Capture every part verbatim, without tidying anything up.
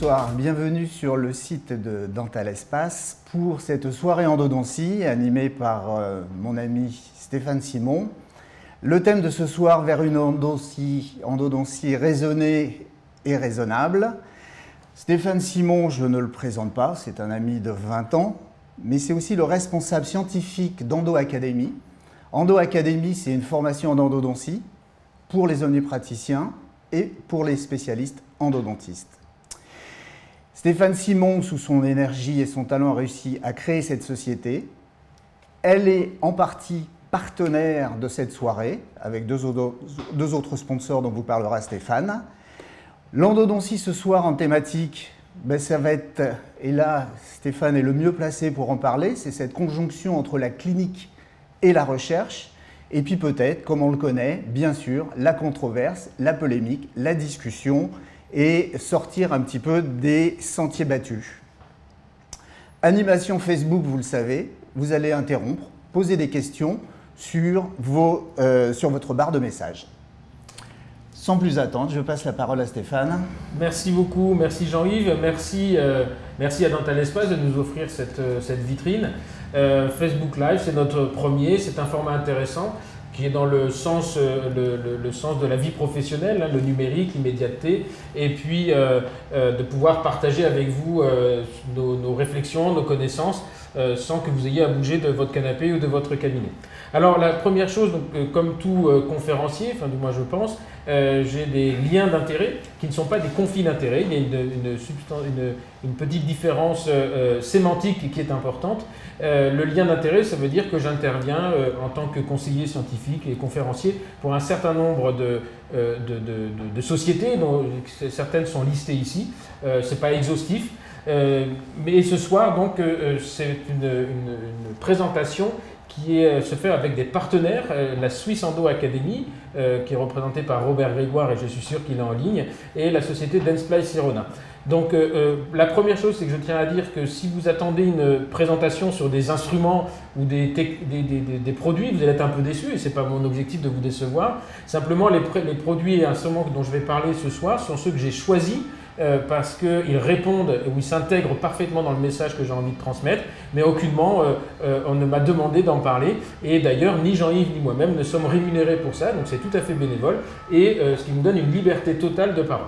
bonsoir, bienvenue sur le site de Dental Espace pour cette soirée endodontie animée par euh, mon ami Stéphane Simon. Le thème de ce soir, vers une endodontie, endodontie raisonnée et raisonnable. Stéphane Simon, je ne le présente pas, c'est un ami de vingt ans, mais c'est aussi le responsable scientifique d'Endo Academy. Endo Academy, c'est une formation en endodontie pour les omnipraticiens et pour les spécialistes endodontistes. Stéphane Simon, sous son énergie et son talent, a réussi à créer cette société. Elle est en partie partenaire de cette soirée, avec deux, deux autres sponsors dont vous parlera Stéphane. L'endodontie ce soir en thématique, ben ça va être, et là Stéphane est le mieux placé pour en parler, c'est cette conjonction entre la clinique et la recherche, et puis peut-être, comme on le connaît, bien sûr, la controverse, la polémique, la discussion, et sortir un petit peu des sentiers battus. Animation Facebook, vous le savez, vous allez interrompre, poser des questions sur, vos, euh, sur votre barre de messages. Sans plus attendre, je passe la parole à Stéphane. Merci beaucoup, merci Jean-Yves, merci, euh, merci à Dental Espace de nous offrir cette, cette vitrine. Euh, Facebook Live, c'est notre premier, c'est un format intéressant qui est dans le sens, euh, le, le, le sens de la vie professionnelle, hein, le numérique, l'immédiateté, et puis euh, euh, de pouvoir partager avec vous euh, nos, nos réflexions, nos connaissances, euh, sans que vous ayez à bouger de votre canapé ou de votre cabinet. Alors la première chose, donc, euh, comme tout euh, conférencier, enfin du moins je pense, euh, j'ai des liens d'intérêt qui ne sont pas des conflits d'intérêt. Il y a une, une, une, une petite différence euh, sémantique qui est importante. Euh, le lien d'intérêt, ça veut dire que j'interviens euh, en tant que conseiller scientifique et conférencier pour un certain nombre de, euh, de, de, de, de sociétés, dont certaines sont listées ici. Euh, ce n'est pas exhaustif. Euh, mais ce soir, donc, euh, c'est une, une, une présentation qui est, se fait avec des partenaires, euh, la Swiss Endo Academy, euh, qui est représentée par Robert Grégoire, et je suis sûr qu'il est en ligne, et la société Dentsply Sirona. Donc euh, euh, la première chose, c'est que je tiens à dire que si vous attendez une présentation sur des instruments ou des, des, des, des, des produits, vous allez être un peu déçus, et ce n'est pas mon objectif de vous décevoir. Simplement, les, les produits et instruments dont je vais parler ce soir sont ceux que j'ai choisis, Euh, parce qu'ils répondent ou ils s'intègrent parfaitement dans le message que j'ai envie de transmettre, mais aucunement euh, euh, on ne m'a demandé d'en parler, et d'ailleurs ni Jean-Yves ni moi-même ne sommes rémunérés pour ça, donc c'est tout à fait bénévole, et euh, ce qui nous donne une liberté totale de parole.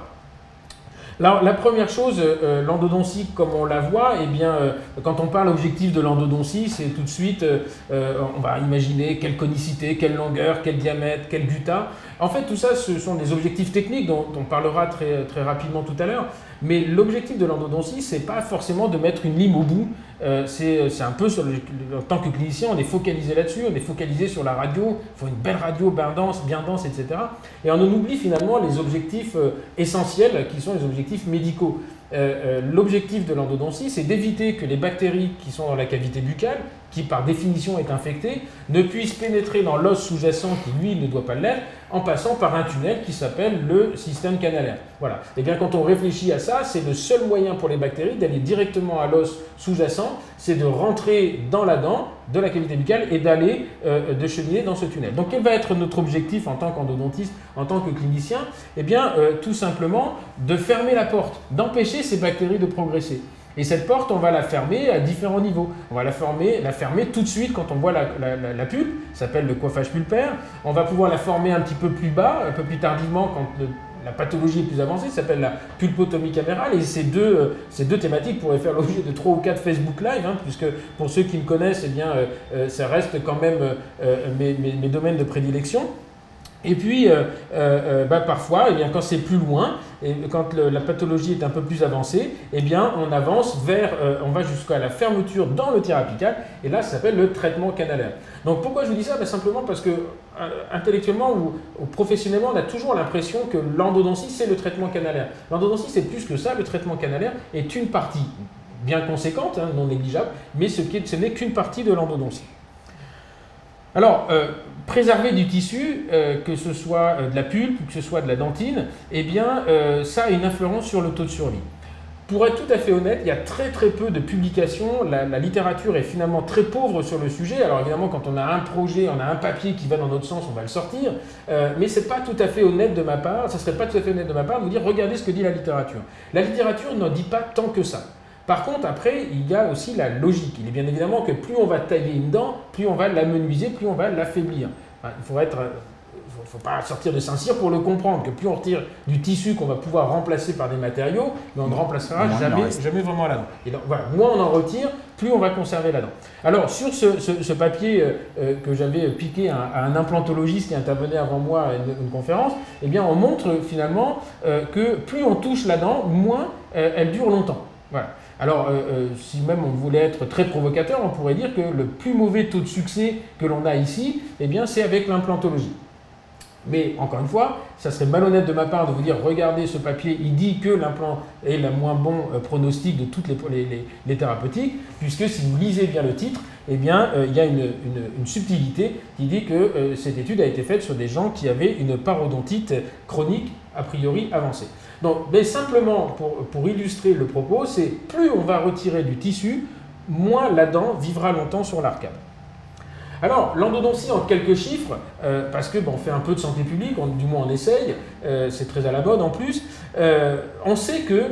Alors, la première chose, euh, l'endodontie, comme on la voit, eh bien, euh, quand on parle objectif de l'endodontie, c'est tout de suite, euh, on va imaginer quelle conicité, quelle longueur, quel diamètre, quel gutta. En fait, tout ça, ce sont des objectifs techniques dont on parlera très, très rapidement tout à l'heure. Mais l'objectif de l'endodontie, c'est pas forcément de mettre une lime au bout. Euh, c'est un peu, sur le, en tant que clinicien, on est focalisé là-dessus, on est focalisé sur la radio, il faut une belle radio bien dense, bien dense, et cetera. Et on en oublie finalement les objectifs euh, essentiels qui sont les objectifs médicaux. Euh, euh, L'objectif de l'endodontie, c'est d'éviter que les bactéries qui sont dans la cavité buccale, qui par définition est infectée, ne puissent pénétrer dans l'os sous-jacent qui lui ne doit pas l'être, en passant par un tunnel qui s'appelle le système canalaire. Voilà. Et bien quand on réfléchit à ça, c'est le seul moyen pour les bactéries d'aller directement à l'os sous-jacent, c'est de rentrer dans la dent de la cavité buccale et d'aller euh, de cheminer dans ce tunnel. Donc quel va être notre objectif en tant qu'endodontiste, en tant que clinicien? Eh bien euh, tout simplement de fermer la porte, d'empêcher ces bactéries de progresser. Et cette porte, on va la fermer à différents niveaux. On va la fermer, la fermer tout de suite quand on voit la, la, la, la pulpe, ça s'appelle le coiffage pulpaire. On va pouvoir la former un petit peu plus bas, un peu plus tardivement quand le, la pathologie est plus avancée, ça s'appelle la pulpotomie camérale. Et ces deux, euh, ces deux thématiques pourraient faire l'objet de trois ou quatre Facebook Live, hein, puisque pour ceux qui me connaissent, eh bien, euh, euh, ça reste quand même euh, mes, mes, mes domaines de prédilection. Et puis, euh, euh, bah, parfois, eh bien, quand c'est plus loin, et quand le, la pathologie est un peu plus avancée, eh bien, on avance vers, euh, on va jusqu'à la fermeture dans le tiers apical, et là, ça s'appelle le traitement canalaire. Donc, pourquoi je vous dis ça? Bah, simplement parce que, euh, intellectuellement ou, ou professionnellement, on a toujours l'impression que l'endodontie, c'est le traitement canalaire. L'endodontie, c'est plus que ça. Le traitement canalaire est une partie bien conséquente, hein, non négligeable, mais ce, qui est, ce n'est qu'une partie de l'endodontie. Alors, euh, préserver du tissu, euh, que ce soit de la pulpe ou que ce soit de la dentine, eh bien, euh, ça a une influence sur le taux de survie. Pour être tout à fait honnête, il y a très très peu de publications, la, la littérature est finalement très pauvre sur le sujet. Alors évidemment, quand on a un projet, on a un papier qui va dans notre sens, on va le sortir, euh, mais c'est pas tout à fait honnête de ma part, ça serait pas tout à fait honnête de ma part de vous dire regardez ce que dit la littérature. La littérature n'en dit pas tant que ça. Par contre, après, il y a aussi la logique. Il est bien évidemment que plus on va tailler une dent, plus on va l'amenuiser, plus on va l'affaiblir. Enfin, il faut être... Il ne faut pas sortir de Saint-Cyr pour le comprendre, que plus on retire du tissu qu'on va pouvoir remplacer par des matériaux, mais on ne remplacera non, jamais, jamais vraiment la dent. Et donc, voilà, moins on en retire, plus on va conserver la dent. Alors, sur ce, ce, ce papier euh, que j'avais piqué à, à un implantologiste qui intervenait avant moi à une, une conférence, eh bien, on montre finalement euh, que plus on touche la dent, moins euh, elle dure longtemps. Voilà. Alors, euh, euh, si même on voulait être très provocateur, on pourrait dire que le plus mauvais taux de succès que l'on a ici, eh bien, c'est avec l'implantologie. Mais encore une fois, ça serait malhonnête de ma part de vous dire regardez ce papier, il dit que l'implant est le moins bon pronostic de toutes les, les, les, les thérapeutiques, puisque si vous lisez bien le titre, eh bien, euh, il y a une, une, une subtilité qui dit que euh, cette étude a été faite sur des gens qui avaient une parodontite chronique a priori avancée. Donc, mais simplement pour, pour illustrer le propos, c'est plus on va retirer du tissu, moins la dent vivra longtemps sur l'arcade. Alors, l'endodontie en quelques chiffres, euh, parce que bon, on fait un peu de santé publique, on, du moins on essaye, euh, c'est très à la mode en plus, euh, on sait que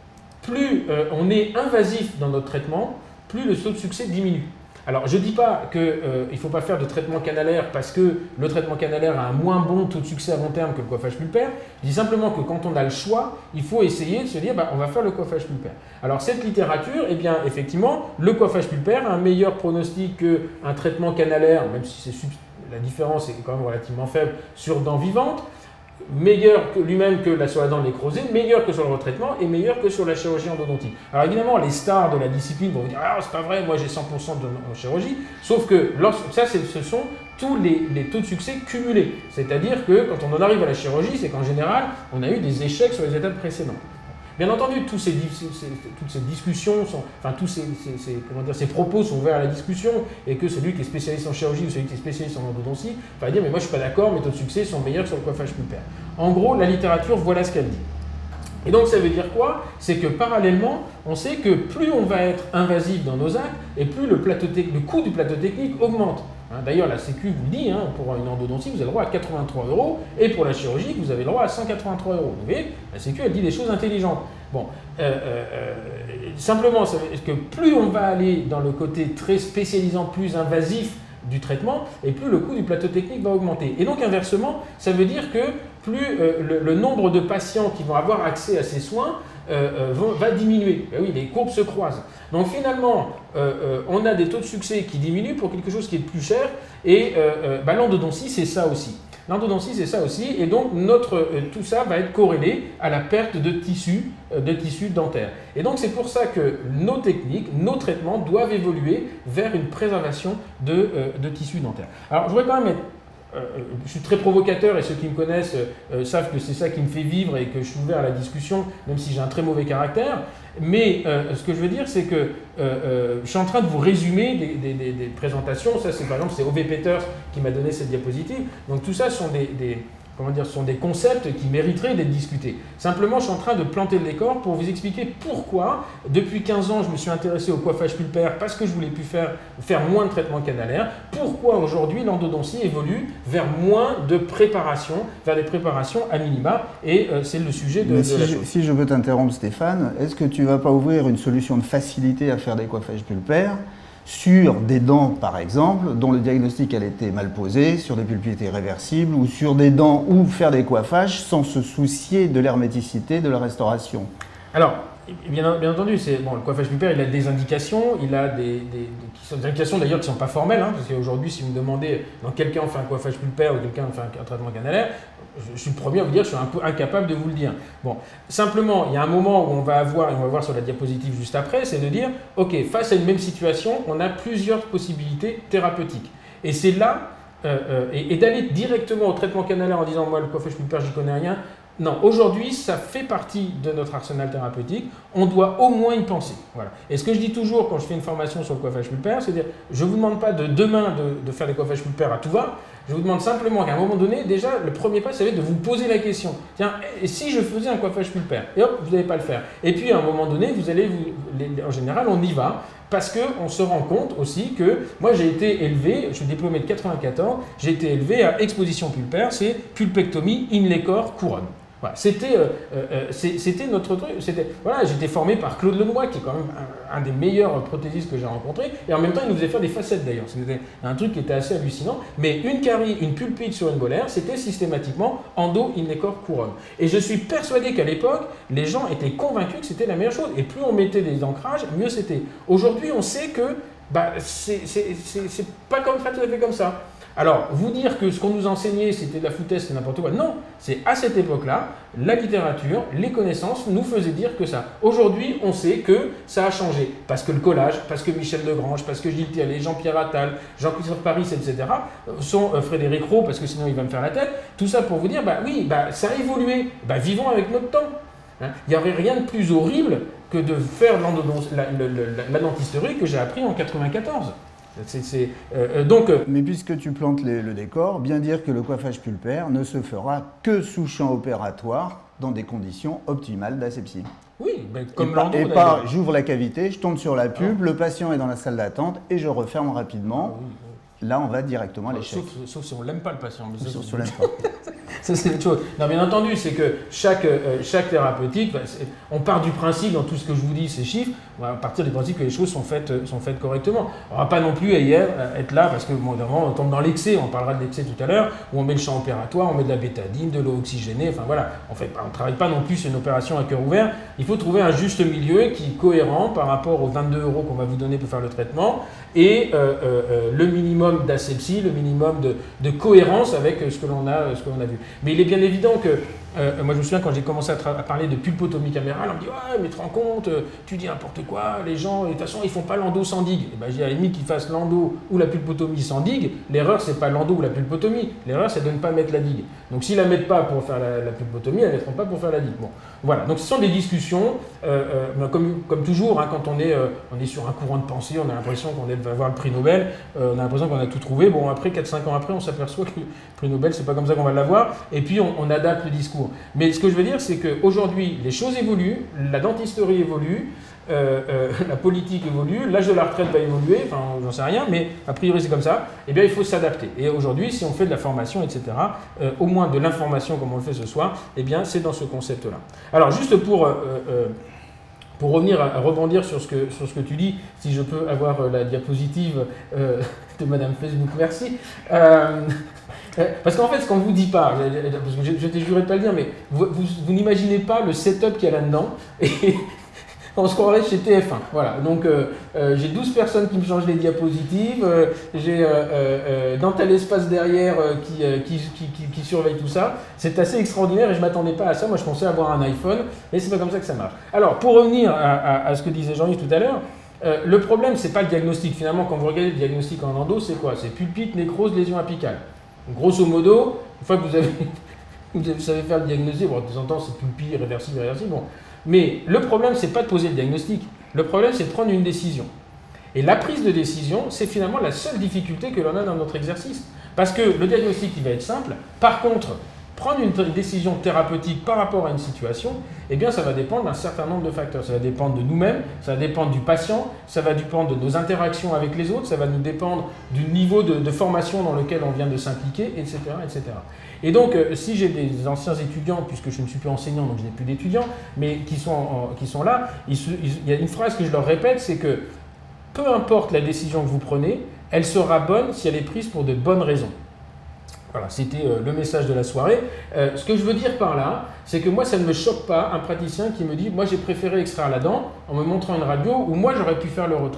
plus euh, on est invasif dans notre traitement, plus le taux de succès diminue. Alors, je ne dis pas qu'il euh, ne faut pas faire de traitement canalaire parce que le traitement canalaire a un moins bon taux de succès à long terme que le coiffage pulpaire. Je dis simplement que quand on a le choix, il faut essayer de se dire bah, on va faire le coiffage pulpaire. Alors, cette littérature, eh bien, effectivement, le coiffage pulpaire a un meilleur pronostic qu'un traitement canalaire, même si la différence est quand même relativement faible sur dents vivantes. Meilleur que lui-même que la, sur la dent nécrosée, meilleur que sur le retraitement et meilleur que sur la chirurgie endodontique. Alors évidemment, les stars de la discipline vont vous dire « Ah, c'est pas vrai, moi j'ai cent pour cent de chirurgie », sauf que lorsque, ça, ce sont tous les, les taux de succès cumulés. C'est-à-dire que quand on en arrive à la chirurgie, c'est qu'en général, on a eu des échecs sur les étapes précédentes. Bien entendu, tous ces, ces, toutes ces discussions, sont, enfin tous ces, ces, ces, comment dire, ces propos sont ouverts à la discussion et que celui qui est spécialiste en chirurgie ou celui qui est spécialiste en endodontie va dire mais moi je suis pas d'accord, mes taux de succès sont meilleurs sur le coiffage pulpaire. En gros, la littérature, voilà ce qu'elle dit. Et donc ça veut dire quoi? C'est que parallèlement, on sait que plus on va être invasif dans nos actes et plus le, plateau le coût du plateau technique augmente. D'ailleurs, la Sécu vous le dit, hein, pour une endodontie, vous avez le droit à quatre-vingt-trois euros, et pour la chirurgie, vous avez le droit à cent quatre-vingt-trois euros. Vous voyez, la Sécu, elle dit des choses intelligentes. Bon, euh, euh, simplement, ça veut dire que plus on va aller dans le côté très spécialisant, plus invasif du traitement, et plus le coût du plateau technique va augmenter. Et donc, inversement, ça veut dire que plus euh, le, le nombre de patients qui vont avoir accès à ces soins euh, euh, vont, va diminuer. Ben oui, les courbes se croisent. Donc finalement, euh, euh, on a des taux de succès qui diminuent pour quelque chose qui est plus cher, et euh, euh, ben, l'endodontie, c'est ça aussi. L'endodontie, c'est ça aussi, et donc notre, euh, tout ça va être corrélé à la perte de tissu, euh, de tissu dentaire. Et donc c'est pour ça que nos techniques, nos traitements doivent évoluer vers une préservation de, euh, de tissu dentaire. Alors je voudrais quand même être Euh, je suis très provocateur et ceux qui me connaissent euh, savent que c'est ça qui me fait vivre et que je suis ouvert à la discussion, même si j'ai un très mauvais caractère. Mais euh, ce que je veux dire, c'est que euh, euh, je suis en train de vous résumer des, des, des, des présentations. Ça, c'est par exemple, c'est O V Peters qui m'a donné cette diapositive. Donc tout ça sont des, des comment dire, sont des concepts qui mériteraient d'être discutés. Simplement, je suis en train de planter le décor pour vous expliquer pourquoi, depuis quinze ans, je me suis intéressé au coiffage pulpaire parce que je voulais plus faire, faire moins de traitements canalaires. Pourquoi aujourd'hui l'endodontie évolue vers moins de préparation, vers des préparations à minima. Et euh, c'est le sujet de, Mais de si la je, chose. Si je peux t'interrompre, Stéphane, est-ce que tu ne vas pas ouvrir une solution de facilité à faire des coiffages pulpaires sur des dents, par exemple, dont le diagnostic a été mal posé, sur des pulpités réversibles, ou sur des dents où faire des coiffages sans se soucier de l'herméticité, de la restauration? Alors, bien, bien entendu, bon, le coiffage pulpaire, il a des indications, il a des, des, des, des indications d'ailleurs qui ne sont pas formelles, hein, parce qu'aujourd'hui, si vous me demandez dans quel cas on fait un coiffage pulpaire ou quelqu'un fait un, un traitement canalaire, je, je suis le premier à vous dire, je suis un peu incapable de vous le dire. Bon, simplement, il y a un moment où on va avoir, et on va voir sur la diapositive juste après, c'est de dire, ok, face à une même situation, on a plusieurs possibilités thérapeutiques. Et c'est là, euh, euh, et, et d'aller directement au traitement canalaire en disant, moi, le coiffage pulpaire, j'y connais rien, Non, aujourd'hui, ça fait partie de notre arsenal thérapeutique. On doit au moins y penser. Voilà. Et ce que je dis toujours quand je fais une formation sur le coiffage pulpaire, c'est-à-dire, je ne vous demande pas de demain de, de faire des coiffages pulpaires à tout va. Je vous demande simplement qu'à un moment donné, déjà, le premier pas, ça va être de vous poser la question. Tiens, et si je faisais un coiffage pulpaire? Et hop, vous n'allez pas le faire. Et puis, à un moment donné, vous allez, vous, les, en général, on y va. Parce qu'on se rend compte aussi que moi j'ai été élevé, je suis diplômé de quatre-vingt-quatorze, j'ai été élevé à exposition pulpaire, c'est pulpectomie, inlay-corps, couronne. Voilà, c'était euh, euh, c'était notre truc. Voilà, j'étais formé par Claude Lenoir, qui est quand même un, un des meilleurs prothésistes que j'ai rencontré. Et en même temps, il nous faisait faire des facettes d'ailleurs. C'était un truc qui était assez hallucinant. Mais une carie, une pulpite sur une molaire, c'était systématiquement endo, inlay-corps, couronne. Et je suis persuadé qu'à l'époque, les gens étaient convaincus que c'était la meilleure chose. Et plus on mettait des ancrages, mieux c'était. Aujourd'hui, on sait que bah, c'est pas comme ça, tout à fait comme ça. Alors, vous dire que ce qu'on nous enseignait, c'était de la foutaise, c'est n'importe quoi. Non, c'est à cette époque-là, la littérature, les connaissances nous faisaient dire que ça. Aujourd'hui, on sait que ça a changé. Parce que le collage, parce que Michel Legrange, parce que Gilles Thialet, Jean-Pierre Attal, Jean-Christophe Paris, et cetera, sont euh, Frédéric Roux, parce que sinon il va me faire la tête. Tout ça pour vous dire, bah oui, bah, ça a évolué. Bah, vivons avec notre temps. Hein, il n'y aurait rien de plus horrible que de faire la, la, la, la dentisterie que j'ai appris en quatre-vingt-quatorze. C'est, c'est, euh, donc, euh... Mais puisque tu plantes les, le décor, bien dire que le coiffage pulpaire ne se fera que sous champ opératoire dans des conditions optimales d'asepsie. Oui, ben, comme l'endo. Et pas, j'ouvre la cavité, je tombe sur la pub, ah. le patient est dans la salle d'attente et je referme rapidement. Ah, oui, oui. Là, on va directement à l'échec. Sauf, sauf si on l'aime pas le patient. Mais sauf si on l'aime pas. Ça, c'est une chose. Non, bien entendu, c'est que chaque, euh, chaque thérapeutique, bah, on part du principe, dans tout ce que je vous dis, ces chiffres, on va partir du principe que les choses sont faites, sont faites correctement. On ne va pas non plus hier être là, parce que bon, on tombe dans l'excès, on parlera de l'excès tout à l'heure, où on met le champ opératoire, on met de la bétadine, de l'eau oxygénée, enfin voilà, on ne travaille pas non plus sur une opération à cœur ouvert. Il faut trouver un juste milieu qui est cohérent par rapport aux vingt-deux euros qu'on va vous donner pour faire le traitement, et euh, euh, le minimum d'asepsie, le minimum de, de cohérence avec ce que l'on a, ce que l'on a vu. Mais il est bien évident que, euh, moi je me souviens quand j'ai commencé à, à parler de pulpotomie camérale, on me dit « Ouais, mais tu te rends compte, tu dis n'importe quoi, les gens, de toute façon, ils font pas l'endo sans digue. » Et ben, j'ai à la limite qu'ils fassent l'endo ou la pulpotomie sans digue, l'erreur c'est pas l'endo ou la pulpotomie, l'erreur c'est de ne pas mettre la digue. Donc s'ils la mettent pas pour faire la, la pulpotomie, ils ne la mettront pas pour faire la digue. Bon, voilà, donc ce sont des discussions, euh, euh, comme, comme toujours, hein, quand on est, euh, on est sur un courant de pensée, on a l'impression qu'on va avoir le prix Nobel, euh, on a l'impression qu'on a tout trouvé. Bon, après, quatre cinq ans après, on s'aperçoit que le prix Nobel, c'est pas comme ça qu'on va l'avoir, et puis on, on adapte le discours. Mais ce que je veux dire, c'est qu'aujourd'hui, les choses évoluent, la dentisterie évolue, euh, euh, la politique évolue, l'âge de la retraite va évoluer, enfin, j'en sais rien, mais a priori c'est comme ça, eh bien il faut s'adapter. Et aujourd'hui, si on fait de la formation, et cetera, euh, au moins de l'information comme on le fait ce soir, eh bien c'est dans ce concept-là. Alors, juste pour... Euh, euh, Pour revenir à, à rebondir sur ce, que, sur ce que tu dis, si je peux avoir euh, la diapositive euh, de Madame Facebook, merci. Euh, parce qu'en fait, ce qu'on ne vous dit pas, parce que je, je t'ai juré de ne pas le dire, mais vous, vous, vous n'imaginez pas le setup qu'il y a là-dedans. Et on se croirait chez T F un. Voilà. Donc, euh, euh, j'ai douze personnes qui me changent les diapositives. Euh, j'ai euh, euh, Dental Espace derrière euh, qui, euh, qui, qui, qui, qui surveille tout ça. C'est assez extraordinaire et je ne m'attendais pas à ça. Moi, je pensais avoir un iPhone, mais c'est pas comme ça que ça marche. Alors, pour revenir à, à, à ce que disait Jean-Yves tout à l'heure, euh, le problème, c'est pas le diagnostic. Finalement, quand vous regardez le diagnostic en endo, c'est quoi? C'est pulpite, nécrose, lésion apicale. Donc, grosso modo, une fois que vous, avez, vous savez faire le diagnostic, bon, de temps en temps, c'est pulpite, réversible, réversible, bon. Mais le problème, c'est pas de poser le diagnostic. Le problème, c'est de prendre une décision. Et la prise de décision, c'est finalement la seule difficulté que l'on a dans notre exercice. Parce que le diagnostic, il va être simple. Par contre, prendre une décision thérapeutique par rapport à une situation, eh bien, ça va dépendre d'un certain nombre de facteurs. Ça va dépendre de nous-mêmes, ça va dépendre du patient, ça va dépendre de nos interactions avec les autres, ça va nous dépendre du niveau de, de formation dans lequel on vient de s'impliquer, et cetera, et cetera. Et donc, euh, si j'ai des anciens étudiants, puisque je ne suis plus enseignant, donc je n'ai plus d'étudiants, mais qui sont, en, qui sont là, il, se, il y a une phrase que je leur répète, c'est que peu importe la décision que vous prenez, elle sera bonne si elle est prise pour de bonnes raisons. Voilà, c'était euh, le message de la soirée. Euh, ce que je veux dire par là, c'est que moi, ça ne me choque pas un praticien qui me dit « moi, j'ai préféré extraire la dent en me montrant une radio où moi, j'aurais pu faire le retraitement ».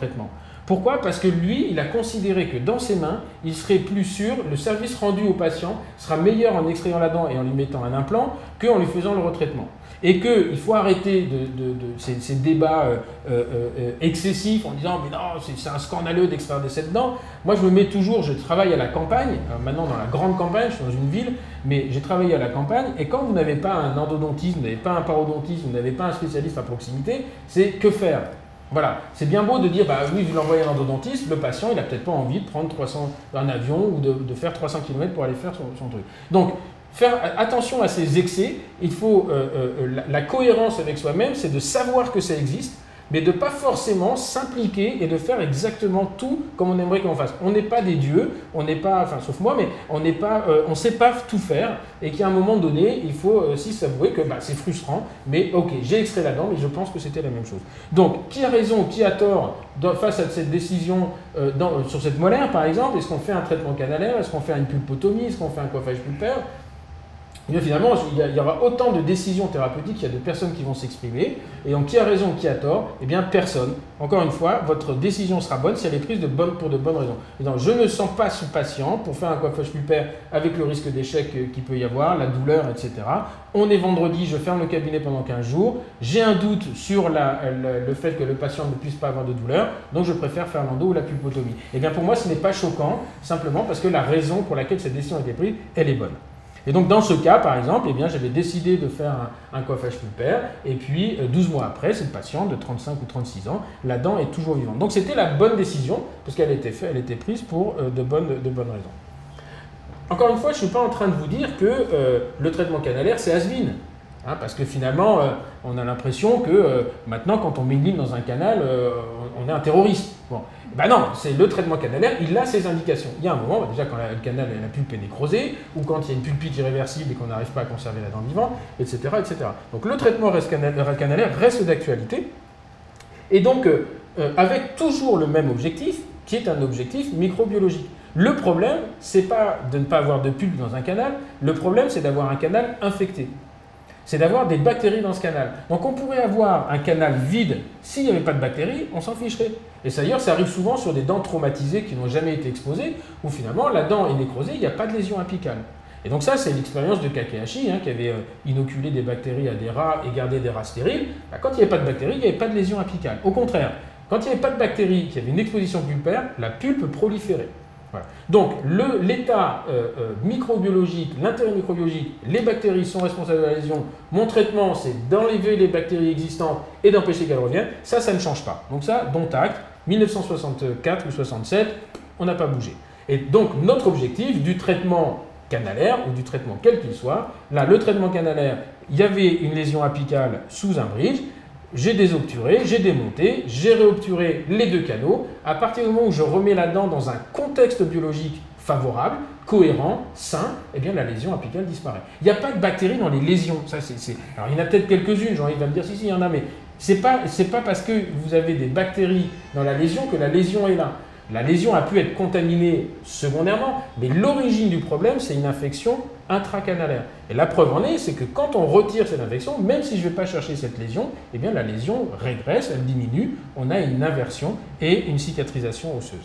Pourquoi? Parce que lui, il a considéré que dans ses mains, il serait plus sûr, le service rendu au patient sera meilleur en extrayant la dent et en lui mettant un implant qu'en lui faisant le retraitement. Et qu'il faut arrêter de, de, de ces, ces débats euh, euh, excessifs en disant « mais non, c'est un scandaleux d'extraire de cette dent ». Moi, je me mets toujours, je travaille à la campagne, maintenant dans la grande campagne, je suis dans une ville, mais j'ai travaillé à la campagne, et quand vous n'avez pas un endodontiste, vous n'avez pas un parodontiste, vous n'avez pas un spécialiste à proximité, c'est que faire? Voilà, c'est bien beau de dire, bah oui, vous l'envoyez à un endodontiste, le patient, il n'a peut-être pas envie de prendre trois cents, un avion ou de, de faire trois cents kilomètres pour aller faire son, son truc. Donc, faire attention à ces excès, il faut, euh, euh, la, la cohérence avec soi-même, c'est de savoir que ça existe, mais de ne pas forcément s'impliquer et de faire exactement tout comme on aimerait qu'on fasse. On n'est pas des dieux, on n'est pas, enfin sauf moi, mais on n'est pas, euh, on sait pas tout faire et qu'à un moment donné, il faut aussi euh, s'avouer que bah, c'est frustrant, mais ok, j'ai extrait la dent, mais je pense que c'était la même chose. Donc, qui a raison, qui a tort dans, face à cette décision euh, dans, euh, sur cette molaire, par exemple? Est-ce qu'on fait un traitement canalaire? Est-ce qu'on fait une pulpotomie? Est-ce qu'on fait un coiffage pulpaire? Et bien finalement, il y, a, il y aura autant de décisions thérapeutiques, il y a de personnes qui vont s'exprimer. Et donc, qui a raison, qui a tort? Eh bien, personne. Encore une fois, votre décision sera bonne si elle est prise de bonne, pour de bonnes raisons. Et donc, je ne sens pas ce patient pour faire un coiffage pulpaire avec le risque d'échec qu'il peut y avoir, la douleur, et cetera. On est vendredi, je ferme le cabinet pendant quinze jours. J'ai un doute sur la, le, le fait que le patient ne puisse pas avoir de douleur. Donc, je préfère faire l'endo ou la pulpotomie. Et bien, pour moi, ce n'est pas choquant, simplement parce que la raison pour laquelle cette décision a été prise, elle est bonne. Et donc dans ce cas, par exemple, eh bien, j'avais décidé de faire un, un coiffage pulpaire, et puis douze mois après, cette patiente de trente-cinq ou trente-six ans, la dent est toujours vivante. Donc c'était la bonne décision, parce qu'elle était, fait, elle était prise pour euh, de, bonnes, de bonnes raisons. Encore une fois, je ne suis pas en train de vous dire que euh, le traitement canalaire, c'est has-been. Hein, parce que finalement, euh, on a l'impression que euh, maintenant, quand on met une ligne dans un canal, euh, on est un terroriste. Bon. Ben non, c'est le traitement canalaire, il a ses indications. Il y a un moment, déjà quand le canal, la pulpe est nécrosée, ou quand il y a une pulpite irréversible et qu'on n'arrive pas à conserver la dent vivante, et cetera, et cetera. Donc le traitement reste canalaire reste d'actualité. Et donc, euh, avec toujours le même objectif, qui est un objectif microbiologique. Le problème, c'est pas de ne pas avoir de pulpe dans un canal, le problème, c'est d'avoir un canal infecté. C'est d'avoir des bactéries dans ce canal. Donc on pourrait avoir un canal vide, s'il n'y avait pas de bactéries, on s'en ficherait. Et d'ailleurs, ça arrive souvent sur des dents traumatisées qui n'ont jamais été exposées, où finalement la dent est nécrosée, il n'y a pas de lésion apicale. Et donc ça, c'est l'expérience de Kakehashi, hein, qui avait euh, inoculé des bactéries à des rats et gardé des rats stériles. Bah, quand il n'y avait pas de bactéries, il n'y avait pas de lésion apicale. Au contraire, quand il n'y avait pas de bactéries, qu'il y avait une exposition pulpaire, la pulpe proliférait. Voilà. Donc, l'état euh, euh, microbiologique, l'intérêt microbiologique, les bactéries sont responsables de la lésion. Mon traitement, c'est d'enlever les bactéries existantes et d'empêcher qu'elles reviennent. Ça, ça ne change pas. Donc ça, dont acte, mille neuf cent soixante-quatre ou soixante-sept, on n'a pas bougé. Et donc, notre objectif du traitement canalaire, ou du traitement quel qu'il soit, là, le traitement canalaire, il y avait une lésion apicale sous un bridge. J'ai désobturé, j'ai démonté, j'ai réobturé les deux canaux. À partir du moment où je remets la dent dans un contexte biologique favorable, cohérent, sain, eh bien la lésion apicale disparaît. Il n'y a pas de bactéries dans les lésions. Ça, c'est, c'est... Alors il y en a peut-être quelques-unes, Jean-Yves va me dire si, si, il y en a, mais ce n'est pas, c'est pas parce que vous avez des bactéries dans la lésion que la lésion est là. La lésion a pu être contaminée secondairement, mais l'origine du problème, c'est une infection intracanalaire. Et la preuve en est, c'est que quand on retire cette infection, même si je ne vais pas chercher cette lésion, eh bien la lésion régresse, elle diminue, on a une inversion et une cicatrisation osseuse.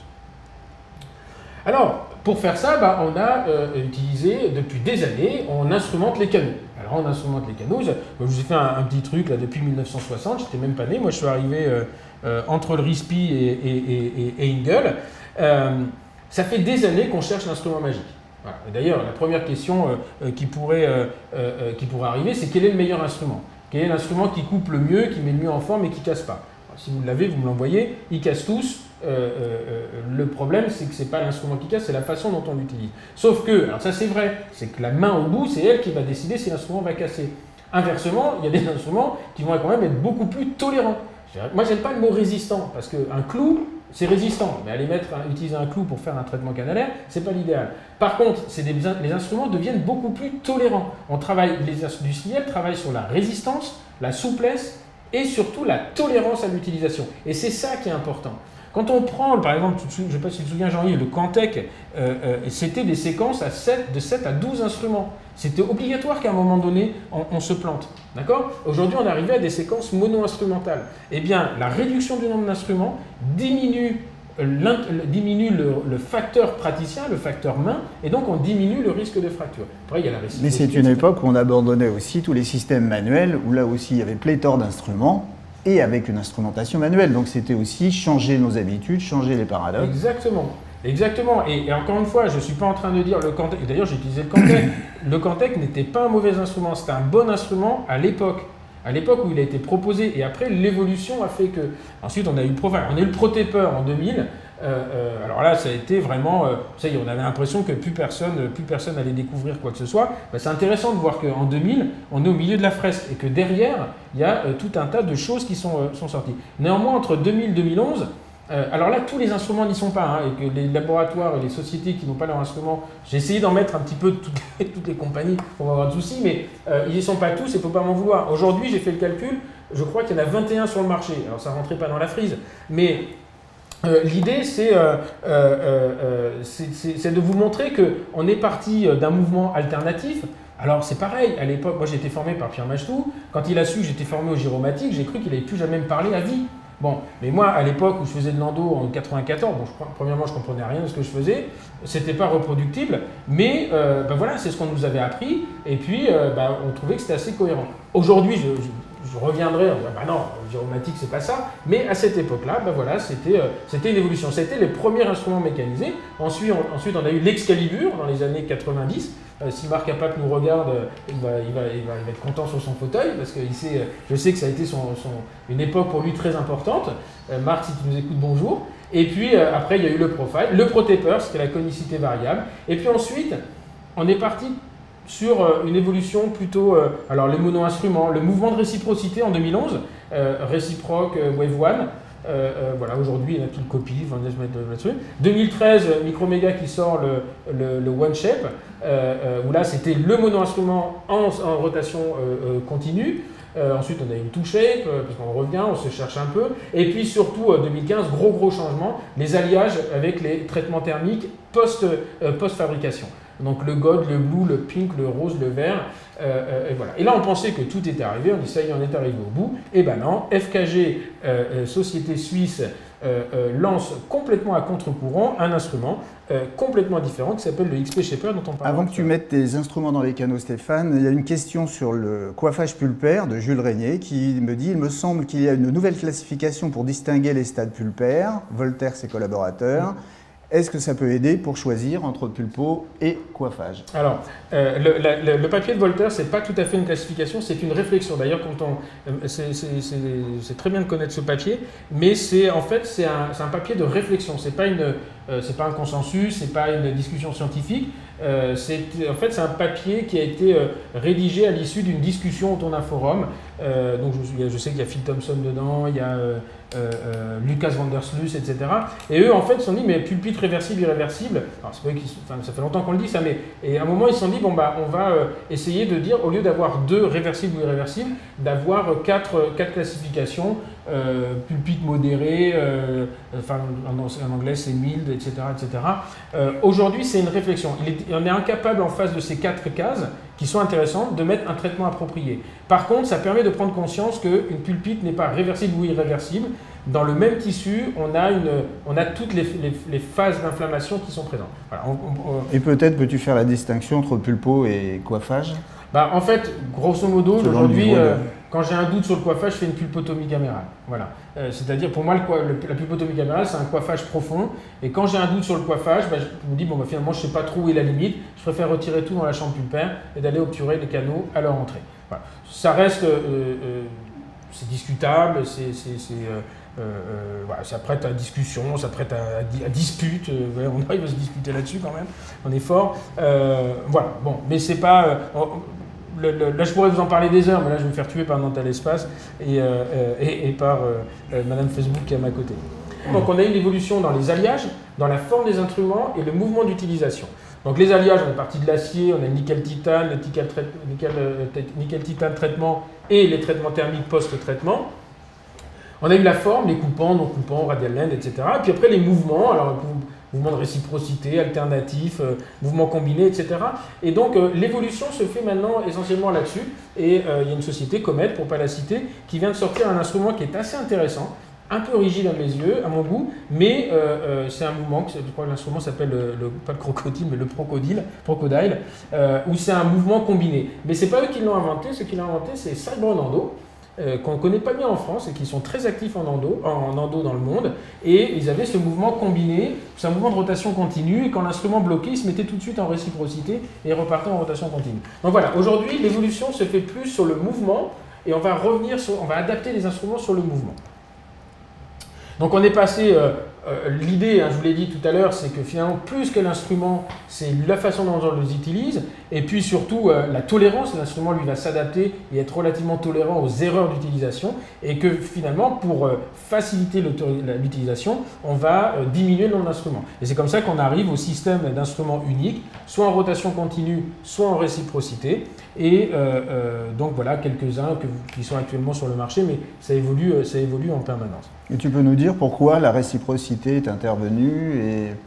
Alors, pour faire ça, bah, on a euh, utilisé depuis des années, on instrumente les canaux. Alors on instrumente les canaux, je, je vous ai fait un, un petit truc là depuis mille neuf cent soixante, j'étais même pas né, moi je suis arrivé euh, euh, entre le RISPI et, et, et, et Engel. Euh, ça fait des années qu'on cherche l'instrument magique. Voilà. D'ailleurs, la première question euh, qui, pourrait, euh, euh, qui pourrait arriver, c'est quel est le meilleur instrument? Quel est l'instrument qui coupe le mieux, qui met le mieux en forme et qui ne casse pas? Alors, si vous l'avez, vous me l'envoyez, ils cassent tous. Euh, euh, le problème, c'est que ce n'est pas l'instrument qui casse, c'est la façon dont on l'utilise. Sauf que, alors ça c'est vrai, c'est que la main au bout, c'est elle qui va décider si l'instrument va casser. Inversement, il y a des instruments qui vont quand même être beaucoup plus tolérants. Moi, j'aime pas le mot résistant, parce qu'un clou, c'est résistant, mais aller mettre, utiliser un clou pour faire un traitement canalaire, c'est pas l'idéal. Par contre, c'est des, les instruments deviennent beaucoup plus tolérants. On travaille, les industriels travaillent sur la résistance, la souplesse et surtout la tolérance à l'utilisation. Et c'est ça qui est important. Quand on prend, par exemple, je ne sais pas si tu te souviens, Jean-Yves, le Quantec, euh, euh, c'était des séquences à sept, de sept à douze instruments. C'était obligatoire qu'à un moment donné, on, on se plante. D'accord ? Aujourd'hui, on est arrivé à des séquences mono-instrumentales. Eh bien, la réduction du nombre d'instruments diminue diminue le, le facteur praticien, le facteur main, et donc on diminue le risque de fracture. Après, il y a la réciprocité. Mais c'est une époque où on abandonnait aussi tous les systèmes manuels, où là aussi il y avait pléthore d'instruments, et avec une instrumentation manuelle. Donc c'était aussi changer nos habitudes, changer les paradoxes. Exactement. Exactement. Et, et encore une fois, je ne suis pas en train de dire le Cantec. D'ailleurs, j'ai utilisé le Cantec. Le Cantec n'était pas un mauvais instrument, c'était un bon instrument à l'époque. À l'époque où il a été proposé. Et après, l'évolution a fait que. Ensuite, on a eu le Profile. On a eu le Pro-Taper en deux mille. Euh, euh, alors là, ça a été vraiment. Euh, ça y est, on avait l'impression que plus personne, plus personne allait découvrir quoi que ce soit. Ben, c'est intéressant de voir qu'en deux mille, on est au milieu de la fresque et que derrière, il y a euh, tout un tas de choses qui sont, euh, sont sorties. Néanmoins, entre deux mille et deux mille onze, euh, alors là, tous les instruments n'y sont pas, hein, et que les laboratoires et les sociétés qui n'ont pas leurs instruments, j'ai essayé d'en mettre un petit peu de toutes les, toutes les compagnies pour avoir de soucis, mais euh, ils n'y sont pas tous et il ne faut pas m'en vouloir. Aujourd'hui, j'ai fait le calcul, je crois qu'il y en a vingt et un sur le marché. Alors ça ne rentrait pas dans la frise, mais euh, l'idée, c'est euh, euh, euh, de vous montrer qu'on est parti d'un mouvement alternatif. Alors c'est pareil, à l'époque, moi j'ai été formé par Pierre Machetou, quand il a su que j'étais formé au gyromatique, j'ai cru qu'il n'allait plus jamais me parler à vie. Bon, mais moi, à l'époque où je faisais de l'endo en quatre-vingt-quatorze, bon, je, premièrement, je ne comprenais rien de ce que je faisais, c'était pas reproductible, mais euh, ben voilà, c'est ce qu'on nous avait appris, et puis euh, ben, on trouvait que c'était assez cohérent. Aujourd'hui, je, je, je reviendrai en disant, ben non, le gyromatique, c'est pas ça, mais à cette époque-là, ben voilà, c'était euh, c'était une évolution. C'était les premiers instruments mécanisés. Ensuite, on, ensuite, on a eu l'Excalibur dans les années quatre-vingt-dix. Euh, si Marc Apap nous regarde, euh, il, va, il, va, il, va, il va être content sur son fauteuil, parce que il sait, euh, je sais que ça a été son, son, une époque pour lui très importante. Euh, Marc, si tu nous écoutes, bonjour. Et puis euh, après, il y a eu le Profile, le Pro-Taper, c'était la conicité variable. Et puis ensuite, on est parti sur euh, une évolution plutôt, euh, alors les mono-instruments, le mouvement de réciprocité en deux mille onze, euh, réciproque euh, Wave One. Euh, euh, voilà, aujourd'hui, il y en a qui le copient, on va se mettre là-dessus. deux mille treize, Microméga qui sort le, le, le One Shape, euh, euh, où là, c'était le mono-instrument en, en rotation euh, euh, continue. Euh, ensuite, on a une two-shape, euh, parce qu'on revient, on se cherche un peu. Et puis surtout, euh, deux mille quinze, gros gros changement, les alliages avec les traitements thermiques post, euh, post-fabrication. Donc le gold, le blue, le pink, le rose, le vert, euh, euh, et voilà. Et là, on pensait que tout était arrivé, on dit ça y est, on est arrivé au bout. Et ben non, F K G, euh, société suisse, euh, euh, lance complètement à contre-courant un instrument euh, complètement différent qui s'appelle le X P Shaper dont on parle. Avant que tu mettes tes instruments dans les canaux, Stéphane, il y a une question sur le coiffage pulpaire de Jules Régnier qui me dit « Il me semble qu'il y a une nouvelle classification pour distinguer les stades pulpaires, Voltaire, ses collaborateurs. » Est-ce que ça peut aider pour choisir entre pulpo et coiffage? Alors, euh, le, la, le, le papier de Voltaire, ce n'est pas tout à fait une classification, c'est une réflexion. D'ailleurs, quand on, euh, c'est très bien de connaître ce papier, mais c'est en fait c'est un, un papier de réflexion. C'est pas une, euh, c'est pas un consensus, c'est pas une discussion scientifique. Euh, c'est en fait c'est un papier qui a été euh, rédigé à l'issue d'une discussion autour d'un forum. Euh, donc je, je sais qu'il y a Phil Thompson dedans, il y a euh, euh, Lucas van der Sluis, et cetera. Et eux en fait se sont dit mais pulpite réversible, irréversible. Alors c'est pas qu'ils, enfin, ça fait longtemps qu'on le dit ça, mais et à un moment ils se sont dit bon bah on va euh, essayer de dire au lieu d'avoir deux réversibles ou irréversibles, d'avoir quatre, quatre classifications. Euh, pulpite modéré, euh, enfin en, en anglais c'est mild, et cetera, et cetera. Euh, Aujourd'hui c'est une réflexion. Il est, on est incapable en face de ces quatre cases qui sont intéressantes de mettre un traitement approprié. Par contre, ça permet de prendre conscience qu'une pulpite n'est pas réversible ou irréversible. Dans le même tissu, on a, une, on a toutes les, les, les phases d'inflammation qui sont présentes. Voilà, on, on, on... Et peut-être peux-tu faire la distinction entre pulpo et coiffage? Bah, en fait, grosso modo, aujourd'hui, euh, quand j'ai un doute sur le coiffage, je fais une pulpotomie gamérale. Voilà. Euh, C'est-à-dire, pour moi, le, le, la pulpotomie gamérale, c'est un coiffage profond. Et quand j'ai un doute sur le coiffage, bah, je me dis, bon, bah, finalement, je ne sais pas trop où est la limite. Je préfère retirer tout dans la chambre pulpaire et d'aller obturer les canaux à leur entrée. Voilà. Ça reste, euh, euh, c'est discutable, c'est... Euh, Euh, voilà, ça prête à discussion, ça prête à, à, à dispute, euh, on arrive à se discuter là-dessus quand même, on est fort. Euh, voilà, bon, mais c'est pas... Euh, on, le, le, là je pourrais vous en parler des heures, mais là je vais me faire tuer par Nantal Espace et, euh, et, et par euh, euh, Madame Facebook qui est à ma côté. Donc on a une évolution dans les alliages, dans la forme des instruments et le mouvement d'utilisation. Donc les alliages, on est parti de l'acier, on a le nickel-titane, le nickel-titane nickel, nickel, traitement et les traitements thermiques post-traitement. On a eu la forme, les coupants, non coupants, radial land, et cetera. Et puis après les mouvements, alors mouvement de réciprocité, alternatif, euh, mouvement combiné, et cetera. Et donc euh, l'évolution se fait maintenant essentiellement là-dessus. Et euh, il y a une société, Comet, pour ne pas la citer, qui vient de sortir un instrument qui est assez intéressant, un peu rigide à mes yeux, à mon goût, mais euh, euh, c'est un mouvement, je crois que l'instrument s'appelle, le, le, pas le crocodile, mais le procodile, crocodile, euh, où c'est un mouvement combiné. Mais c'est pas eux qui l'ont inventé, ceux qui l'ont inventé, c'est Cyber Nando, euh, qu'on ne connaît pas bien en France et qui sont très actifs en endo, en endo dans le monde, et ils avaient ce mouvement combiné, c'est un mouvement de rotation continue, et quand l'instrument bloquait, il se mettait tout de suite en réciprocité et repartait en rotation continue. Donc voilà, aujourd'hui, l'évolution se fait plus sur le mouvement, et on va revenir sur, on va adapter les instruments sur le mouvement. Donc on est passé, euh, euh, l'idée, hein, je vous l'ai dit tout à l'heure, c'est que finalement, plus que l'instrument, c'est la façon dont on les utilise, et puis surtout euh, la tolérance, l'instrument lui va s'adapter et être relativement tolérant aux erreurs d'utilisation, et que finalement, pour euh, faciliter l'utilisation, on va euh, diminuer le nombre d'instruments. Et c'est comme ça qu'on arrive au système d'instruments uniques, soit en rotation continue, soit en réciprocité, et euh, euh, donc voilà, quelques-uns qui sont actuellement sur le marché, mais ça évolue, euh, ça évolue en permanence. Et tu peux nous dire pourquoi la réciprocité est intervenue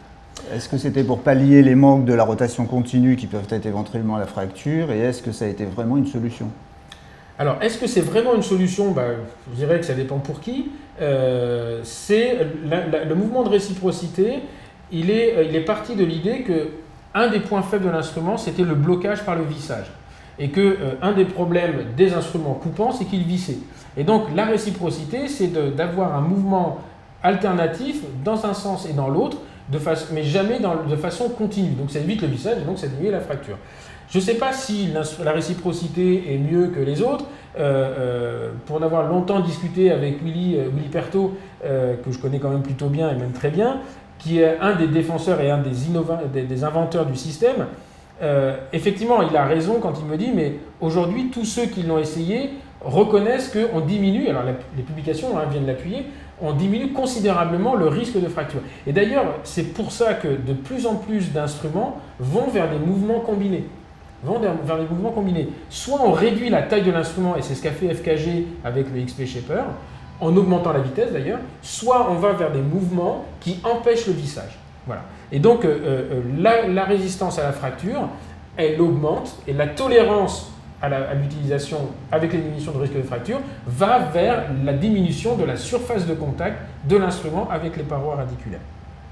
et est-ce que c'était pour pallier les manques de la rotation continue qui peuvent être éventuellement la fracture et est-ce que ça a été vraiment une solution? Alors, est-ce que c'est vraiment une solution? Ben, je dirais que ça dépend pour qui. Euh, c'est la, la, le mouvement de réciprocité, il est, il est parti de l'idée que un des points faibles de l'instrument, c'était le blocage par le vissage. Et que euh, un des problèmes des instruments coupants, c'est qu'ils vissaient. Et donc la réciprocité, c'est d'avoir un mouvement alternatif dans un sens et dans l'autre, mais jamais dans, de façon continue. Donc ça évite le vissage et donc ça diminue la fracture. Je ne sais pas si la réciprocité est mieux que les autres. Euh, euh, pour en avoir longtemps discuté avec Willy, euh, Willy Pertot, euh, que je connais quand même plutôt bien et même très bien, qui est un des défenseur et un des, des, des inventeurs du système, euh, effectivement, il a raison quand il me dit, mais aujourd'hui, tous ceux qui l'ont essayé reconnaissent qu'on diminue, alors la, les publications hein, viennent l'appuyer, on diminue considérablement le risque de fracture. Et d'ailleurs, c'est pour ça que de plus en plus d'instruments vont vers des mouvements combinés. Vont vers des mouvements combinés. Soit on réduit la taille de l'instrument, et c'est ce qu'a fait F K G avec le X P Shaper, en augmentant la vitesse d'ailleurs, soit on va vers des mouvements qui empêchent le vissage. Voilà. Et donc, euh, la, la résistance à la fracture, elle augmente, et la tolérance à l'utilisation avec les diminutions de risque de fracture va vers la diminution de la surface de contact de l'instrument avec les parois radiculaires.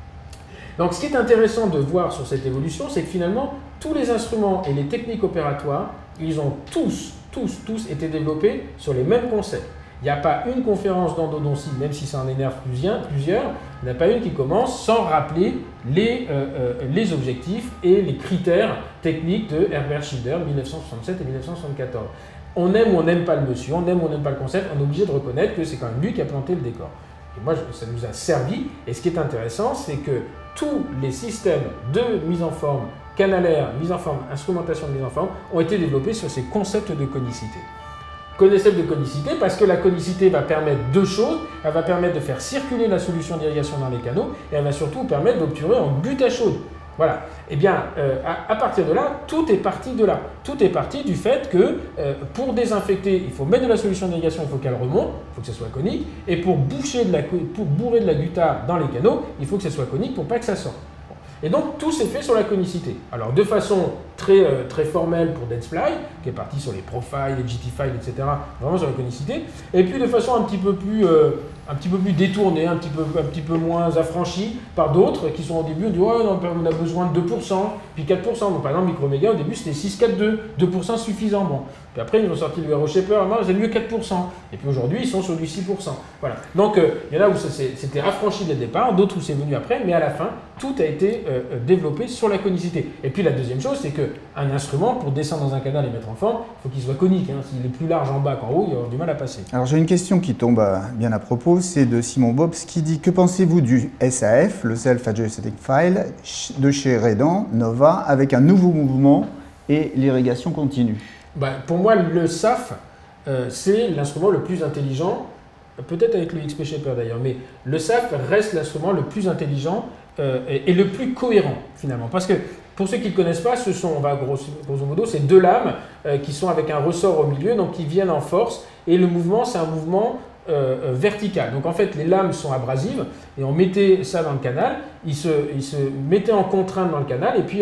Donc ce qui est intéressant de voir sur cette évolution, c'est que finalement, tous les instruments et les techniques opératoires, ils ont tous, tous, tous été développés sur les mêmes concepts. Il n'y a pas une conférence d'endodontie, même si ça en énerve plusieurs, il n'y en a pas une qui commence sans rappeler les, euh, euh, les objectifs et les critères techniques de Herbert Schilder, mille neuf cent soixante-sept et mille neuf cent soixante-quatorze. On aime ou on n'aime pas le monsieur, on aime ou on n'aime pas le concept, on est obligé de reconnaître que c'est quand même lui qui a planté le décor. Et moi, ça nous a servi, et ce qui est intéressant, c'est que tous les systèmes de mise en forme canalaire, mise en forme, instrumentation de mise en forme, ont été développés sur ces concepts de conicité. Concept de conicité parce que la conicité va permettre deux choses. Elle va permettre de faire circuler la solution d'irrigation dans les canaux et elle va surtout permettre d'obturer en butte chaude. Voilà. Eh bien, euh, à, à partir de là, tout est parti de là. Tout est parti du fait que euh, pour désinfecter, il faut mettre de la solution d'irrigation, il faut qu'elle remonte, il faut que ce soit conique. Et pour, boucher de la, pour bourrer de la gutta dans les canaux, il faut que ce soit conique pour pas que ça sorte. Et donc, tout s'est fait sur la conicité. Alors, de façon très, euh, très formelle pour Dentsply, qui est parti sur les profiles, les G T files, et cetera, vraiment sur la conicité. Et puis, de façon un petit peu plus, euh, un petit peu plus détournée, un petit peu, un petit peu moins affranchie par d'autres qui sont au début, on dit oh, non, on a besoin de deux pour cent, puis quatre pour cent. Donc, par exemple, Microméga, au début, c'était six, quatre, deux. deux pour cent suffisant. Bon. Puis après, ils ont sorti le Hero Shaper, c'est mieux quatre pour cent. Et puis aujourd'hui, ils sont sur du six pour cent. Voilà. Donc, euh, il y en a où c'était affranchi dès le départ, d'autres où c'est venu après, mais à la fin, tout a été euh, développé sur la conicité. Et puis la deuxième chose, c'est qu'un instrument, pour descendre dans un canal et mettre en forme, il faut qu'il soit conique. Hein. S'il est plus large en bas qu'en haut, il va avoir du mal à passer. Alors j'ai une question qui tombe à, bien à propos, c'est de Simon Bobs qui dit « Que pensez-vous du S A F, le Self-Adjusting File, de chez Redan, Nova, avec un nouveau mouvement et l'irrigation continue ?» Ben, pour moi, le S A F, euh, c'est l'instrument le plus intelligent, peut-être avec le X P Shaper d'ailleurs, mais le S A F reste l'instrument le plus intelligent euh, et, et le plus cohérent finalement. Parce que pour ceux qui ne le connaissent pas, ce sont, on va grosso, grosso modo, c'est deux lames euh, qui sont avec un ressort au milieu, donc qui viennent en force, et le mouvement, c'est un mouvement euh, vertical. Donc en fait, les lames sont abrasives, et on mettait ça dans le canal, il se, il se mettait en contrainte dans le canal, et puis en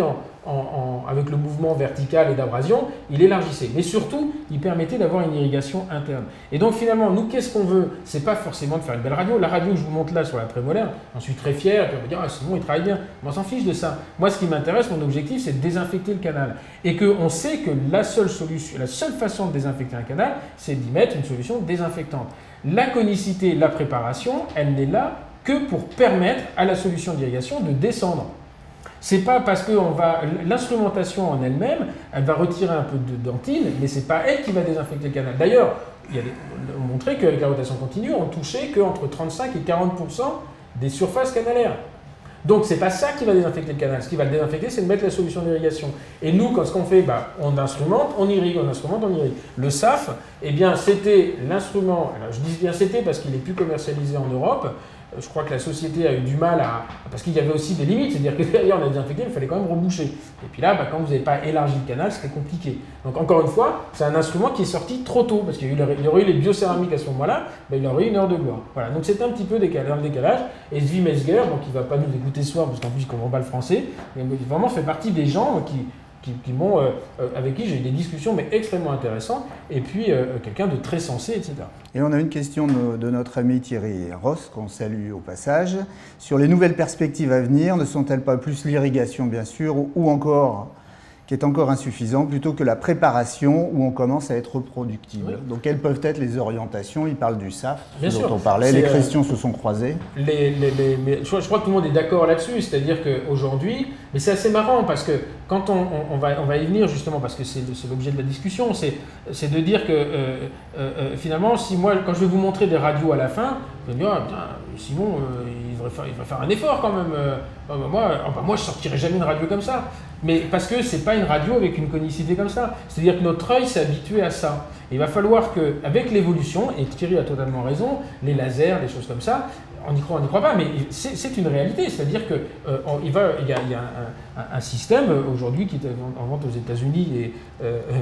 en, en, avec le mouvement vertical et d'abrasion, il élargissait. Mais surtout, il permettait d'avoir une irrigation interne. Et donc finalement, nous, qu'est-ce qu'on veut? C'est pas forcément de faire une belle radio. La radio que je vous montre là sur la prémolaire, j'en suis très fier, et puis on va dire, ah, c'est bon, il travaille bien. Mais on s'en fiche de ça. Moi, ce qui m'intéresse, mon objectif, c'est de désinfecter le canal. Et qu'on sait que la seule solution, la seule façon de désinfecter un canal, c'est d'y mettre une solution désinfectante. La conicité, la préparation, elle n'est là que pour permettre à la solution d'irrigation de descendre. C'est pas parce que l'instrumentation en elle-même, elle va retirer un peu de dentine, mais c'est pas elle qui va désinfecter le canal. D'ailleurs, il y a des, on montrait qu'avec la rotation continue, on touchait qu'entre trente-cinq et quarante pour cent des surfaces canalaires. Donc c'est pas ça qui va désinfecter le canal. Ce qui va le désinfecter, c'est de mettre la solution d'irrigation. Et nous, quand ce qu'on fait, bah, on instrumente, on irrigue, on instrumente, on irrigue. Le S A F, eh bien, c'était l'instrument. Alors je dis bien c'était parce qu'il est plus commercialisé en Europe. Je crois que la société a eu du mal à... Parce qu'il y avait aussi des limites, c'est-à-dire que derrière on a désinfecté, il fallait quand même reboucher. Et puis là, bah, quand vous n'avez pas élargi le canal, c'était compliqué. Donc encore une fois, c'est un instrument qui est sorti trop tôt, parce qu'il y, y aurait eu les biocéramiques à ce moment-là, bah, il aurait eu une heure de gloire. Voilà, donc c'est un petit peu décalé, un décalage. Et Zvi Metzger, donc il ne va pas nous écouter ce soir, parce qu'en plus il ne comprend pas le français, mais il vraiment fait partie des gens qui... Qui, qui m'ont, euh, avec qui j'ai eu des discussions mais extrêmement intéressantes, et puis euh, quelqu'un de très sensé, et cetera. Et on a une question de, de notre ami Thierry Ross, qu'on salue au passage, sur les nouvelles perspectives à venir, ne sont-elles pas plus l'irrigation bien sûr, ou, ou encore, qui est encore insuffisant, plutôt que la préparation où on commence à être productible. Oui. Donc quelles peuvent être les orientations? Il parle du S A F, bien dont sûr. on parlait, les questions euh, se sont croisées. Les, les, les, les, je, je crois que tout le monde est d'accord là-dessus, c'est-à-dire qu'aujourd'hui, mais c'est assez marrant parce que quand on, on, on, va, on va y venir justement, parce que c'est l'objet de la discussion, c'est de dire que euh, euh, finalement, si moi, quand je vais vous montrer des radios à la fin, vous allez me dire, ah, putain, Simon, euh, il, devrait faire, il devrait faire un effort quand même. Euh, bah, moi, ah, bah, moi, je ne sortirai jamais une radio comme ça. Mais parce que ce n'est pas une radio avec une conicité comme ça. C'est-à-dire que notre œil s'est habitué à ça. Et il va falloir qu'avec l'évolution, et Thierry a totalement raison, les lasers, des choses comme ça, on y croit, on n'y croit pas, mais c'est une réalité. C'est-à-dire qu'il euh, il va, il y a, il y a un, un, un système aujourd'hui qui est en vente aux États-Unis et euh, euh,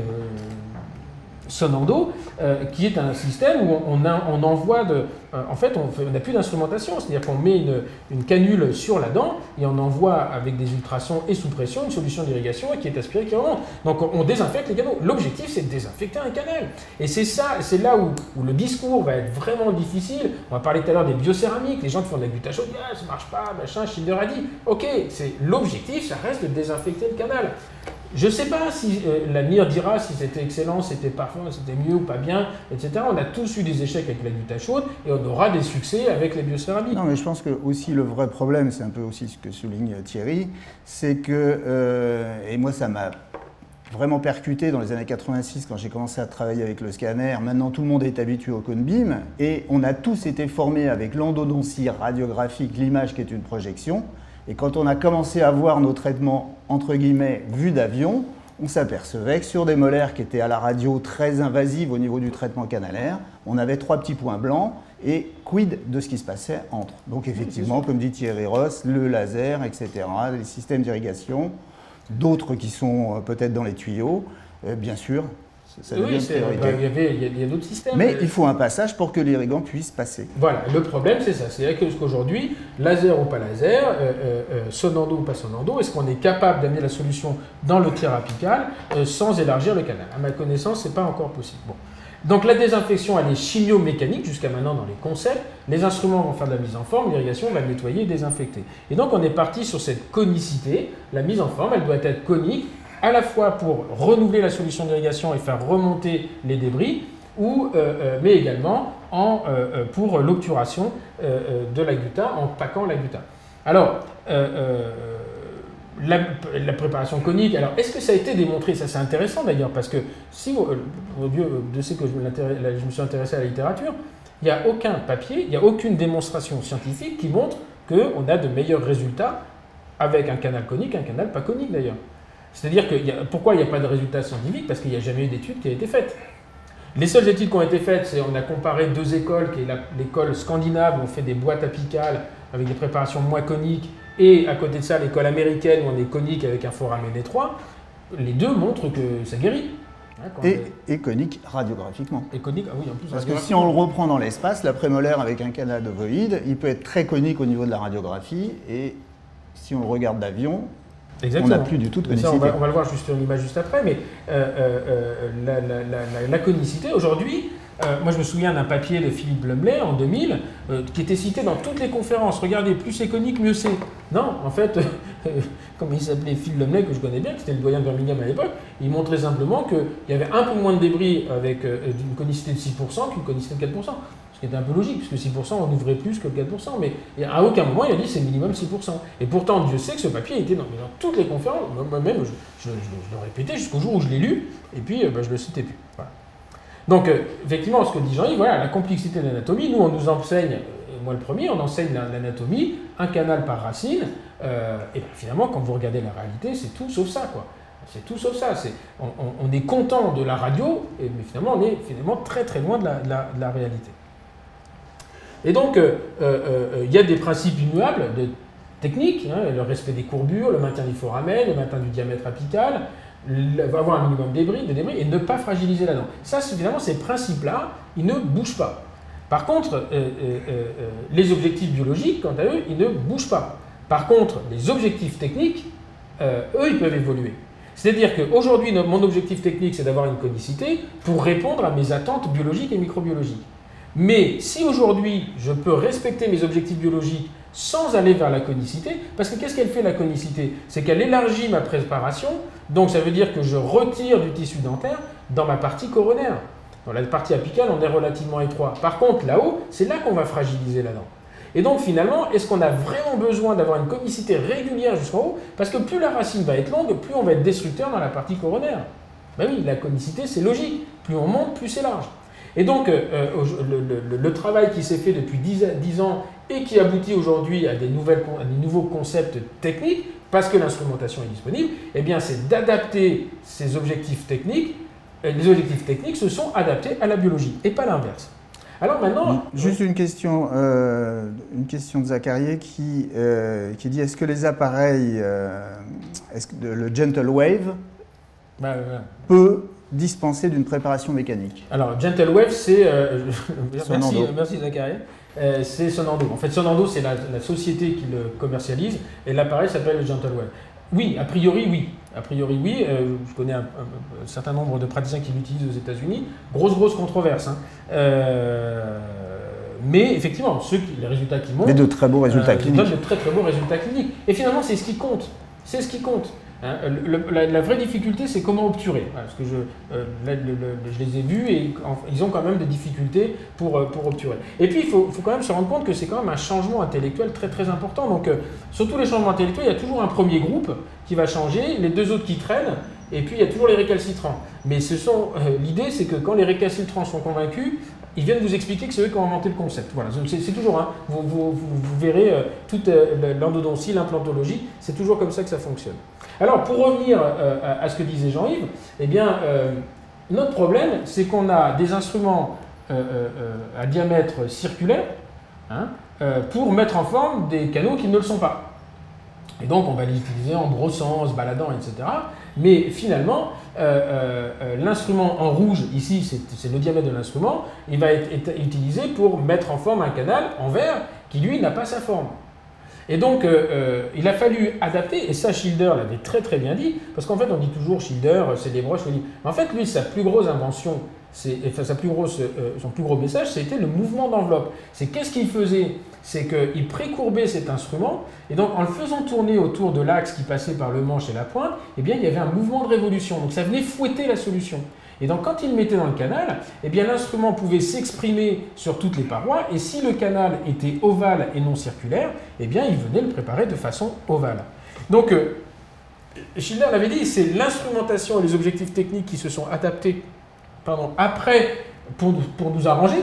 Sonando, euh, qui est un système où on, a, on envoie de... Euh, en fait, on n'a plus d'instrumentation, c'est-à-dire qu'on met une, une canule sur la dent et on envoie avec des ultrasons et sous pression une solution d'irrigation qui est aspirée, qui remonte. Donc on, on désinfecte les canaux. L'objectif, c'est de désinfecter un canal. Et c'est ça, c'est là où, où le discours va être vraiment difficile. On va parler tout à l'heure des biocéramiques, les gens qui font de la gutta chaude, ah, ça ne marche pas, machin, Schindler a dit. Ok, l'objectif, ça reste de désinfecter le canal. Je ne sais pas si euh, l'avenir dira si c'était excellent, c'était parfait, c'était mieux ou pas bien, et cetera. On a tous eu des échecs avec la gutta chaude et on aura des succès avec les biocéramiques. Non, mais je pense que aussi le vrai problème, c'est un peu aussi ce que souligne Thierry, c'est que, euh, et moi ça m'a vraiment percuté dans les années quatre-vingt-six quand j'ai commencé à travailler avec le scanner. Maintenant tout le monde est habitué au cone beam et on a tous été formés avec l'endodontie radiographique, l'image qui est une projection. Et quand on a commencé à voir nos traitements, entre guillemets, vus d'avion, on s'apercevait que sur des molaires qui étaient à la radio très invasives au niveau du traitement canalaire, on avait trois petits points blancs et quid de ce qui se passait entre. Donc effectivement, comme dit Thierry Ross, le laser, et cetera, les systèmes d'irrigation, d'autres qui sont peut-être dans les tuyaux, euh, bien sûr, ça devient oui, priorité. Bah, il y avait, il y a d'autres systèmes. Mais il faut un passage pour que l'irrigant puisse passer. Voilà, le problème c'est ça, c'est qu'aujourd'hui, laser ou pas laser, euh, euh, Sonando ou pas Sonando, est-ce qu'on est capable d'amener la solution dans le tiers apical euh, sans élargir le canal? À ma connaissance, ce n'est pas encore possible. Bon. Donc la désinfection, elle est chimio-mécanique jusqu'à maintenant dans les concepts. Les instruments vont faire de la mise en forme, l'irrigation va nettoyer et désinfecter. Et donc on est parti sur cette conicité. La mise en forme, elle doit être conique, à la fois pour renouveler la solution d'irrigation et faire remonter les débris, ou, euh, euh, mais également en, euh, pour l'obturation euh, de la gutta, en paquant la gutta. Alors, euh, euh, la, la préparation conique, alors est-ce que ça a été démontré? Ça c'est intéressant d'ailleurs, parce que si, euh, Dieu, Dieu sait que je me, je me suis intéressé à la littérature, il n'y a aucun papier, il n'y a aucune démonstration scientifique qui montre qu'on a de meilleurs résultats avec un canal conique qu'un canal pas conique d'ailleurs. C'est-à-dire que, y a, pourquoi il n'y a pas de résultats scientifiques? Parce qu'il n'y a jamais eu d'études qui a été faite. Les seules études qui ont été faites, c'est on a comparé deux écoles, qui est l'école scandinave où on fait des boîtes apicales avec des préparations moins coniques, et à côté de ça, l'école américaine où on est conique avec un foramen étroit. Les deux montrent que ça guérit. Hein, et, on... et conique radiographiquement. Et conique, ah oui, en plus. Parce que si on le reprend dans l'espace, la prémolaire avec un canal ovoïde, il peut être très conique au niveau de la radiographie, et si on le regarde d'avion, Exactement. On n'a plus du tout de ça, conicité. on, va, on va le voir juste sur l'image juste après, mais euh, euh, la, la, la, la conicité, aujourd'hui, euh, moi je me souviens d'un papier de Philippe Blumley en deux mille, euh, qui était cité dans toutes les conférences. Regardez, plus c'est conique, mieux c'est. Non, en fait, euh, comme il s'appelait Phil Blumley, que je connais bien, qui était le doyen de Birmingham à l'époque, il montrait simplement qu'il y avait un peu moins de débris avec euh, une conicité de six pour cent qu'une conicité de quatre pour cent. Ce qui était un peu logique, puisque six pour cent on ouvrait plus que le quatre pour cent, mais à aucun moment il a dit c'est minimum six pour cent. Et pourtant, Dieu sait que ce papier était dans, dans toutes les conférences, moi-même je, je, je, je le répétais jusqu'au jour où je l'ai lu, et puis euh, ben, je ne le citais plus. Voilà. Donc, euh, effectivement, ce que dit Jean-Yves, voilà, la complexité de l'anatomie, nous on nous enseigne, euh, moi le premier, on enseigne l'anatomie, un canal par racine, euh, et ben, finalement, quand vous regardez la réalité, c'est tout sauf ça, quoi. C'est tout sauf ça. C'est, on, on, on est content de la radio, et, mais finalement, on est finalement très très loin de la, de la, de la réalité. Et donc, il euh, euh, y a des principes immuables de technique, hein, le respect des courbures, le maintien du foramen, le maintien du diamètre apical, le, avoir un minimum de débris, de débris et ne pas fragiliser la dent. Ça, finalement, ces principes-là, ils ne bougent pas. Par contre, euh, euh, euh, les objectifs biologiques, quant à eux, ils ne bougent pas. Par contre, les objectifs techniques, euh, eux, ils peuvent évoluer. C'est-à-dire qu'aujourd'hui, mon objectif technique, c'est d'avoir une conicité pour répondre à mes attentes biologiques et microbiologiques. Mais si aujourd'hui, je peux respecter mes objectifs biologiques sans aller vers la conicité, parce que qu'est-ce qu'elle fait la conicité? C'est qu'elle élargit ma préparation, donc ça veut dire que je retire du tissu dentaire dans ma partie coronaire. Dans la partie apicale, on est relativement étroit. Par contre, là-haut, c'est là qu'on va fragiliser la dent. Et donc finalement, est-ce qu'on a vraiment besoin d'avoir une conicité régulière jusqu'en haut? Parce que plus la racine va être longue, plus on va être destructeur dans la partie coronaire. Ben oui, la conicité, c'est logique. Plus on monte, plus c'est large. Et donc, euh, le, le, le travail qui s'est fait depuis dix ans et qui aboutit aujourd'hui à des, nouvelles, à des nouveaux concepts techniques, parce que l'instrumentation est disponible, eh bien, c'est d'adapter ces objectifs techniques. Les objectifs techniques se sont adaptés à la biologie, et pas l'inverse. Alors maintenant... Juste une question, euh, une question de Zacharié qui, euh, qui dit, est-ce que les appareils, euh, est-ce que le Gentle Wave bah, euh, peut dispenser d'une préparation mécanique? Alors, Gentle Wave, c'est... Euh, merci, merci Zacharié. Euh, c'est Sonando. En fait, Sonando, c'est la, la société qui le commercialise, et l'appareil s'appelle le Gentle Wave. Oui, a priori, oui. A priori, oui. Euh, je connais un, un, un certain nombre de praticiens qui l'utilisent aux États-Unis. Grosse, grosse controverse. Hein. Euh, mais effectivement, ceux qui, les résultats qui montrent... Mais de très beaux résultats euh, cliniques. de très, très beaux résultats cliniques. Et finalement, c'est ce qui compte. C'est ce qui compte. Hein, le, la, la vraie difficulté, c'est comment obturer. Parce que je, euh, le, le, le, je les ai vus et en, ils ont quand même des difficultés pour, pour obturer. Et puis, il faut, faut quand même se rendre compte que c'est quand même un changement intellectuel très très important. Donc, euh, sur tous les changements intellectuels, il y a toujours un premier groupe qui va changer, les deux autres qui traînent, et puis il y a toujours les récalcitrants. Mais ce sont, euh, l'idée, c'est que quand les récalcitrants sont convaincus, ils viennent vous expliquer que c'est eux qui ont inventé le concept. Voilà, c'est toujours, hein, vous, vous, vous, vous verrez euh, toute euh, l'endodontie, l'implantologie, c'est toujours comme ça que ça fonctionne. Alors, pour revenir euh, à, à ce que disait Jean-Yves, eh bien, euh, notre problème, c'est qu'on a des instruments euh, euh, à diamètre circulaire hein, euh, pour mettre en forme des canaux qui ne le sont pas. Et donc, on va les utiliser en brossant, en se baladant, et cetera. Mais finalement, euh, euh, l'instrument en rouge, ici, c'est le diamètre de l'instrument, il va être, être utilisé pour mettre en forme un canal en vert qui, lui, n'a pas sa forme. Et donc, euh, euh, il a fallu adapter, et ça, Schilder l'avait très très bien dit, parce qu'en fait, on dit toujours Schilder, c'est des broches, mais en fait, lui, sa plus grosse invention, enfin, sa plus grosse, euh, son plus gros message, c'était le mouvement d'enveloppe. C'est qu'est-ce qu'il faisait? C'est qu'il précourbait cet instrument, et donc en le faisant tourner autour de l'axe qui passait par le manche et la pointe, eh bien, il y avait un mouvement de révolution, donc ça venait fouetter la solution. Et donc quand il le mettait dans le canal, eh bien l'instrument pouvait s'exprimer sur toutes les parois, et si le canal était ovale et non circulaire, eh bien il venait le préparer de façon ovale. Donc euh, Schilder l'avait dit, c'est l'instrumentation et les objectifs techniques qui se sont adaptés pardon, après pour, pour nous arranger,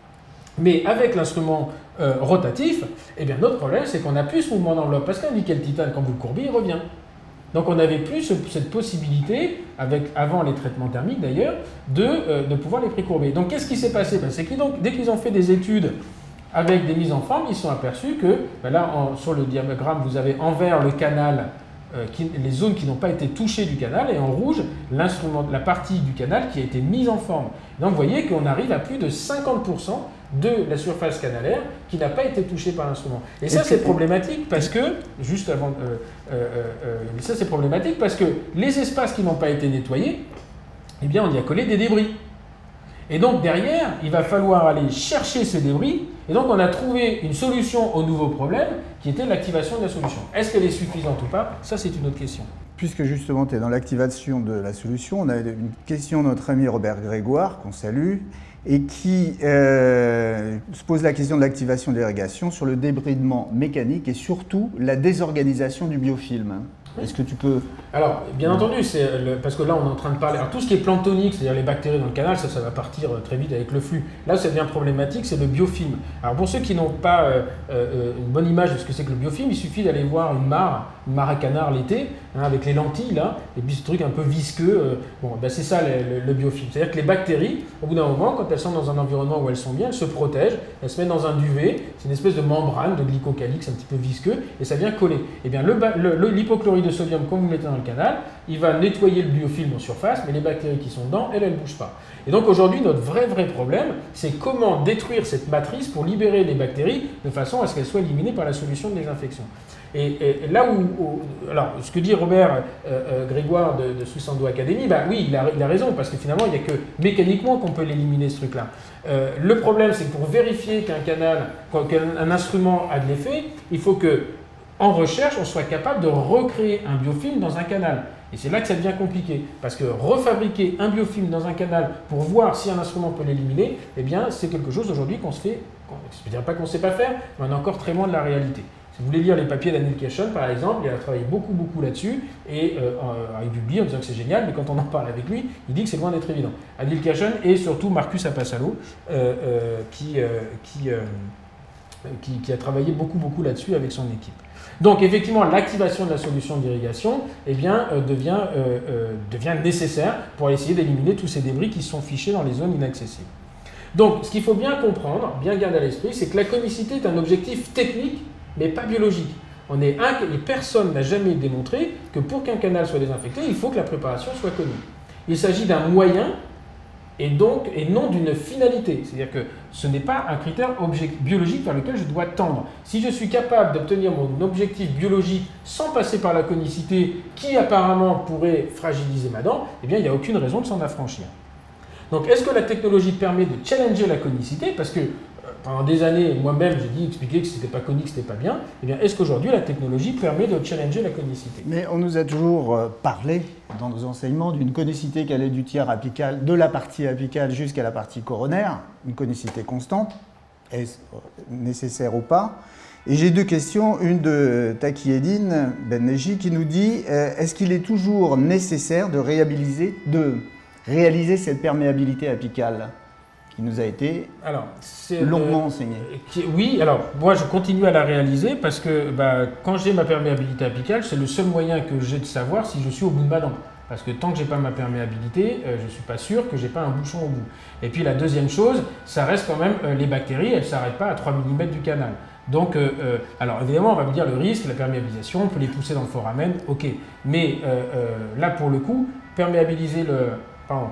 mais avec l'instrument euh, rotatif, eh bien notre problème c'est qu'on n'a plus ce mouvement d'enveloppe, parce qu'un nickel titane, quand vous le courbez, il revient. Donc on n'avait plus ce, cette possibilité, avec, avant les traitements thermiques d'ailleurs, de, euh, de pouvoir les précourber. Donc qu'est-ce qui s'est passé? Ben, c'est que donc, dès qu'ils ont fait des études avec des mises en forme, ils se sont aperçus que, ben là en, sur le diagramme, vous avez envers le canal euh, qui, les zones qui n'ont pas été touchées du canal, et en rouge, l'instrument, la partie du canal qui a été mise en forme. Donc vous voyez qu'on arrive à plus de cinquante pour cent de la surface canalaire qui n'a pas été touchée par l'instrument. Et ça, c'est problématique parce que, juste avant, euh, euh, euh, ça c'est problématique parce que les espaces qui n'ont pas été nettoyés, eh bien, on y a collé des débris. Et donc derrière, il va falloir aller chercher ces débris. Et donc on a trouvé une solution au nouveau problème qui était l'activation de la solution. Est-ce qu'elle est suffisante ou pas? Ça, c'est une autre question. Puisque justement tu es dans l'activation de la solution, on a une question de notre ami Robert Grégoire, qu'on salue, et qui euh, se pose la question de l'activation de l'irrigation sur le débridement mécanique et surtout la désorganisation du biofilm. Est-ce que tu peux... Alors, bien entendu, c'est le, parce que là, on est en train de parler... Alors, tout ce qui est planctonique, c'est-à-dire les bactéries dans le canal, ça, ça va partir très vite avec le flux. Là, ça devient problématique, c'est le biofilm. Alors, pour ceux qui n'ont pas euh, euh, une bonne image de ce que c'est que le biofilm, il suffit d'aller voir une mare, une mare à canard l'été, hein, avec les lentilles, là, et puis ce truc un peu visqueux. Euh, bon, ben, c'est ça, le, le, le biofilm. C'est-à-dire que les bactéries, au bout d'un moment, quand elles sont dans un environnement où elles sont bien, elles se protègent, elles se mettent dans un duvet, c'est une espèce de membrane, de glycocalyx un petit peu visqueux, et ça vient coller. Et bien, l'hypochlorite de sodium, quand vous le mettez dans le canal, il va nettoyer le biofilm en surface, mais les bactéries qui sont dedans, elles, elles ne bougent pas. Et donc aujourd'hui, notre vrai, vrai problème, c'est comment détruire cette matrice pour libérer les bactéries de façon à ce qu'elles soient éliminées par la solution de désinfection. Et, et, et là où, où... Alors, ce que dit Robert euh, euh, Grégoire de, de Swiss Endo Academy, bah oui, il a, il a raison, parce que finalement, il n'y a que mécaniquement qu'on peut l'éliminer, ce truc-là. Euh, le problème, c'est que pour vérifier qu'un canal, qu'un instrument a de l'effet, il faut que en recherche, on soit capable de recréer un biofilm dans un canal. Et c'est là que ça devient compliqué. Parce que refabriquer un biofilm dans un canal pour voir si un instrument peut l'éliminer, eh bien, c'est quelque chose aujourd'hui qu'on se fait, je ne dirais pas qu'on ne sait pas faire, mais on est encore très loin de la réalité. Si vous voulez lire les papiers d'Anil Kashon, par exemple, il a travaillé beaucoup, beaucoup là-dessus, et euh, euh, il publie en disant que c'est génial, mais quand on en parle avec lui, il dit que c'est loin d'être évident. Anil Kashon et surtout Marcus Apasalo, euh, euh, qui, euh, qui, euh, qui, qui a travaillé beaucoup, beaucoup là-dessus avec son équipe. Donc effectivement, l'activation de la solution d'irrigation eh bien, euh, devient, euh, euh, devient nécessaire pour essayer d'éliminer tous ces débris qui sont fichés dans les zones inaccessibles. Donc ce qu'il faut bien comprendre, bien garder à l'esprit, c'est que la conicité est un objectif technique, mais pas biologique. On est un, et personne n'a jamais démontré que pour qu'un canal soit désinfecté, il faut que la préparation soit connue. Il s'agit d'un moyen et, donc, et non d'une finalité. C'est-à-dire que ce n'est pas un critère biologique vers lequel je dois tendre. Si je suis capable d'obtenir mon objectif biologique sans passer par la conicité qui apparemment pourrait fragiliser ma dent, eh bien il n'y a aucune raison de s'en affranchir. Donc est-ce que la technologie permet de challenger la conicité? Parce que pendant des années, moi-même, j'ai dit, expliqué que ce n'était pas conique, ce n'était pas bien. Eh bien, est-ce qu'aujourd'hui, la technologie permet de challenger la conicité? Mais on nous a toujours parlé, dans nos enseignements, d'une conicité qui allait du tiers apical, de la partie apicale jusqu'à la partie coronaire, une conicité constante. Est-ce nécessaire ou pas? Et j'ai deux questions. Une de Taqiyedine Ben-Neji qui nous dit, euh, est-ce qu'il est toujours nécessaire de réhabiliter, de réaliser cette perméabilité apicale qui nous a été alors, longuement euh, enseignée. Oui, alors moi je continue à la réaliser parce que bah, quand j'ai ma perméabilité apicale, c'est le seul moyen que j'ai de savoir si je suis au bout de ma dent. Parce que tant que je n'ai pas ma perméabilité, euh, je ne suis pas sûr que je n'ai pas un bouchon au bout. Et puis la deuxième chose, ça reste quand même euh, les bactéries, elles ne s'arrêtent pas à trois millimètres du canal. Donc, euh, euh, alors évidemment, on va me dire le risque, la perméabilisation, on peut les pousser dans le foramen, ok. Mais euh, euh, là, pour le coup, perméabiliser le... Pardon,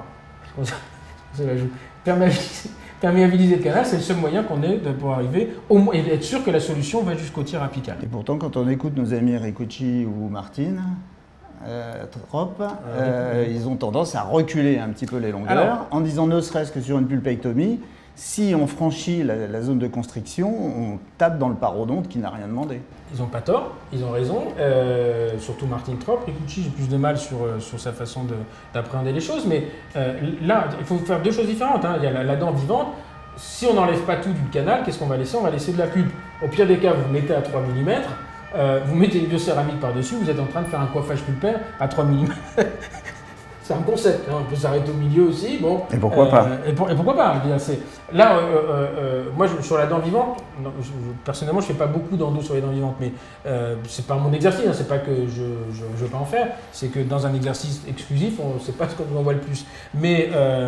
c'est la joue. Perméabiliser, perméabiliser le canal, c'est le seul moyen qu'on ait de pouvoir arriver au moins, et être sûr que la solution va jusqu'au tiers apical. Et pourtant, quand on écoute nos amis Ricucci ou Martine, euh, trop, euh, ils ont tendance à reculer un petit peu les longueurs, alors, en disant ne serait-ce que sur une pulpectomie, si on franchit la, la zone de constriction, on tape dans le parodonte qui n'a rien demandé. Ils n'ont pas tort, ils ont raison, euh, surtout Martin Trop. Ricucci, j'ai plus de mal sur, sur sa façon d'appréhender les choses, mais euh, là, il faut faire deux choses différentes. Hein. Il y a la, la dent vivante. Si on n'enlève pas tout du canal, qu'est-ce qu'on va laisser? On va laisser de la pulpe. Au pire des cas, vous mettez à trois millimètres, euh, vous mettez une biocéramique par-dessus, vous êtes en train de faire un coiffage pulpaire à trois millimètres. C'est un concept, hein. On peut s'arrêter au milieu aussi. Bon, et pourquoi euh, pas et, pour, et pourquoi pas Là, euh, euh, euh, moi, je, sur la dent vivante, non, je, je, personnellement, je ne fais pas beaucoup d'endo sur les dents vivantes, mais euh, c'est pas mon exercice, hein, c'est pas que je ne veux pas en faire, c'est que dans un exercice exclusif, c'est pas ce qu'on nous envoie le plus. Mais euh,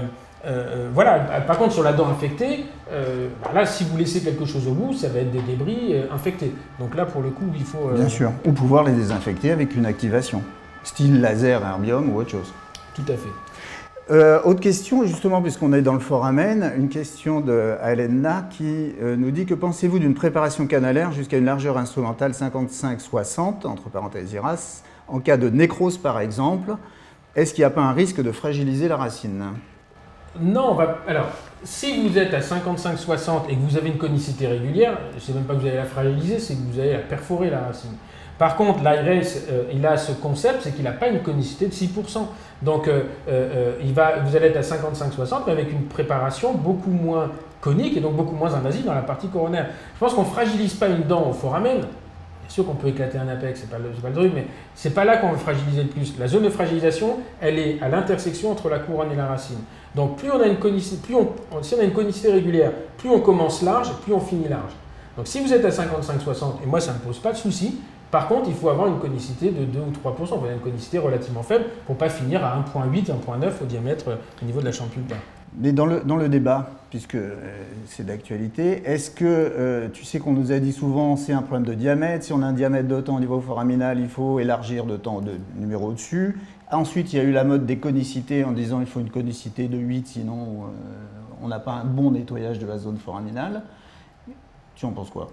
Euh, voilà, par contre sur la dent infectée, euh, bah là si vous laissez quelque chose au bout, ça va être des débris euh, infectés. Donc là pour le coup il faut... Euh, Bien sûr, ou pouvoir les désinfecter avec une activation, style laser, herbium ou autre chose. Tout à fait. Euh, autre question, justement, puisqu'on est dans le foramen, une question de Alena qui euh, nous dit: que pensez-vous d'une préparation canalaire jusqu'à une largeur instrumentale cinquante-cinq soixante, entre parenthèses I R A S, en cas de nécrose par exemple? Est-ce qu'il n'y a pas un risque de fragiliser la racine? Non, on va... alors, si vous êtes à cinquante-cinq soixante et que vous avez une conicité régulière, c'est même pas que vous allez la fragiliser, c'est que vous allez la perforer la racine. Par contre, l'I R A S, euh, il a ce concept, c'est qu'il n'a pas une conicité de six pour cent. Donc, euh, euh, il va, vous allez être à cinquante-cinq soixante, mais avec une préparation beaucoup moins conique et donc beaucoup moins invasive dans la partie coronaire. Je pense qu'on ne fragilise pas une dent au foramen. Bien sûr qu'on peut éclater un apex, c'est pas, pas le truc, mais c'est pas là qu'on veut fragiliser le plus. La zone de fragilisation, elle est à l'intersection entre la couronne et la racine. Donc, plus on a une conicité, plus on, si on a une conicité régulière, plus on commence large, plus on finit large. Donc, si vous êtes à cinquante-cinq soixante, et moi ça ne me pose pas de souci. Par contre, il faut avoir une conicité de deux ou trois pour cent, une conicité relativement faible pour ne pas finir à un virgule huit, un virgule neuf au diamètre euh, au niveau de la champulpa. Mais dans le, dans le débat, puisque euh, c'est d'actualité, est-ce que, euh, tu sais qu'on nous a dit souvent c'est un problème de diamètre, si on a un diamètre d'autant au niveau foraminal, il faut élargir d'autant de numéro au-dessus. Ensuite, il y a eu la mode des conicités en disant il faut une conicité de huit, sinon euh, on n'a pas un bon nettoyage de la zone foraminale. Tu en penses quoi?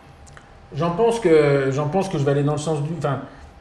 J'en pense que j'en pense que je vais aller dans le sens du... Enfin,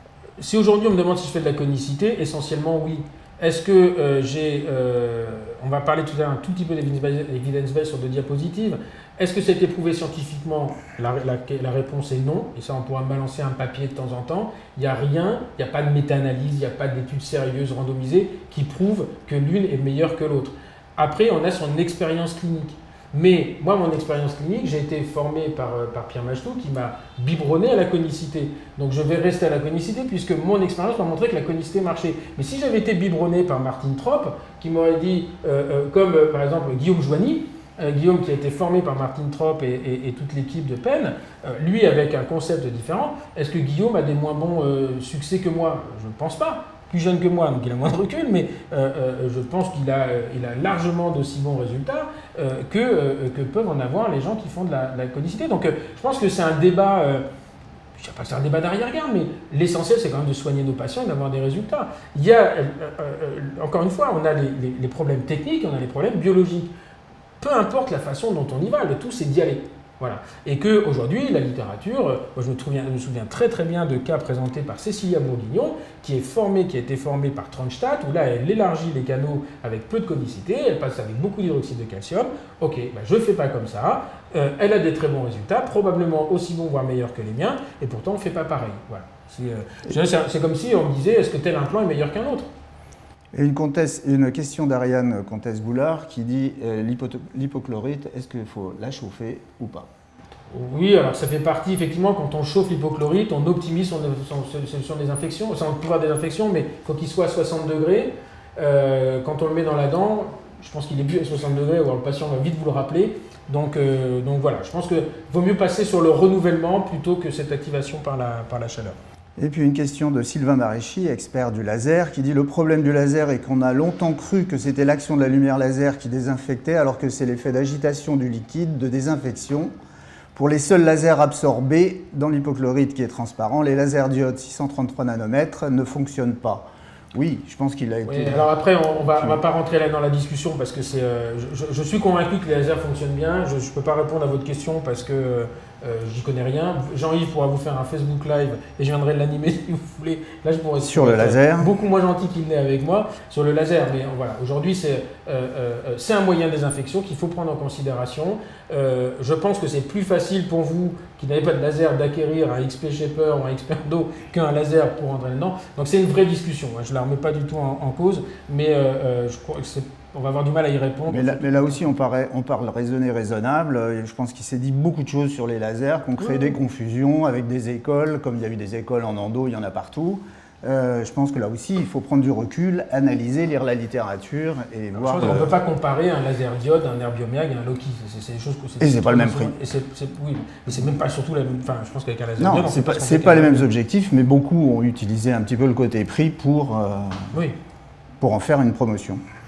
si aujourd'hui on me demande si je fais de la conicité, essentiellement oui. Est-ce que euh, j'ai... Euh, on va parler tout à l'heure un tout petit peu d'évidence-based sur deux diapositives. Est-ce que c'est éprouvé scientifiquement? la, la, la réponse est non. Et ça, on pourra balancer un papier de temps en temps. Il n'y a rien, il n'y a pas de méta-analyse, il n'y a pas d'études sérieuses randomisées qui prouvent que l'une est meilleure que l'autre. Après, on a son expérience clinique. Mais moi, mon expérience clinique, j'ai été formé par, par Pierre Machetou qui m'a biberonné à la conicité. Donc je vais rester à la conicité puisque mon expérience m'a montré que la conicité marchait. Mais si j'avais été biberonné par Martine Tropp, qui m'aurait dit, euh, euh, comme euh, par exemple Guillaume Joigny, euh, Guillaume qui a été formé par Martine Tropp et, et, et toute l'équipe de Penn, euh, lui avec un concept différent, est-ce que Guillaume a des moins bons euh, succès que moi? Je ne pense pas. Plus jeune que moi, donc il a moins de recul, mais euh, euh, je pense qu'il a, euh, il a largement d'aussi bons résultats euh, que, euh, que peuvent en avoir les gens qui font de la, de la conicité. Donc euh, je pense que c'est un débat, euh, je ne sais pas que c'est un débat d'arrière-garde, mais l'essentiel c'est quand même de soigner nos patients et d'avoir des résultats. Il y a, euh, euh, encore une fois, on a les, les, les problèmes techniques, on a les problèmes biologiques. Peu importe la façon dont on y va, le tout c'est d'y aller. Voilà. Et qu'aujourd'hui, la littérature, moi je me souviens, je me souviens très très bien de cas présentés par Cécilia Bourguignon, qui est formée, qui a été formée par Tronstadt, où là elle élargit les canaux avec peu de conicité, elle passe avec beaucoup d'hydroxyde de calcium. Ok, ben je ne fais pas comme ça, euh, elle a des très bons résultats, probablement aussi bons voire meilleurs que les miens, et pourtant on ne fait pas pareil. Voilà. C'est euh, comme si on me disait est-ce que tel implant est meilleur qu'un autre? Et une, comtesse, une question d'Ariane Comtesse-Boulard qui dit euh, l'hypochlorite, est-ce qu'il faut la chauffer ou pas? Oui, alors ça fait partie, effectivement, quand on chauffe l'hypochlorite, on optimise son, son, son, son désinfection, son pouvoir de désinfection, mais il faut qu'il soit à soixante degrés. Euh, quand on le met dans la dent, je pense qu'il est plus à soixante degrés, ou alors le patient va vite vous le rappeler. Donc, euh, donc voilà, je pense qu'il vaut mieux passer sur le renouvellement plutôt que cette activation par la, par la chaleur. Et puis une question de Sylvain Maréchy, expert du laser, qui dit « Le problème du laser est qu'on a longtemps cru que c'était l'action de la lumière laser qui désinfectait, alors que c'est l'effet d'agitation du liquide, de désinfection. Pour les seuls lasers absorbés dans l'hypochlorite qui est transparent, les lasers diode six cent trente-trois nanomètres ne fonctionnent pas. » Oui, je pense qu'il a été... Oui, alors après, on ne va, va pas rentrer là dans la discussion parce que c'est, euh, je, je suis convaincu que les lasers fonctionnent bien. Je ne peux pas répondre à votre question parce que euh, j'y connais rien. Jean-Yves pourra vous faire un Facebook Live et je viendrai l'animer si vous voulez. Là, je pourrais sur le laser. Beaucoup moins gentil qu'il n'est avec moi sur le laser. Mais voilà, aujourd'hui, c'est euh, euh, c'est un moyen de désinfection qu'il faut prendre en considération. Euh, je pense que c'est plus facile pour vous qui n'avez pas de laser d'acquérir un X P Shaper ou un X P Endo qu'un laser pour rentrer dedans. Donc c'est une vraie discussion. Je ne la remets pas du tout en, en cause, mais euh, euh, je crois que c'est... On va avoir du mal à y répondre. Mais là, mais là aussi, on, paraît, on parle raisonné, raisonnable. Je pense qu'il s'est dit beaucoup de choses sur les lasers, qu'on crée mmh. des confusions avec des écoles, comme il y a eu des écoles en endo, il y en a partout. Euh, je pense que là aussi, il faut prendre du recul, analyser, lire la littérature et Alors, voir... Je pense qu'on ne peut pas comparer un laser diode, un herbiomag et un Loki. C'est des choses que et c'est pas le même prix. Et c'est, c'est, oui, mais c'est même pas surtout la même... Enfin, je pense qu'avec un laser non, diode... Non, c'est pas, c'est pas les mêmes objectifs, mais beaucoup ont utilisé un petit peu le côté prix pour, euh, oui. pour en faire une promotion.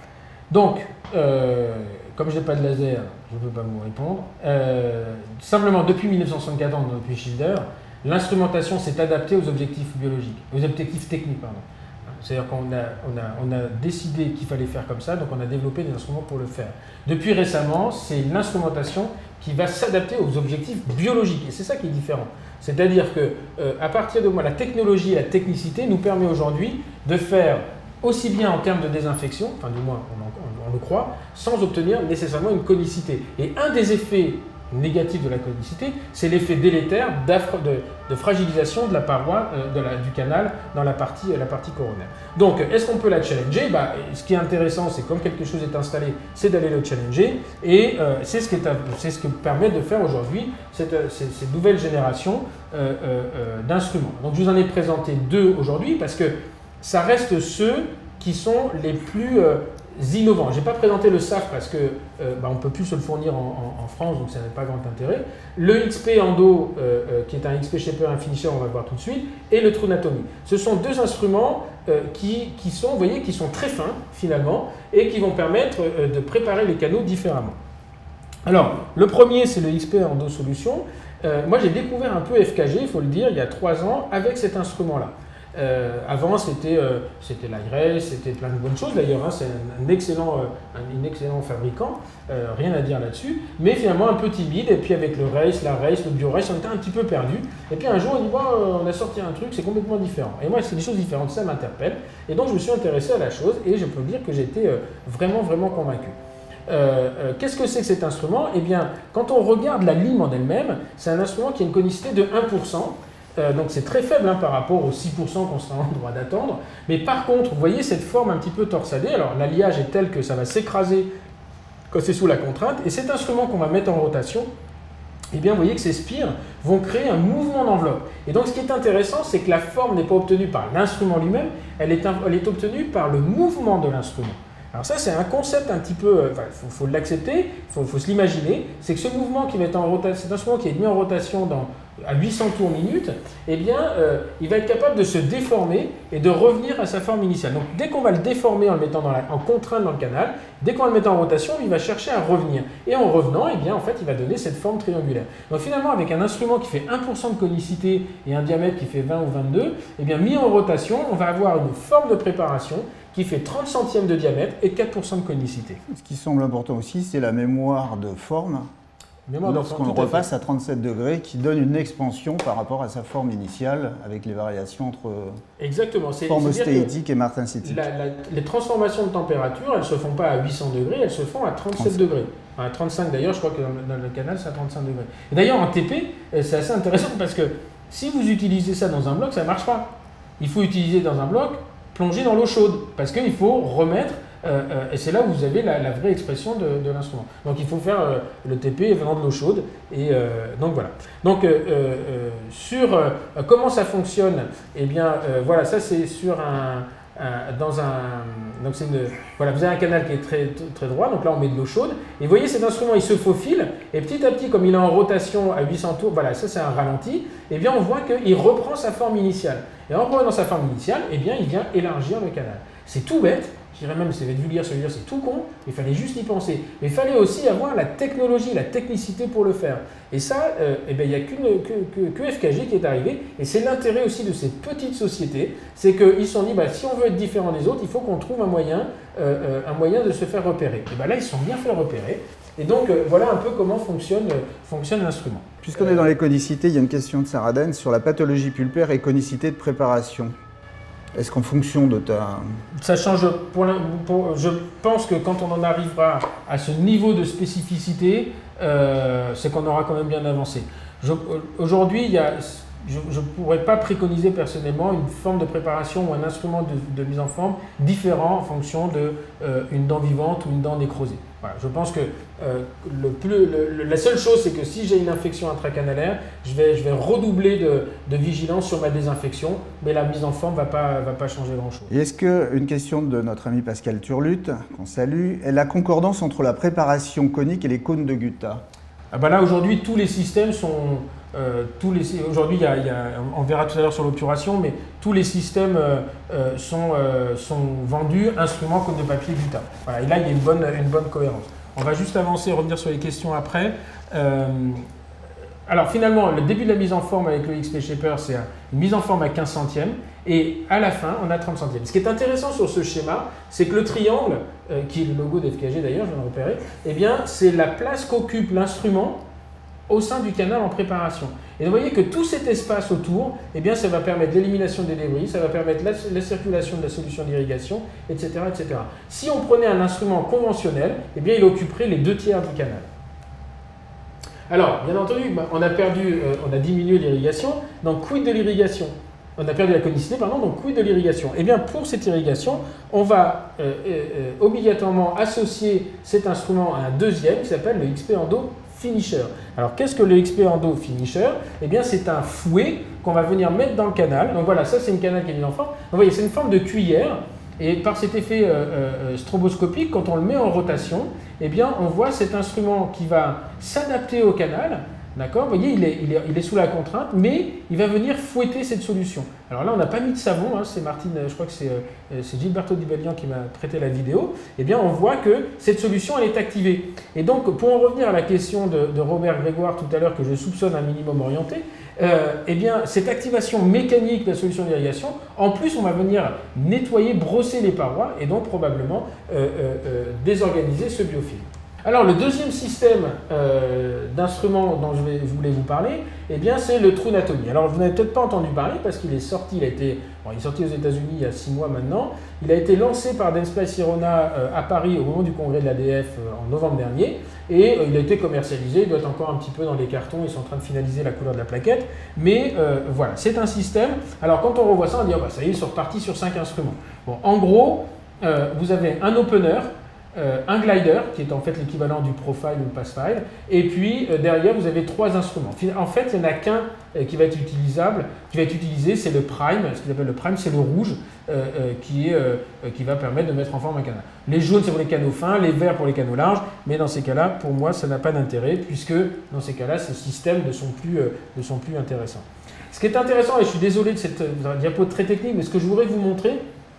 Donc, euh, comme je n'ai pas de laser, je ne peux pas vous répondre. Euh, simplement, depuis mille neuf cent soixante-quatorze, depuis Schilder, l'instrumentation s'est adaptée aux objectifs biologiques, aux objectifs techniques, pardon. C'est-à-dire qu'on a, on a, on a décidé qu'il fallait faire comme ça, donc on a développé des instruments pour le faire. Depuis récemment, c'est l'instrumentation qui va s'adapter aux objectifs biologiques, et c'est ça qui est différent. C'est-à-dire que euh, à partir de moi, la technologie et la technicité nous permet aujourd'hui de faire aussi bien en termes de désinfection, enfin du moins on, en, on, on le croit, sans obtenir nécessairement une conicité. Et un des effets négatif de la conicité, c'est l'effet délétère de, de fragilisation de la paroi euh, de la, du canal dans la partie, la partie coronaire. Donc, est-ce qu'on peut la challenger? Bah, ce qui est intéressant, c'est comme quelque chose est installé, c'est d'aller le challenger, et euh, c'est ce, ce que permet de faire aujourd'hui cette, cette, cette nouvelle génération euh, euh, d'instruments. Donc, je vous en ai présenté deux aujourd'hui, parce que ça reste ceux qui sont les plus euh, innovants. Je n'ai pas présenté le S A F parce qu'on euh, bah, ne peut plus se le fournir en, en, en France, donc ça n'a pas grand intérêt. Le X P Endo, euh, euh, qui est un X P Shaper, un finisher, on va le voir tout de suite, et le Trunatomy. Ce sont deux instruments euh, qui, qui, sont, vous voyez, qui sont très fins, finalement, et qui vont permettre euh, de préparer les canaux différemment. Alors, le premier, c'est le X P Endo Solution. Euh, moi, j'ai découvert un peu F K G, il faut le dire, il y a trois ans, avec cet instrument-là. Euh, avant, c'était euh, l'I R E S, c'était plein de bonnes choses d'ailleurs, hein, c'est un, un, excellent, euh, un, un excellent fabricant, euh, rien à dire là-dessus, mais finalement un peu timide, et puis avec le R E S, la R E S, le bio-R E S, on était un petit peu perdu, et puis un jour on dit, bon, on a sorti un truc, c'est complètement différent, et moi c'est des choses différentes, ça m'interpelle, et donc je me suis intéressé à la chose, et je peux dire que j'ai été euh, vraiment, vraiment convaincu. Euh, euh, Qu'est-ce que c'est que cet instrument? Eh bien, quand on regarde la lime en elle-même, c'est un instrument qui a une conicité de un pour cent. Euh, donc c'est très faible hein, par rapport aux six pour cent qu'on sera en droit d'attendre. Mais par contre, vous voyez cette forme un petit peu torsadée. Alors l'alliage est tel que ça va s'écraser quand c'est sous la contrainte. Et cet instrument qu'on va mettre en rotation, eh bien vous voyez que ces spires vont créer un mouvement d'enveloppe. Et donc ce qui est intéressant, c'est que la forme n'est pas obtenue par l'instrument lui-même, elle est, elle est obtenue par le mouvement de l'instrument. Alors ça, c'est un concept un petit peu, il enfin, faut, faut l'accepter, il faut, faut se l'imaginer, c'est que ce mouvement qui va être en rotation, cet instrument qui est mis en rotation dans, à huit cents tours minute, eh bien, euh, il va être capable de se déformer et de revenir à sa forme initiale. Donc dès qu'on va le déformer en le mettant dans la, en contrainte dans le canal, dès qu'on va le met en rotation, il va chercher à revenir. Et en revenant, eh bien, en fait, il va donner cette forme triangulaire. Donc finalement, avec un instrument qui fait un pour cent de conicité et un diamètre qui fait vingt ou vingt-deux, eh bien, mis en rotation, on va avoir une forme de préparation qui fait trente centièmes de diamètre et quatre pour cent de conicité. Ce qui semble important aussi, c'est la mémoire de forme. Lorsqu'on le repasse à trente-sept degrés, qui donne une expansion par rapport à sa forme initiale, avec les variations entre Exactement. forme ostéitique et martensitique. La, la, les transformations de température, elles ne se font pas à huit cents degrés, elles se font à trente-sept degrés. À trente-cinq d'ailleurs, je crois que dans le canal, c'est à trente-cinq degrés. Et d'ailleurs, en T P, c'est assez intéressant parce que si vous utilisez ça dans un bloc, ça ne marche pas. Il faut utiliser dans un bloc plonger dans l'eau chaude, parce qu'il faut remettre, euh, euh, et c'est là où vous avez la, la vraie expression de, de l'instrument. Donc il faut faire euh, le T P venant de l'eau chaude, et euh, donc voilà. Donc euh, euh, sur euh, comment ça fonctionne, eh bien euh, voilà, ça c'est sur un, un, dans un, donc c'est une, voilà, vous avez un canal qui est très, très droit, donc là on met de l'eau chaude, et vous voyez cet instrument il se faufile, et petit à petit comme il est en rotation à huit cents tours, voilà, ça c'est un ralenti, et bien on voit qu'il reprend sa forme initiale. Et en reprenant sa forme initiale, eh bien, il vient élargir le canal. C'est tout bête, je dirais même, c'est vulgaire, c'est c'est tout con, il fallait juste y penser. Mais il fallait aussi avoir la technologie, la technicité pour le faire. Et ça, euh, eh bien, il n'y a qu'une, que, que, que F K G qui est arrivé, et c'est l'intérêt aussi de ces petites sociétés, c'est qu'ils se sont dit, bah, si on veut être différent des autres, il faut qu'on trouve un moyen, euh, un moyen de se faire repérer. Et bien là, ils se sont bien fait repérer. Et donc, euh, voilà un peu comment fonctionne, euh, fonctionne l'instrument. Puisqu'on euh, est dans les conicités, il y a une question de Sarah Den sur la pathologie pulpaire et conicité de préparation. Est-ce qu'en fonction de ta... Ça change, pour, pour, je pense que quand on en arrivera à ce niveau de spécificité, euh, c'est qu'on aura quand même bien avancé. Aujourd'hui, il y a... Je ne pourrais pas préconiser personnellement une forme de préparation ou un instrument de, de mise en forme différent en fonction d'une euh, dent vivante ou une dent nécrosée. Voilà, je pense que euh, le plus, le, la seule chose, c'est que si j'ai une infection intracanalaire, je vais, je vais redoubler de, de vigilance sur ma désinfection, mais la mise en forme ne va pas, va pas changer grand-chose. Et est-ce qu'une question de notre ami Pascal Turlut, qu'on salue, est la concordance entre la préparation conique et les cônes de gutta? Ah bah là, aujourd'hui, tous les systèmes sont... Euh, tous les, aujourd'hui, il y a, il y a, on verra tout à l'heure sur l'obturation, mais tous les systèmes euh, euh, sont, euh, sont vendus instruments comme de papier Buta. Voilà, et là, il y a une bonne, une bonne cohérence. On va juste avancer et revenir sur les questions après. Euh, alors finalement, le début de la mise en forme avec le X P Shaper, c'est une mise en forme à quinze centièmes. Et à la fin, on a trente centièmes. Ce qui est intéressant sur ce schéma, c'est que le triangle, euh, qui est le logo d'F K G d'ailleurs, je viens de repérer, eh bien, c'est la place qu'occupe l'instrument au sein du canal en préparation. Et vous voyez que tout cet espace autour, eh bien, ça va permettre l'élimination des débris, ça va permettre la, la circulation de la solution d'irrigation, et cetera, et cetera. Si on prenait un instrument conventionnel, eh bien, il occuperait les deux tiers du canal. Alors, bien entendu, on a perdu, euh, on a diminué l'irrigation, donc quid de l'irrigation? On a perdu la conicité, pardon, donc quid de l'irrigation? Eh bien, pour cette irrigation, on va euh, euh, obligatoirement associer cet instrument à un deuxième qui s'appelle le X P Endo Finisher. Alors, qu'est-ce que le X P Endo Finisher? Eh bien, c'est un fouet qu'on va venir mettre dans le canal. Donc voilà, ça c'est une canal qui est mise en forme. Donc, vous voyez, c'est une forme de cuillère. Et par cet effet euh, euh, stroboscopique, quand on le met en rotation, eh bien, on voit cet instrument qui va s'adapter au canal. D'accord? Vous voyez, il est, il, est, il est sous la contrainte, mais il va venir fouetter cette solution. Alors là, on n'a pas mis de savon, hein, c'est Martine, je crois que c'est euh, Gilberto Di Bellian qui m'a prêté la vidéo. Eh bien, on voit que cette solution, elle est activée. Et donc, pour en revenir à la question de, de Robert Grégoire tout à l'heure, que je soupçonne un minimum orienté, euh, eh bien, cette activation mécanique de la solution d'irrigation, en plus, on va venir nettoyer, brosser les parois, et donc probablement euh, euh, euh, désorganiser ce biofilm. Alors, le deuxième système euh, d'instruments dont je, vais, je voulais vous parler, eh bien, c'est le TrueNatomy. Alors, vous n'avez peut-être pas entendu parler parce qu'il est sorti, il, a été, bon, il est sorti aux États-Unis il y a six mois maintenant. Il a été lancé par Denspace Sirona euh, à Paris au moment du congrès de l'A D F euh, en novembre dernier. Et euh, il a été commercialisé, il doit être encore un petit peu dans les cartons, ils sont en train de finaliser la couleur de la plaquette. Mais euh, voilà, c'est un système. Alors, quand on revoit ça, on dit, oh, bah, ça y est, ils sont repartis sur cinq instruments. Bon, en gros, euh, vous avez un opener, Euh, un glider, qui est en fait l'équivalent du profile ou du pass file, et puis euh, derrière vous avez trois instruments. En fait, il n'y en a qu'un euh, qui va être utilisable, qui va être utilisé, c'est le prime. Ce qu'ils appellent le prime, c'est le rouge, euh, euh, qui, est, euh, qui va permettre de mettre en forme un canal. Les jaunes, c'est pour les canaux fins, les verts pour les canaux larges, mais dans ces cas-là, pour moi, ça n'a pas d'intérêt, puisque dans ces cas-là, ces systèmes ne sont plus, euh, ne sont plus intéressants. Ce qui est intéressant, et je suis désolé de cette euh, diapo très technique, mais ce que je voudrais vous montrer,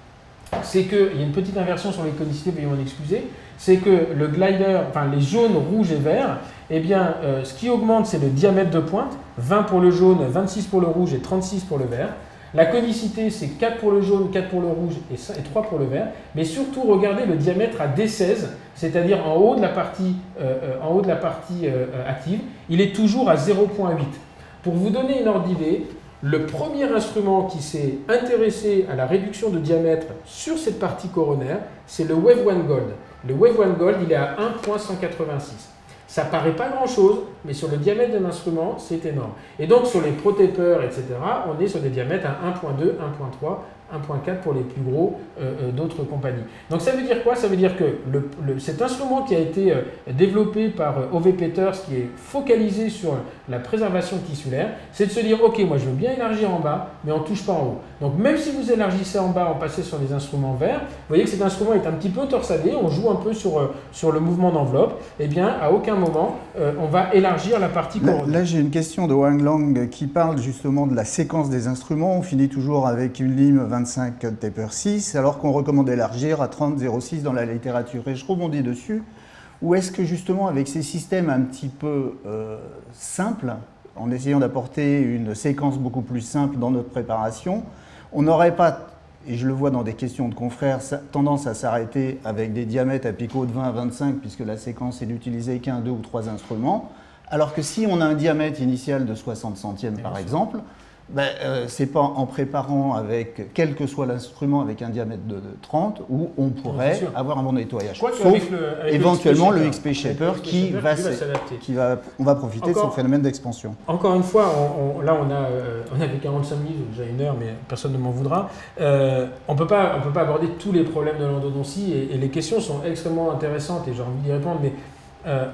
c'est qu'il y a une petite inversion sur l'iconicités, veuillez m'en excuser, c'est que le glider, enfin les jaunes, rouges et verts, eh bien, euh, ce qui augmente, c'est le diamètre de pointe, vingt pour le jaune, vingt-six pour le rouge et trente-six pour le vert. La conicité, c'est quatre pour le jaune, quatre pour le rouge et trois pour le vert. Mais surtout, regardez le diamètre à D seize, c'est-à-dire en haut de la partie, euh, en haut de la partie euh, active, il est toujours à zéro virgule huit. Pour vous donner une ordre d'idée, le premier instrument qui s'est intéressé à la réduction de diamètre sur cette partie coronaire, c'est le Wave One Gold. Le Wave One Gold, il est à un virgule cent quatre-vingt-six. Ça paraît pas grand-chose, mais sur le diamètre de l'instrument, c'est énorme. Et donc, sur les protépeurs, et cetera, on est sur des diamètres à un virgule deux, un virgule trois, un virgule quatre pour les plus gros euh, d'autres compagnies. Donc ça veut dire quoi? Ça veut dire que le, le, cet instrument qui a été euh, développé par euh, O V Peters, qui est focalisé sur la préservation tissulaire, c'est de se dire, ok, moi je veux bien élargir en bas, mais on ne touche pas en haut. Donc même si vous élargissez en bas, on passe sur des instruments verts, vous voyez que cet instrument est un petit peu torsadé, on joue un peu sur, euh, sur le mouvement d'enveloppe, et bien à aucun moment euh, on va élargir la partie coronaire. Là, là j'ai une question de Wang Lang qui parle justement de la séquence des instruments. On finit toujours avec une lime vingt-cinq taper six, alors qu'on recommande d'élargir à trente zéro six dans la littérature. Et je rebondis dessus. Ou est-ce que justement avec ces systèmes un petit peu euh, simples, en essayant d'apporter une séquence beaucoup plus simple dans notre préparation, on n'aurait pas, et je le vois dans des questions de confrères, tendance à s'arrêter avec des diamètres à picot de vingt à vingt-cinq, puisque la séquence est d'utiliser qu'un, deux ou trois instruments, alors que si on a un diamètre initial de soixante centièmes par exemple, ben, euh, c'est pas en préparant avec, quel que soit l'instrument, avec un diamètre de, de trente, où on pourrait avoir un bon nettoyage. Sauf le, éventuellement le X P Shaper qui, va, va qui va, on va profiter encore, de son phénomène d'expansion. Encore une fois, on, on, là on a, euh, on avait quarante-cinq minutes, déjà une heure, mais personne ne m'en voudra. Euh, on ne peut pas aborder tous les problèmes de l'endodontie et, et les questions sont extrêmement intéressantes et j'ai envie d'y répondre, mais euh,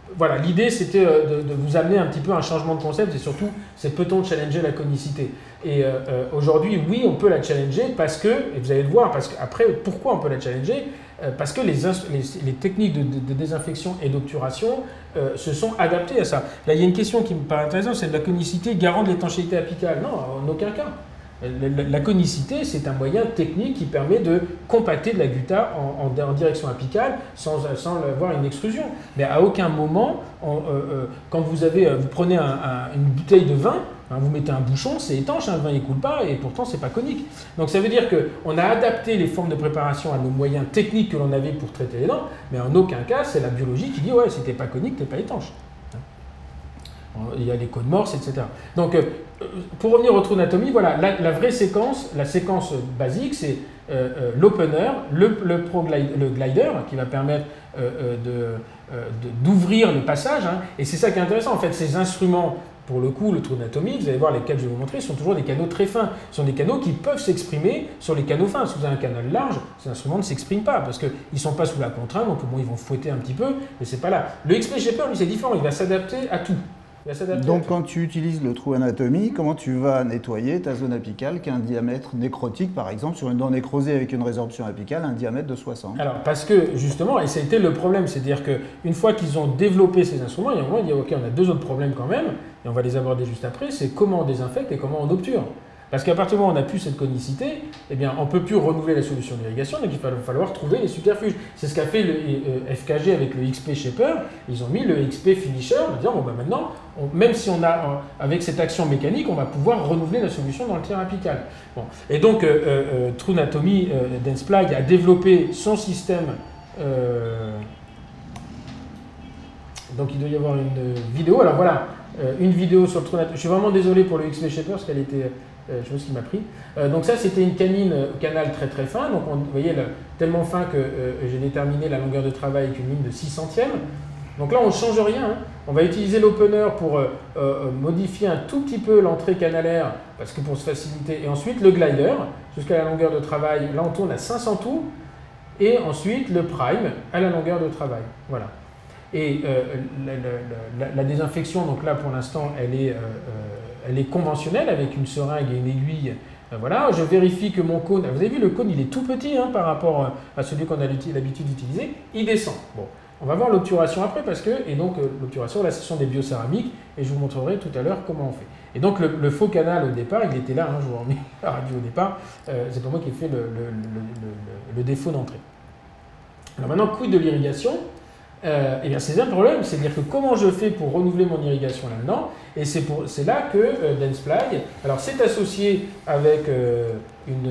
voilà, l'idée c'était de, de vous amener un petit peu un changement de concept et surtout, c'est peut-on challenger la conicité. Et euh, euh, aujourd'hui, oui, on peut la challenger parce que, et vous allez le voir, parce qu'après, pourquoi on peut la challenger? euh, Parce que les, les, les techniques de, de, de désinfection et d'obturation euh, se sont adaptées à ça. Là, il y a une question qui me paraît intéressante, c'est de la conicité garant de l'étanchéité apicale. Non, en aucun cas. La, la, la conicité, c'est un moyen technique qui permet de compacter de la gutta en, en, en direction apicale sans, sans avoir une extrusion. Mais à aucun moment, on, euh, euh, quand vous, avez, vous prenez un, un, une bouteille de vin, hein, vous mettez un bouchon, c'est étanche, hein, le vin ne coule pas et pourtant c'est pas conique. Donc ça veut dire qu'on a adapté les formes de préparation à nos moyens techniques que l'on avait pour traiter les dents, mais en aucun cas c'est la biologie qui dit ouais, si t'es pas conique, t'es pas étanche. Il y a les codes morses, et cetera. Donc, euh, pour revenir au trou d'anatomie, voilà, la, la vraie séquence, la séquence basique, c'est euh, euh, l'opener, le, le, pro glide, le glider, qui va permettre euh, d'ouvrir euh, le passage. Hein, et c'est ça qui est intéressant, en fait, ces instruments, pour le coup, le trou d'anatomie, vous allez voir lesquels je vais vous montrer, sont toujours des canaux très fins. Ce sont des canaux qui peuvent s'exprimer sur les canaux fins. Si vous avez un canal large, ces instruments ne s'expriment pas, parce qu'ils ne sont pas sous la contrainte, donc bon, ils vont fouetter un petit peu, mais c'est pas là. Le X P Shaper, lui, c'est différent, il va s'adapter à tout. Donc quand tu utilises le trou anatomie, comment tu vas nettoyer ta zone apicale qui a un diamètre nécrotique, par exemple, sur une dent nécrosée avec une résorption apicale, un diamètre de soixante? Alors parce que justement, et ça a été le problème, c'est-à-dire qu'une fois qu'ils ont développé ces instruments, il y a un moment, il dit ok, on a deux autres problèmes quand même, et on va les aborder juste après, c'est comment on désinfecte et comment on obture. Parce qu'à partir du moment où on n'a plus cette conicité, eh bien, on ne peut plus renouveler la solution d'irrigation, donc il va falloir trouver les subterfuges. C'est ce qu'a fait le F K G avec le X P Shaper. Ils ont mis le X P Finisher en disant bon, ben maintenant, on, même si on a, avec cette action mécanique, on va pouvoir renouveler la solution dans le tiers apical. Bon. Et donc, euh, euh, True Anatomy euh, Dentsply a développé son système. Euh, donc, il doit y avoir une vidéo. Alors voilà, euh, une vidéo sur le True Anatomy. Je suis vraiment désolé pour le X P Shaper parce qu'elle était. Euh, chose qui m'a pris. Euh, donc ça, c'était une canine euh, canal très très fin. Donc on, vous voyez, là, tellement fin que euh, j'ai déterminé la longueur de travail avec une ligne de six centièmes. Donc là, on ne change rien. Hein. On va utiliser l'opener pour euh, euh, modifier un tout petit peu l'entrée canalaire, parce que pour se faciliter. Et ensuite, le glider, jusqu'à la longueur de travail. Là, on tourne à cinq cents tours. Et ensuite, le prime à la longueur de travail. Voilà. Et euh, la, la, la, la désinfection, donc là, pour l'instant, elle est... Euh, euh, Elle est conventionnelle avec une seringue et une aiguille. Voilà, je vérifie que mon cône, vous avez vu le cône, il est tout petit hein, par rapport à celui qu'on a l'habitude d'utiliser. Il descend. Bon, on va voir l'obturation après parce que, et donc l'obturation, là ce sont des biocéramiques et je vous montrerai tout à l'heure comment on fait. Et donc le, le faux canal au départ, il était là, hein, je vous remets la radio au départ, euh, c'est pour moi qui ai fait le, le, le, le, le défaut d'entrée. Alors maintenant, quid de l'irrigation? Euh, eh bien c'est un problème, c'est-à-dire que comment je fais pour renouveler mon irrigation là-dedans, et c'est là que euh, Dentsply, alors c'est associé avec euh, une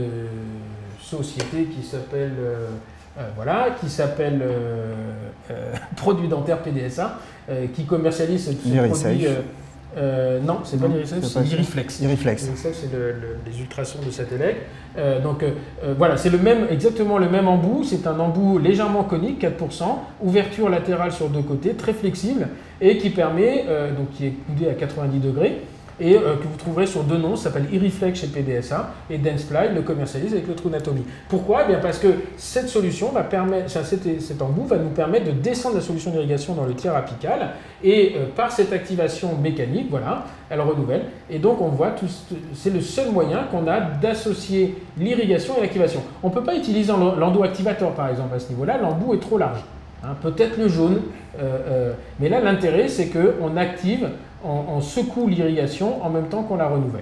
société qui s'appelle, euh, euh, voilà, qui s'appelle euh, euh, Produits Dentaires P D S A, euh, qui commercialise ce produit. Euh, Euh, non, c'est pas l'Iriflex, c'est l'Iriflex. Iriflex. L'Iriflex, c'est le, le, les ultrasons de Satellec. Euh, donc euh, voilà, c'est le même, exactement le même embout. C'est un embout légèrement conique, quatre pour cent, ouverture latérale sur deux côtés, très flexible et qui permet, euh, donc qui est coudé à quatre-vingt-dix degrés et euh, que vous trouverez sur deux noms, ça s'appelle Iriflex chez P D S A et Dentsply le commercialise avec le True Anatomy. Pourquoi? Eh bien parce que cette solution va permettre, cet, cet embout va nous permettre de descendre la solution d'irrigation dans le tiers apical et euh, par cette activation mécanique, voilà, elle renouvelle et donc on voit, c'est le seul moyen qu'on a d'associer l'irrigation et l'activation. On ne peut pas utiliser l'endoactivateur par exemple à ce niveau-là, l'embout est trop large. Hein, peut-être le jaune, euh, euh, mais là l'intérêt c'est qu'on active, on, on secoue l'irrigation en même temps qu'on la renouvelle.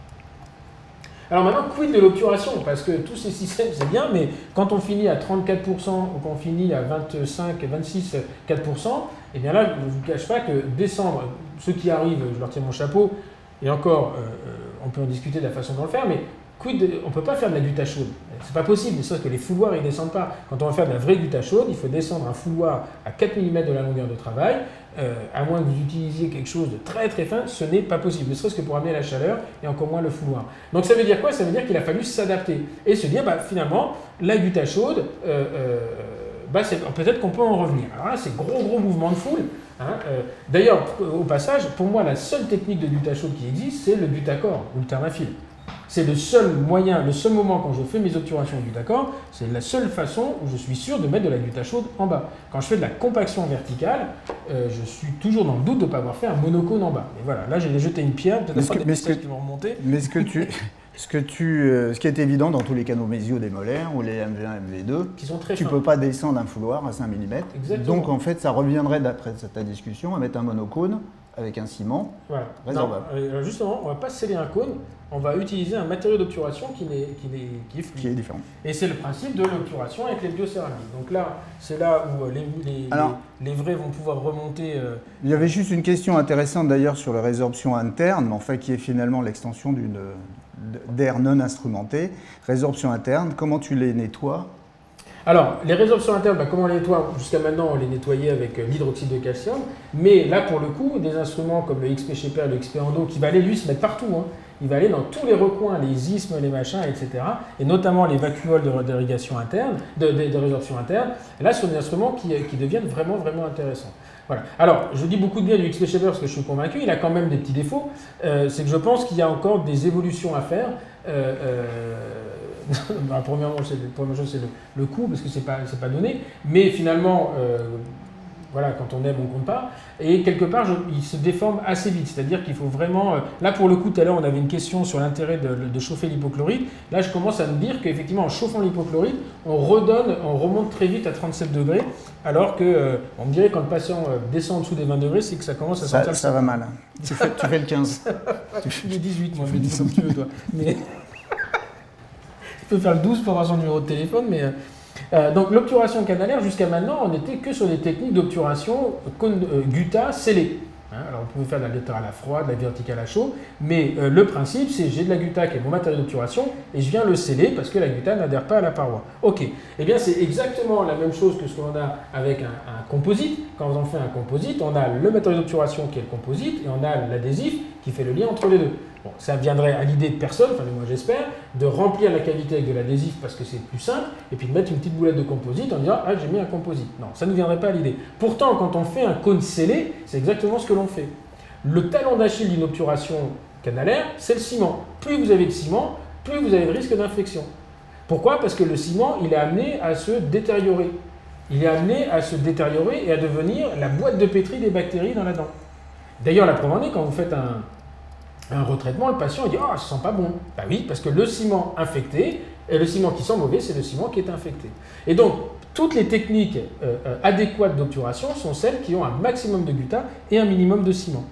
Alors maintenant, quid de l'obturation? Parce que tous ces systèmes c'est bien, mais quand on finit à trente-quatre pour cent ou qu'on finit à vingt-cinq, vingt-six, quatre pour cent, et bien là je ne vous cache pas que descendre, ceux qui arrivent, je leur tire mon chapeau, et encore, euh, on peut en discuter de la façon dont le faire, mais quid de, on ne peut pas faire de la gutta chaude. C'est pas possible, mais sauf que les fouloirs ils ne descendent pas. Quand on va faire de la vraie gutta chaude, il faut descendre un fouloir à quatre millimètres de la longueur de travail, euh, à moins que vous utilisiez quelque chose de très très fin, ce n'est pas possible, ne serait-ce que pour amener la chaleur et encore moins le fouloir. Donc ça veut dire quoi? Ça veut dire qu'il a fallu s'adapter et se dire, bah, finalement, la gutta chaude, euh, euh, bah, peut-être qu'on peut en revenir. Alors là, c'est gros gros mouvement de foule. Hein, euh, D'ailleurs, au passage, pour moi, la seule technique de gutta chaude qui existe, c'est le Butacor ou le Thermafil. C'est le seul moyen, le seul moment quand je fais mes obturations au gutta-corps, c'est la seule façon où je suis sûr de mettre de la gutta chaude en bas. Quand je fais de la compaction verticale, euh, je suis toujours dans le doute de ne pas avoir fait un monocône en bas. Et voilà, là j'ai jeté une pierre, peut-être que, des messages qui vont remonter. Mais ce que tu... Ce, que tu, euh, ce qui est évident dans tous les canaux mésiaux des molaires ou les M V un, M V deux, qui sont très tu ne peux pas descendre un fouloir à cinq millimètres. Exactement. Donc en fait, ça reviendrait, d'après ta discussion, à mettre un monocône avec un ciment voilà. résorbable. Non, alors justement, on ne va pas sceller un cône, on va utiliser un matériau d'obturation qui, qui, qui est fluide. Qui est différent. Et c'est le principe de l'obturation avec les biocéramiques. Donc là, c'est là où les, les, alors, les, les vrais vont pouvoir remonter. Euh... Il y avait juste une question intéressante d'ailleurs sur la résorption interne, mais en fait qui est finalement l'extension d'une d'air non instrumenté. Résorption interne, comment tu les nettoies? Alors, les résorptions internes, bah, comment on les nettoie? Jusqu'à maintenant, on les nettoyait avec euh, l'hydroxyde de calcium. Mais là, pour le coup, des instruments comme le X P Shaper, le X P Endo, qui va aller, lui, se mettre partout. Hein. Il va aller dans tous les recoins, les isthmes, les machins, et cetera. Et notamment les vacuoles d'irrigation interne, de, de, de résorption interne. Et là, ce sont des instruments qui, qui deviennent vraiment, vraiment intéressants. Voilà. Alors, je dis beaucoup de bien du X P Shaper parce que je suis convaincu, il a quand même des petits défauts. Euh, c'est que je pense qu'il y a encore des évolutions à faire. Euh, euh, bah, premièrement, première chose, c'est le, le coût, parce que c'est pas, c'est pas donné. Mais finalement, euh, voilà, quand on aime, on compte pas. Et quelque part, je, il se déforme assez vite. C'est-à-dire qu'il faut vraiment... Euh, là, pour le coup, tout à l'heure, on avait une question sur l'intérêt de, de chauffer l'hypochlorite. Là, je commence à me dire qu'effectivement, en chauffant l'hypochlorite, on redonne, on remonte très vite à trente-sept degrés. Alors que, euh, on me dirait, quand le patient euh, descend en dessous des vingt degrés, c'est que ça commence à ça, sentir... Ça le... va mal. Tu fais, tu fais le quinze. Tu fais le dix-huit, moi, mais dis comme tu veux, toi. Mais... Tu peux faire le douze pour avoir son numéro de téléphone, mais... Euh, donc l'obturation canalaire, jusqu'à maintenant, on n'était que sur des techniques d'obturation euh, gutta scellée. Hein, alors on pouvait faire de la latérale à froid, de la verticale à chaud, mais euh, le principe c'est j'ai de la gutta qui est mon matériau d'obturation et je viens le sceller parce que la gutta n'adhère pas à la paroi. Ok, eh bien c'est exactement la même chose que ce qu'on a avec un, un composite. Quand on fait un composite, on a le matériau d'obturation qui est le composite et on a l'adhésif qui fait le lien entre les deux. Bon, ça viendrait à l'idée de personne, enfin moi j'espère, de remplir la cavité avec de l'adhésif parce que c'est plus simple, et puis de mettre une petite boulette de composite en disant « Ah, j'ai mis un composite ». Non, ça ne nous viendrait pas à l'idée. Pourtant, quand on fait un cône scellé, c'est exactement ce que l'on fait. Le talon d'Achille d'une obturation canalaire, c'est le ciment. Plus vous avez de ciment, plus vous avez de risque d'infection. Pourquoi? Parce que le ciment, il est amené à se détériorer. Il est amené à se détériorer et à devenir la boîte de pétri des bactéries dans la dent. D'ailleurs, la preuve en est, quand vous faites un... un retraitement, le patient il dit « Ah, oh, ça sent pas bon ». Ben oui, parce que le ciment infecté, et le ciment qui sent mauvais, c'est le ciment qui est infecté. Et donc, toutes les techniques euh, euh, adéquates d'obturation sont celles qui ont un maximum de gutta et un minimum de ciment.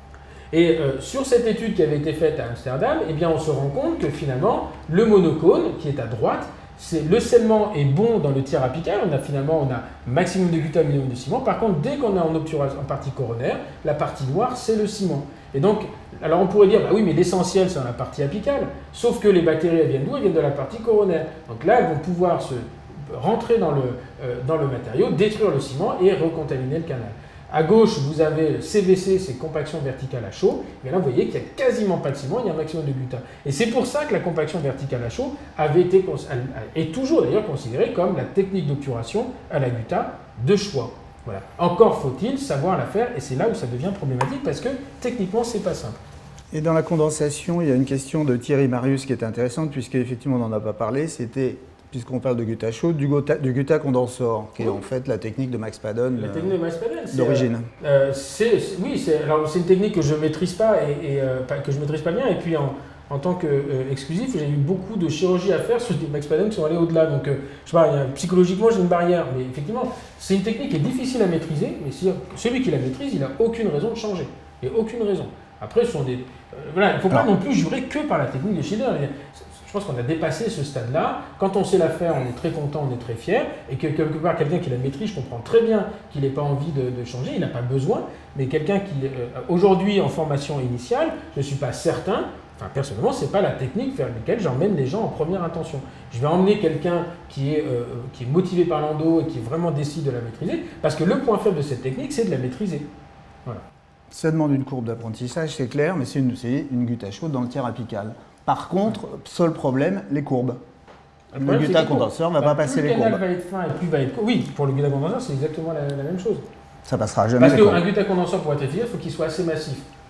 Et euh, sur cette étude qui avait été faite à Amsterdam, eh bien, on se rend compte que finalement, le monocône, qui est à droite, c'est, le scellement est bon dans le tiers apical, on a finalement on a maximum de gutta, minimum de ciment. Par contre, dès qu'on est en obturation, en partie coronaire, la partie noire, c'est le ciment. Et donc, alors on pourrait dire, bah oui, mais l'essentiel, c'est dans la partie apicale. Sauf que les bactéries, elles viennent d'où? Elles viennent de la partie coronaire. Donc là, elles vont pouvoir se rentrer dans le, euh, dans le matériau, détruire le ciment et recontaminer le canal. À gauche, vous avez le C V C, c'est compaction verticale à chaud. Mais là, vous voyez qu'il n'y a quasiment pas de ciment, il y a un maximum de gutta. Et c'est pour ça que la compaction verticale à chaud avait été, est toujours d'ailleurs considérée comme la technique d'obturation à la gutta de choix. Voilà. Encore faut-il savoir la faire, et c'est là où ça devient problématique, parce que techniquement, c'est pas simple. Et dans la condensation, il y a une question de Thierry Marius qui est intéressante, puisqu'effectivement, on n'en a pas parlé, c'était, puisqu'on parle de gutta chaud, du gutta, du gutta condensor, qui est en fait la technique de Max Padon La technique de Max Padon, d'origine. Euh, c'est, oui, c'est une technique que je ne maîtrise pas, et, et euh, pas, que je maîtrise pas bien, et puis en, en tant qu'exclusif, euh, j'ai eu beaucoup de chirurgie à faire sur des Max Padon qui sont allés au-delà. Donc, euh, je sais pas, il y a, psychologiquement, j'ai une barrière, mais effectivement, c'est une technique qui est difficile à maîtriser, mais si, celui qui la maîtrise, il n'a aucune raison de changer. Il n'y a aucune raison. Après, ce sont des... Euh, voilà, il ne faut pas Alors, non plus jurer que par la technique de Schiller. Je pense qu'on a dépassé ce stade-là. Quand on sait la faire, on est très content, on est très fier. Et que quelque part, quelqu'un qui la maîtrise, je comprends très bien qu'il n'ait pas envie de, de changer, il n'a pas besoin. Mais quelqu'un qui, euh, aujourd'hui, en formation initiale, je ne suis pas certain, enfin personnellement, ce n'est pas la technique vers laquelle j'emmène les gens en première intention. Je vais emmener quelqu'un qui, euh, qui est motivé par l'endo et qui vraiment décide de la maîtriser, parce que le point faible de cette technique, c'est de la maîtriser. Voilà. Ça demande une courbe d'apprentissage, c'est clair, mais c'est une, une gutta chaude dans le tiers apical. Par contre, seul problème, les courbes. Le, le gutta condenseur ne va bah, pas passer les courbes. Plus le canal va être fin et plus va être... Oui, pour le gutta condenseur, c'est exactement la, la même chose. Ça passera jamais Parce les courbes. Parce qu'un gutta condenseur, pour être efficace, il faut qu'il soit assez massif.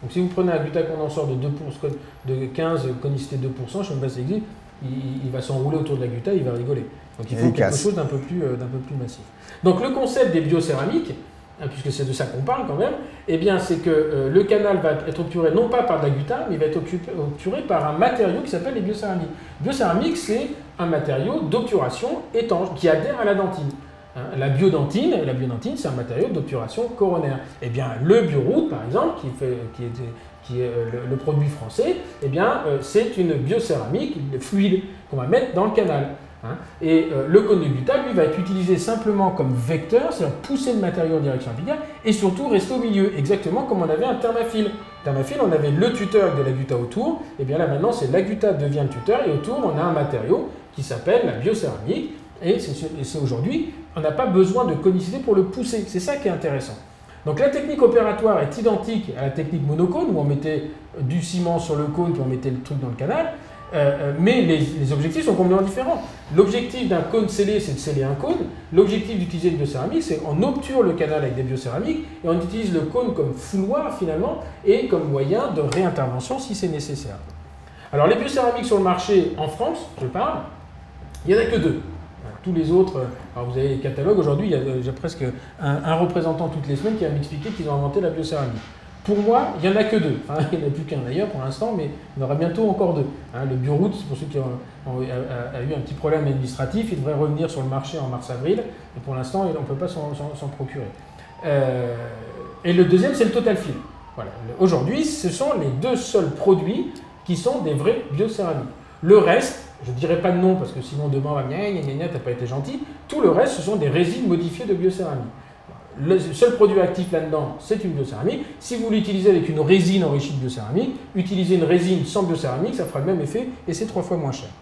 Donc si vous prenez un gutta-condenseur de, deux pour cent, de quinze conicité deux pour cent, je ne sais même pas si ça existe, il, il va s'enrouler autour de la gutta, il va rigoler. Donc il faut quelque casse. chose d'un peu, euh, d'un peu plus massif. Donc le concept des biocéramiques, hein, puisque c'est de ça qu'on parle quand même, eh bien c'est que euh, le canal va être obturé non pas par de la gutta, mais il va être obturé par un matériau qui s'appelle les biocéramiques. Biocéramique, c'est un matériau d'obturation étanche qui adhère à la dentine. Hein, la biodentine, la biodentine, c'est un matériau d'obturation coronaire. Eh bien, le Bioroot, par exemple, qui, fait, qui est, qui est le, le produit français, eh bien, euh, c'est une biocéramique fluide qu'on va mettre dans le canal. Hein. Et euh, le cône de gutta, lui, va être utilisé simplement comme vecteur, c'est-à-dire pousser le matériau en direction apicale, et surtout rester au milieu, exactement comme on avait un thermafil. Thermafil, on avait le tuteur avec de la gutta autour, et bien là maintenant, c'est la gutta devient le tuteur, et autour, on a un matériau qui s'appelle la biocéramique, et c'est aujourd'hui, on n'a pas besoin de conicité pour le pousser. C'est ça qui est intéressant. Donc la technique opératoire est identique à la technique monocône, où on mettait du ciment sur le cône, puis on mettait le truc dans le canal, euh, mais les, les objectifs sont complètement différents. L'objectif d'un cône scellé, c'est de sceller un cône. L'objectif d'utiliser une biocéramique, c'est qu'on obture le canal avec des biocéramiques, et on utilise le cône comme fouloir finalement, et comme moyen de réintervention si c'est nécessaire. Alors les biocéramiques sur le marché, en France, je parle, il n'y en a que deux. Tous les autres, alors vous avez les catalogues, aujourd'hui il y a déjà presque un, un représentant toutes les semaines qui va m'expliquer qu'ils ont inventé la biocéramique. Pour moi, il n'y en a que deux. Enfin, il n'y en a plus qu'un d'ailleurs pour l'instant, mais il y en aura bientôt encore deux. Hein, le Bioroot, pour ceux qui ont, ont a, a eu un petit problème administratif, il devrait revenir sur le marché en mars-avril, et pour l'instant, on ne peut pas s'en procurer. Euh, et le deuxième, c'est le Totalfil. Voilà. Aujourd'hui, ce sont les deux seuls produits qui sont des vrais biocéramiques. Le reste, je ne dirai pas de nom parce que sinon demain on va dire gna gna gna, t'as pas été gentil. Tout le reste, ce sont des résines modifiées de biocéramique. Le seul produit actif là-dedans, c'est une biocéramique. Si vous l'utilisez avec une résine enrichie de biocéramique, utilisez une résine sans biocéramique, ça fera le même effet et c'est trois fois moins cher.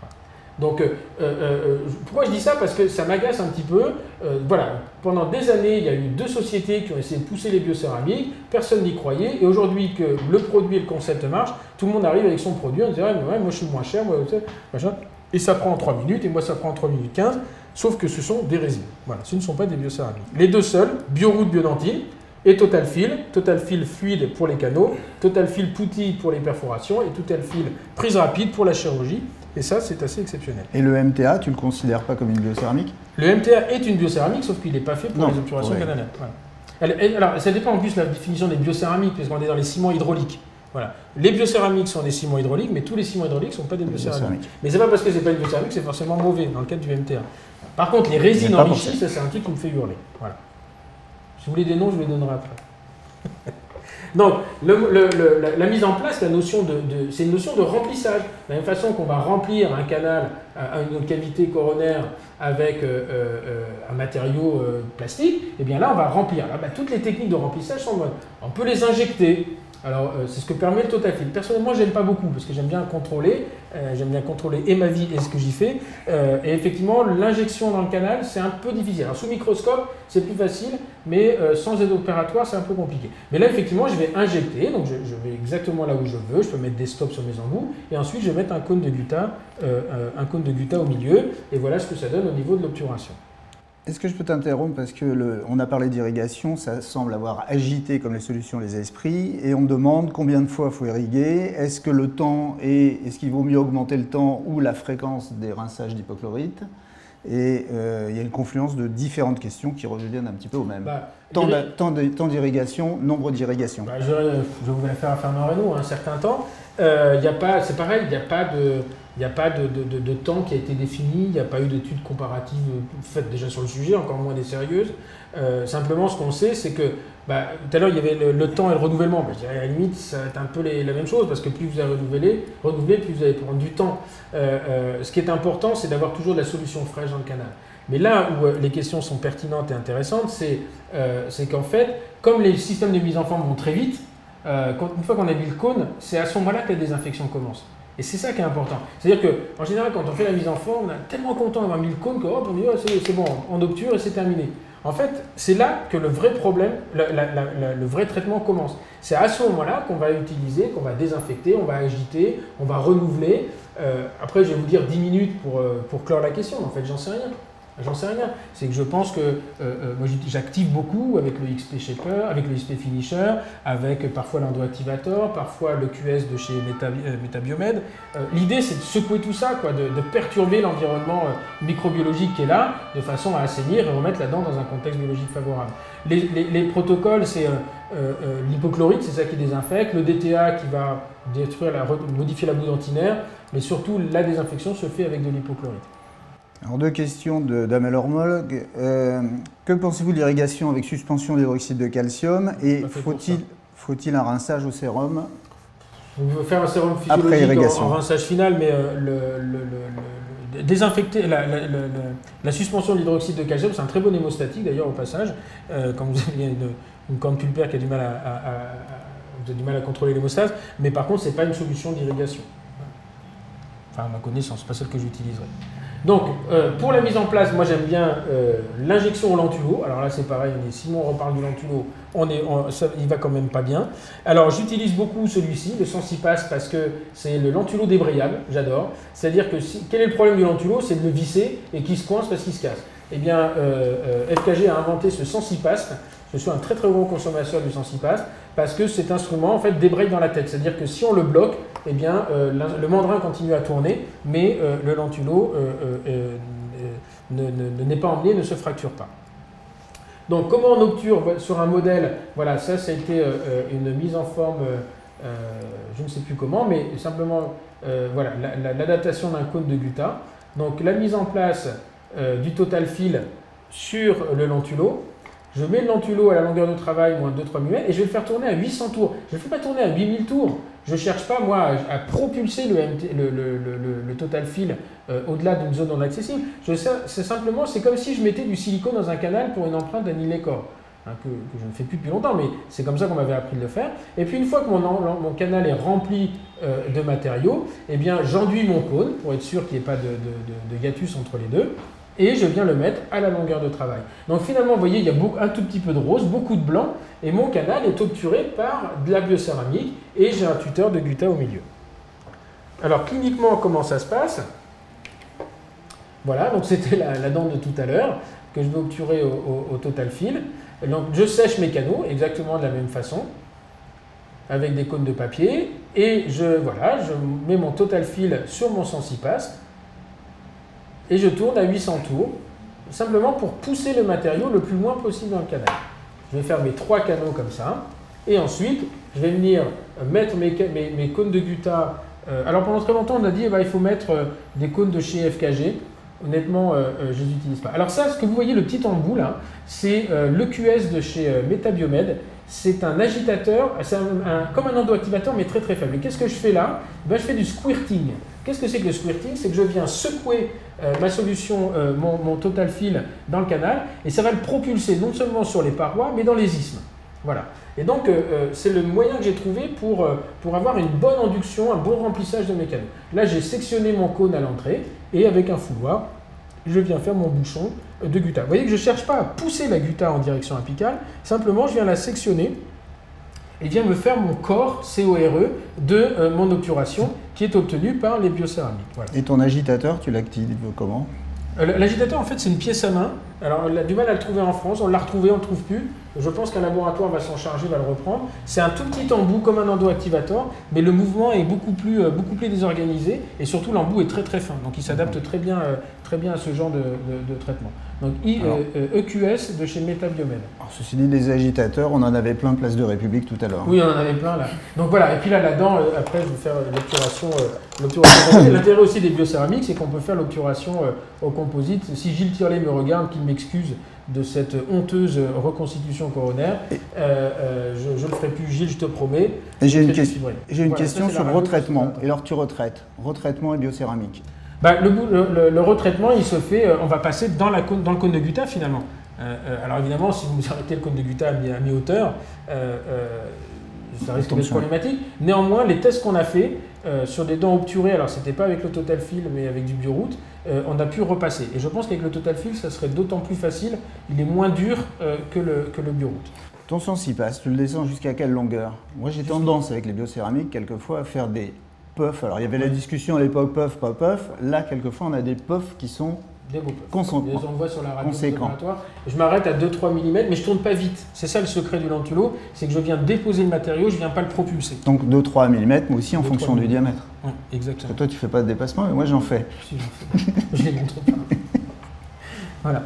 Donc, euh, euh, pourquoi je dis ça? Parce que ça m'agace un petit peu. Euh, voilà, pendant des années, il y a eu deux sociétés qui ont essayé de pousser les biocéramiques, personne n'y croyait, et aujourd'hui que le produit et le concept marchent, tout le monde arrive avec son produit, on dit ouais, ouais, moi je suis moins cher, moi, machin, et ça prend en trois minutes, et moi ça prend en trois minutes quinze, sauf que ce sont des résines. Voilà, ce ne sont pas des biocéramiques. Les deux seuls, Bioroot Biodentine et Totalfil, Totalfil fluide pour les canaux, Totalfil Putty pour les perforations, et Totalfil prise rapide pour la chirurgie. Et ça, c'est assez exceptionnel. Et le M T A, tu ne le considères pas comme une biocéramique? Le M T A est une biocéramique, sauf qu'il n'est pas fait pour non, les obturations ouais. canalaires. Voilà. Elle, elle, alors, ça dépend en plus de la définition des biocéramiques, parce qu'on est dans les ciments hydrauliques. Voilà. Les biocéramiques sont des ciments hydrauliques, mais tous les ciments hydrauliques ne sont pas des biocéramiques. Mais ce n'est pas parce que ce n'est pas une biocéramique, c'est forcément mauvais dans le cadre du M T A. Par contre, les résines enrichies, ça, c'est un truc qui me fait hurler. Voilà. Si vous voulez des noms, je vous les donnerai après. Donc, le, le, le, la, la mise en place, la notion de, de, c'est une notion de remplissage. De la même façon qu'on va remplir un canal, une cavité coronaire avec euh, euh, un matériau euh, plastique, et bien là, on va remplir. Là, bah, toutes les techniques de remplissage sont bonnes. On peut les injecter. Alors, euh, c'est ce que permet le Totalfil. Personnellement, je n'aime pas beaucoup parce que j'aime bien contrôler. Euh, j'aime bien contrôler et ma vie et ce que j'y fais. Euh, et effectivement, l'injection dans le canal, c'est un peu difficile. Alors, sous microscope, c'est plus facile, mais euh, sans aide opératoire, c'est un peu compliqué. Mais là, effectivement, je vais injecter. Donc, je, je vais exactement là où je veux. Je peux mettre des stops sur mes embouts. Et ensuite, je vais mettre un cône de gutta, euh, un cône de gutta au milieu. Et voilà ce que ça donne au niveau de l'obturation. Est-ce que je peux t'interrompre parce que le, on a parlé d'irrigation, ça semble avoir agité comme les solutions les esprits, et on me demande combien de fois il faut irriguer, est-ce que le temps est, est-ce qu'il vaut mieux augmenter le temps ou la fréquence des rinçages d'hypochlorite? Et euh, il y a une confluence de différentes questions qui reviennent un petit peu au même. Bah, temps d'irrigation, nombre d'irrigations. Bah, je, je vous vais faire à Fernand Reynaud un certain temps. Euh, y a pas, c'est pareil, il n'y a pas de... Il n'y a pas de, de, de, de temps qui a été défini, il n'y a pas eu d'études comparatives faites déjà sur le sujet, encore moins des sérieuses. Euh, simplement, ce qu'on sait, c'est que bah, tout à l'heure, il y avait le, le temps et le renouvellement. Bah, je dirais à la limite, ça va être un peu les, la même chose, parce que plus vous allez renouveler, renouveler plus vous allez prendre du temps. Euh, euh, ce qui est important, c'est d'avoir toujours de la solution fraîche dans le canal. Mais là où euh, les questions sont pertinentes et intéressantes, c'est euh, qu'en fait, comme les systèmes de mise en forme vont très vite, euh, quand, une fois qu'on a mis le cône, c'est à ce moment-là que la désinfection commence. Et c'est ça qui est important. C'est-à-dire qu'en général, quand on fait la mise en forme, on est tellement content d'avoir mis le cône qu'on dit oh, c'est bon, on obture et c'est terminé. En fait, c'est là que le vrai problème, la, la, la, le vrai traitement commence. C'est à ce moment-là qu'on va utiliser, qu'on va désinfecter, on va agiter, on va renouveler. Euh, après, je vais vous dire dix minutes pour, pour clore la question. En fait, j'en sais rien. J'en sais rien. C'est que je pense que euh, euh, moi j'active beaucoup avec le X P Shaper, avec le X P Finisher, avec euh, parfois l'Endoactivator, parfois le Q S de chez Meta, euh, Metabiomed. Euh, L'idée c'est de secouer tout ça, quoi, de, de perturber l'environnement euh, microbiologique qui est là, de façon à assainir et remettre la dent dans un contexte biologique favorable. Les, les, les protocoles, c'est euh, euh, l'hypochlorite, c'est ça qui désinfecte, le D T A qui va détruire la, modifier la boue dentinaire, mais surtout la désinfection se fait avec de l'hypochlorite. Alors deux questions d'Amel Hormolgue. Euh, que pensez-vous de l'irrigation avec suspension d'hydroxyde de calcium et faut-il faut-il un rinçage au sérum? On veut faire un sérum physiologique en, en rinçage final, mais euh, le, le, le, le, désinfecter la, la, la, la suspension de l'hydroxyde de calcium, c'est un très bon hémostatique d'ailleurs au passage. Euh, quand vous avez une, une corne pulpaire qui a du mal à, à, à, à vous avez du mal à contrôler l'hémostase, mais par contre, ce n'est pas une solution d'irrigation. Enfin, à ma connaissance, ce n'est pas celle que j'utiliserai. Donc, euh, pour la mise en place, moi j'aime bien euh, l'injection au lentulo. Alors là, c'est pareil, on est, si on reparle du lentulo, on est, on, ça, il va quand même pas bien. Alors, j'utilise beaucoup celui-ci, le Sensipass, parce que c'est le lentulo débrayable, j'adore. C'est-à-dire que, si, quel est le problème du lentulo? C'est de le visser et qu'il se coince parce qu'il se casse. Eh bien, euh, euh, F K G a inventé ce Sensipass. Je suis un très très gros consommateur du Sensipass parce que cet instrument en fait débraye dans la tête. C'est-à-dire que si on le bloque, eh bien, euh, le mandrin continue à tourner, mais euh, le lentulo euh, euh, euh, n'est pas emmené, ne se fracture pas. Donc, comment on obture sur un modèle? Voilà, ça, ça a été euh, une mise en forme, euh, je ne sais plus comment, mais simplement, euh, voilà, l'adaptation d'un cône de Gutta. Donc, la mise en place euh, du total fill sur le lentulo. Je mets le lentulo à la longueur de travail, moins deux à trois millimètres, et je vais le faire tourner à huit cents tours. Je ne le fais pas tourner à huit mille tours. Je ne cherche pas, moi, à, à propulser le, M T, le, le, le, le total fill euh, au-delà d'une zone non accessible. C'est simplement, c'est comme si je mettais du silicone dans un canal pour une empreinte d'anilécor, hein, que, que je ne fais plus depuis longtemps, mais c'est comme ça qu'on m'avait appris de le faire. Et puis, une fois que mon, mon canal est rempli euh, de matériaux, eh bien, j'enduis mon cône pour être sûr qu'il n'y ait pas de, de, de, de hiatus entre les deux. Et je viens le mettre à la longueur de travail. Donc finalement, vous voyez, il y a beaucoup, un tout petit peu de rose, beaucoup de blanc, et mon canal est obturé par de la biocéramique, et j'ai un tuteur de Gutta au milieu. Alors cliniquement, comment ça se passe? Voilà, donc c'était la, la dent de tout à l'heure, que je vais obturer au, au, au total fill. Donc je sèche mes canaux, exactement de la même façon, avec des cônes de papier, et je, voilà, je mets mon total fill sur mon Sensipass, et je tourne à huit cents tours, simplement pour pousser le matériau le plus loin possible dans le canal. Je vais faire mes trois canaux comme ça, et ensuite, je vais venir mettre mes, mes, mes cônes de Gutta. Euh, alors pendant très longtemps, on a dit eh ben, il faut mettre euh, des cônes de chez F K G. Honnêtement, euh, euh, je ne les utilise pas. Alors ça, ce que vous voyez, le petit embout là, c'est euh, le Q S de chez euh, Metabiomed. C'est un agitateur, c'est un, un, comme un endoactivateur, mais très très faible. Et qu'est-ce que je fais là? Ben, je fais du squirting. Qu'est-ce que c'est que le squirting? C'est que je viens secouer euh, ma solution, euh, mon, mon total fill dans le canal, et ça va le propulser non seulement sur les parois, mais dans les isthmes. Voilà. Et donc, euh, c'est le moyen que j'ai trouvé pour, euh, pour avoir une bonne induction, un bon remplissage de mes canaux. Là, j'ai sectionné mon cône à l'entrée, et avec un fouloir, je viens faire mon bouchon de Gutta. Vous voyez que je ne cherche pas à pousser la Gutta en direction apicale, simplement je viens la sectionner et viens me faire mon corps C O R E de euh, mon obturation qui est obtenu par les biocéramiques. Voilà. Et ton agitateur, tu l'actives comment? euh, L'agitateur, en fait, c'est une pièce à main. Alors, on a du mal à le trouver en France, on l'a retrouvé, on ne le trouve plus. Je pense qu'un laboratoire va s'en charger, va le reprendre. C'est un tout petit embout comme un endoactivator, mais le mouvement est beaucoup plus, euh, beaucoup plus désorganisé et surtout l'embout est très très fin. Donc il s'adapte très bien, euh, très bien à ce genre de, de, de traitement. Donc I, alors, euh, E Q S de chez Metabiomed. Alors, ceci dit, des agitateurs, on en avait plein place de République tout à l'heure. Oui, on en avait plein là. Donc voilà, et puis là, là-dedans, euh, après je vais faire l'obturation. Euh, L'intérêt aussi des biocéramiques, c'est qu'on peut faire l'obturation euh, au composite. Si Gilles Tirlet me regarde, qu'il m'excuse de cette honteuse reconstitution coronaire. Euh, euh, je ne le ferai plus, Gilles, je te promets. J'ai une, question, une voilà, question sur le retraitement. Et alors tu retraites, retraitement et biocéramique. Bah, le, le, le retraitement, il se fait, euh, on va passer dans, la, dans le cône de Gutta finalement. Euh, euh, alors évidemment, si vous arrêtez le cône de Gutta à mi-hauteur, euh, euh, ça risque d'être problématique. Néanmoins, les tests qu'on a fait euh, sur des dents obturées, alors c'était pas avec le total fill, mais avec du bioroute, euh, on a pu repasser. Et je pense qu'avec le total fill, ça serait d'autant plus facile. Il est moins dur euh, que le, que le bioroute. Ton Sensipass, tu le descends jusqu'à quelle longueur? Moi, j'ai tendance avec les biocéramiques, quelquefois, à faire des puffs. Alors, il y avait la discussion à l'époque puff, pas puff. Là, quelquefois, on a des puffs qui sont des beaux puffs. Conséquent. Les on voit sur la radio Conséquent. opératoire. Je m'arrête à deux à trois millimètres, mais je tourne pas vite. C'est ça le secret du lentulo, c'est que je viens déposer le matériau, je viens pas le propulser. Donc deux à trois millimètres, mais aussi en deux à fonction trois du diamètre. Ouais, Parce exactement. que toi, tu fais pas de dépassement, mais moi, j'en fais. Si, j'en fais. Je les montre pas. Voilà.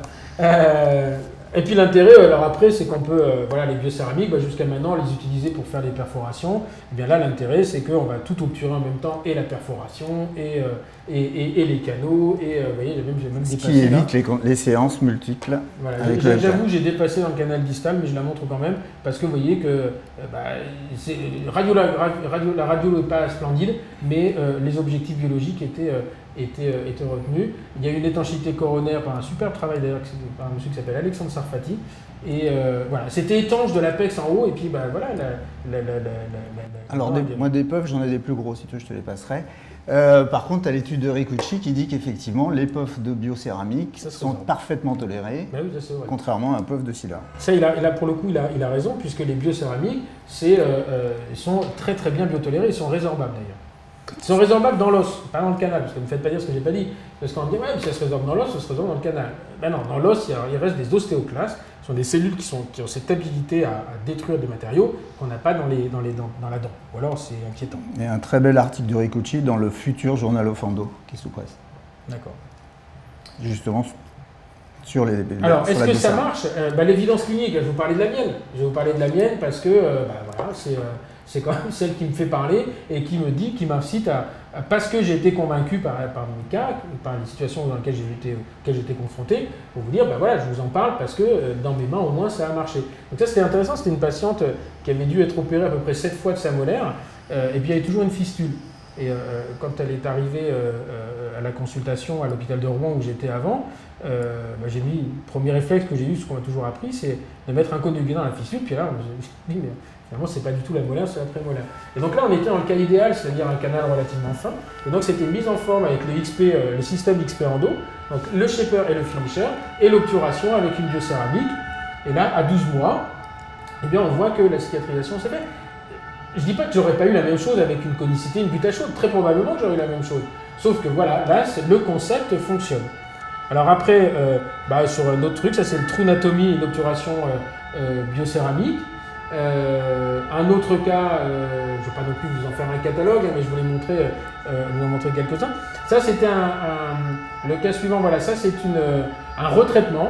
Euh, et puis l'intérêt, alors après, c'est qu'on peut, euh, voilà, les biocéramiques, bah, jusqu'à maintenant, les utiliser pour faire des perforations. Et bien là, l'intérêt, c'est qu'on va tout obturer en même temps, et la perforation, et, euh, et, et, et les canaux, et euh, vous voyez, j'ai même, j'ai même Ce dépassé qui là. évite les, les séances multiples. Voilà, avec j'ai- le j'avoue, j'ai dépassé dans le canal distal, mais je la montre quand même, parce que vous voyez que euh, bah, c'est- radio, la, radio, la radio n'est pas splendide, mais euh, les objectifs biologiques étaient, euh, étaient, euh, étaient retenus. Il y a une étanchéité coronaire par un superbe travail d'ailleurs par un monsieur qui s'appelle Alexandre Sarfati. Et euh, voilà, c'était étanche de l'apex en haut, et puis bah, voilà. La, la, la, la, la, la, Alors, la, des- moi, des puffs, j'en ai des plus gros, si tu veux, je te les passerai. Euh, par contre, tu as l'étude de Ricucci qui dit qu'effectivement, les puffs de biocéramique Ça se sont résorbe. parfaitement tolérés, Bah oui, ça, c'est vrai. contrairement à un puff de silla. Ça, il a, il a- pour le coup, il a, il a raison, puisque les biocéramiques, c'est, euh, euh, ils sont très très bien biotolérés, ils sont résorbables d'ailleurs. Ils sont résorbables dans l'os, pas dans le canal, parce que ne me faites pas dire ce que j'ai pas dit. Parce qu'on me dit, ouais, mais si ça se résorbe dans l'os, ça se résorbe dans le canal. Ben non, dans l'os, il, y a- il reste des ostéoclastes, ce sont des cellules qui, sont, qui ont cette habilité à, à détruire des matériaux qu'on n'a pas dans, les, dans, les dents, dans la dent. Ou alors c'est inquiétant. Il y a un très bel article de Ricucci dans le futur journal Offando, qui est sous presse, D'accord. justement sur les. Alors, sur est-ce la que ça biocéramique. marche euh, bah, l'évidence clinique, je vais vous parler de la mienne. Je vais vous parler de la mienne parce que euh, bah, voilà, c'est, euh, c'est quand même celle qui me fait parler et qui me dit, qui m'incite à, à- parce que j'ai été convaincu par, par mes cas, par les situations dans lesquelles j'ai été, auxquelles j'étais confronté, pour vous dire, bah voilà, je vous en parle parce que euh, dans mes mains, au moins, ça a marché. Donc ça, c'était intéressant. C'était une patiente euh, qui avait dû être opérée à peu près sept fois de sa molaire euh, et puis elle avait toujours une fistule. Et euh, quand elle est arrivée euh, euh, à la consultation à l'hôpital de Rouen où j'étais avant, euh, bah, j'ai mis, le premier réflexe que j'ai eu, ce qu'on m'a toujours appris, c'est de mettre un cône de guédin dans la fistule, puis là, je me suis dit, mais finalement, c'est pas du tout la molaire, c'est la prémolaire. Et donc là, on était dans le cas idéal, c'est-à-dire un canal relativement fin, et donc c'était mise en forme avec le X P, euh, le système X P Endo, donc le shaper et le finisher, et l'obturation avec une biocéramique, et là, à douze mois, eh bien, on voit que la cicatrisation s'est faite. Je dis pas que j'aurais pas eu la même chose avec une conicité, une butte à chaude, très probablement que j'aurais eu la même chose. Sauf que voilà, là, c'est- le concept fonctionne. Alors après, euh, bah, sur un autre truc, ça c'est le trunatomie et l'obturation euh, euh, biocéramique. Euh, un autre cas, euh, je ne vais pas non plus vous en faire un catalogue, hein, mais je voulais montrer, euh, vous en montrer quelques-uns. Ça c'était un, un- le cas suivant, voilà, ça c'est une, un retraitement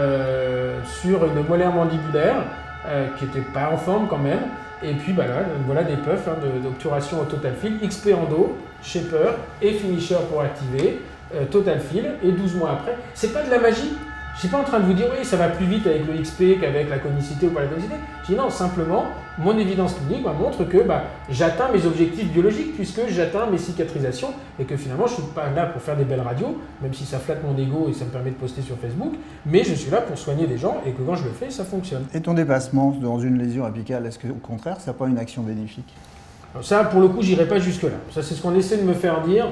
euh, sur une molaire mandibulaire euh, qui n'était pas en forme quand même. Et puis bah, là, voilà des puffs hein, de- d'obturation au total fill, X P Endo, shaper et finisher pour activer, euh, total fill, et douze mois après. C'est pas de la magie. Je suis pas en train de vous dire oui, ça va plus vite avec le X P qu'avec la conicité ou pas la conicité. Je dis non, simplement, mon évidence clinique bah, montre que bah, j'atteins mes objectifs biologiques puisque j'atteins mes cicatrisations et que finalement je suis pas là pour faire des belles radios, même si ça flatte mon ego et ça me permet de poster sur Facebook, mais je suis là pour soigner des gens et que quand je le fais, ça fonctionne. Et ton dépassement dans une lésion apicale, est-ce qu'au contraire, ça n'a pas une action bénéfique? Alors ça, pour le coup, j'irai pas jusque-là. Ça, c'est ce qu'on essaie de me faire dire.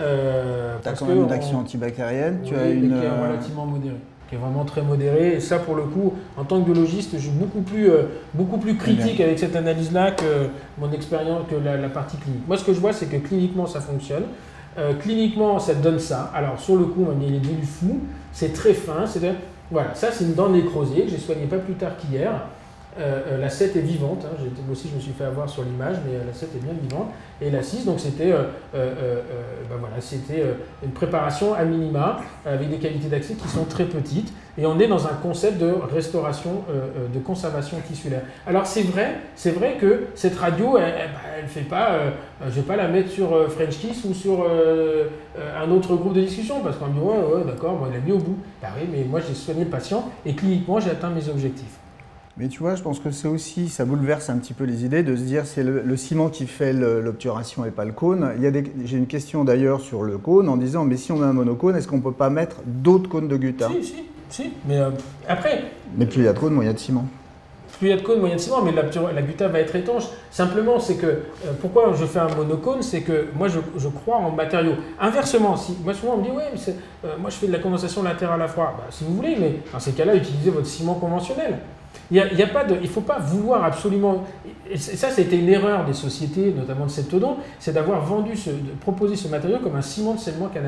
Euh, Tu as parce quand que même une on- action antibactérienne, tu Oui, as mais une. qui est euh, relativement modérée, qui est vraiment très modérée. Et ça, pour le coup, en tant que biologiste, je suis beaucoup plus, euh, beaucoup plus critique avec cette analyse-là que mon expérience, que la, la partie clinique. Moi, ce que je vois, c'est que cliniquement, ça fonctionne. Euh, cliniquement, ça donne ça. Alors, sur le coup, on m'a dit, il est devenu fou. C'est très fin. C'est de- Voilà, ça, c'est une dent nécrosée que j'ai soignée pas plus tard qu'hier. Euh, euh, la sept est vivante, hein. J'ai- moi aussi je me suis fait avoir sur l'image, mais euh, la sept est bien vivante. Et la six, donc c'était euh, euh, euh, ben voilà, c'était euh, une préparation à minima euh, avec des qualités d'accès qui sont très petites. Et on est dans un concept de restauration, euh, euh, de conservation tissulaire. Alors c'est vrai, c'est vrai que cette radio, elle, elle, bah, elle fait pas, euh, je vais pas la mettre sur euh, French Kiss ou sur euh, euh, un autre groupe de discussion parce qu'on me dit ouais, ouais d'accord, moi il l'a mis au bout. Bah oui, mais moi j'ai soigné le patient et cliniquement j'ai atteint mes objectifs. Mais tu vois, je pense que c'est aussi, ça bouleverse un petit peu les idées de se dire c'est le, le ciment qui fait le- l'obturation et pas le cône. Il y a des- j'ai une question d'ailleurs sur le cône en disant mais si on a un monocône, est-ce qu'on ne peut pas mettre d'autres cônes de gutta? Si, si, si. Mais euh, après, Mais plus il y a de cône, moins il y a de ciment. plus il y a de cône, moyen de ciment, mais la, la gutta va être étanche. Simplement, c'est que, euh, pourquoi je fais un monocône, c'est que moi, je, je crois en matériaux. Inversement, si, moi souvent on me dit, ouais, mais c'est, euh, moi je fais de la condensation latérale à froid. Bah, si vous voulez, mais dans ces cas-là, utilisez votre ciment conventionnel. Il ne il faut pas vouloir absolument... Et ça, c'était une erreur des sociétés, notamment de Septodon, c'est d'avoir vendu, ce, de proposer ce matériau comme un ciment de scellement canalaire.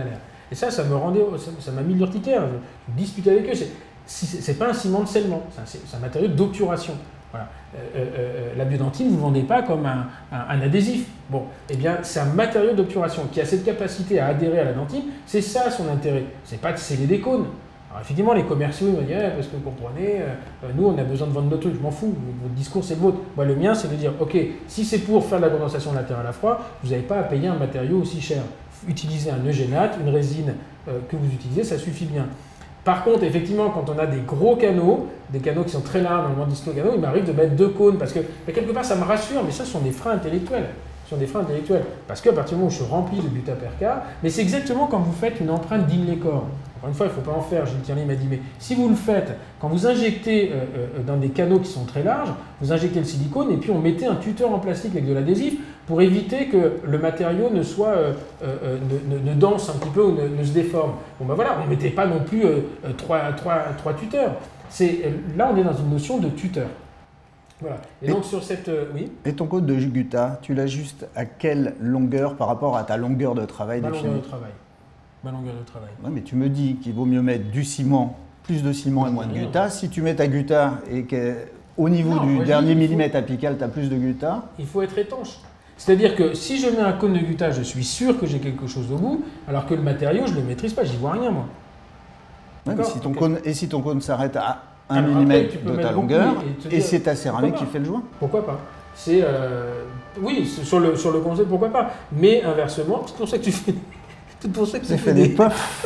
Et ça, ça me rendait, ça m'a mis l'urticaire. Je, je discutais avec eux. C'est pas un ciment de scellement, c'est un, un matériau d'obturation. Voilà. Euh, euh, la biodentine, vous ne vendez pas comme un, un, un adhésif. Bon, eh bien, c'est un matériau d'obturation qui a cette capacité à adhérer à la dentine. C'est ça son intérêt. C'est pas de sceller des cônes. Alors, effectivement, les commerciaux, ils vont dire, eh, parce que vous comprenez, euh, nous, on a besoin de vendre notre truc. Je m'en fous. Votre discours, c'est le vôtre. Moi, le mien, c'est de dire, ok, si c'est pour faire de la condensation latérale à froid, vous n'avez pas à payer un matériau aussi cher. Utilisez un eugénate, une résine euh, que vous utilisez, ça suffit bien. Par contre, effectivement, quand on a des gros canaux, des canaux qui sont très larges, normalement disto-canaux, il m'arrive de mettre deux cônes parce que quelque part ça me rassure, mais ça ce sont des freins intellectuels. Ce sont des freins intellectuels. Parce qu'à partir du moment où je suis rempli de gutta-perca, mais c'est exactement comme vous faites une empreinte d'Inlecor. Encore une fois, il ne faut pas en faire. Gilles Tierney m'a dit, mais si vous le faites, quand vous injectez euh, euh, dans des canaux qui sont très larges, vous injectez le silicone et puis on mettait un tuteur en plastique avec de l'adhésif pour éviter que le matériau ne soit euh, euh, ne, ne, ne danse un petit peu ou ne, ne se déforme. Bon ben voilà, on ne mettait pas non plus euh, trois, trois, trois tuteurs. Là, on est dans une notion de tuteur. Voilà. Et, et donc sur cette... Euh, oui. Et ton code de gutta, tu l'ajustes à quelle longueur par rapport à ta longueur de travail Ma définie? longueur de travail. Ma longueur de travail. Ouais, mais tu me dis qu'il vaut mieux mettre du ciment, plus de ciment et moins de gutta. Si tu mets ta gutta et qu'au niveau non, du dernier millimètre faut... apical, tu as plus de gutta. Il faut être étanche. C'est-à-dire que si je mets un cône de gutta, je suis sûr que j'ai quelque chose au bout, alors que le matériau, je ne le maîtrise pas, j'y vois rien moi. Ouais, mais si ton okay. cône, et si ton cône s'arrête à un millimètre de ta longueur, et, et c'est ta céramique qui fait le joint? Pourquoi pas? C'est euh, oui, sur le, sur le concept, pourquoi pas? Mais inversement, c'est pour ça que tu fais... C'est pour ça que tu fais des puffs.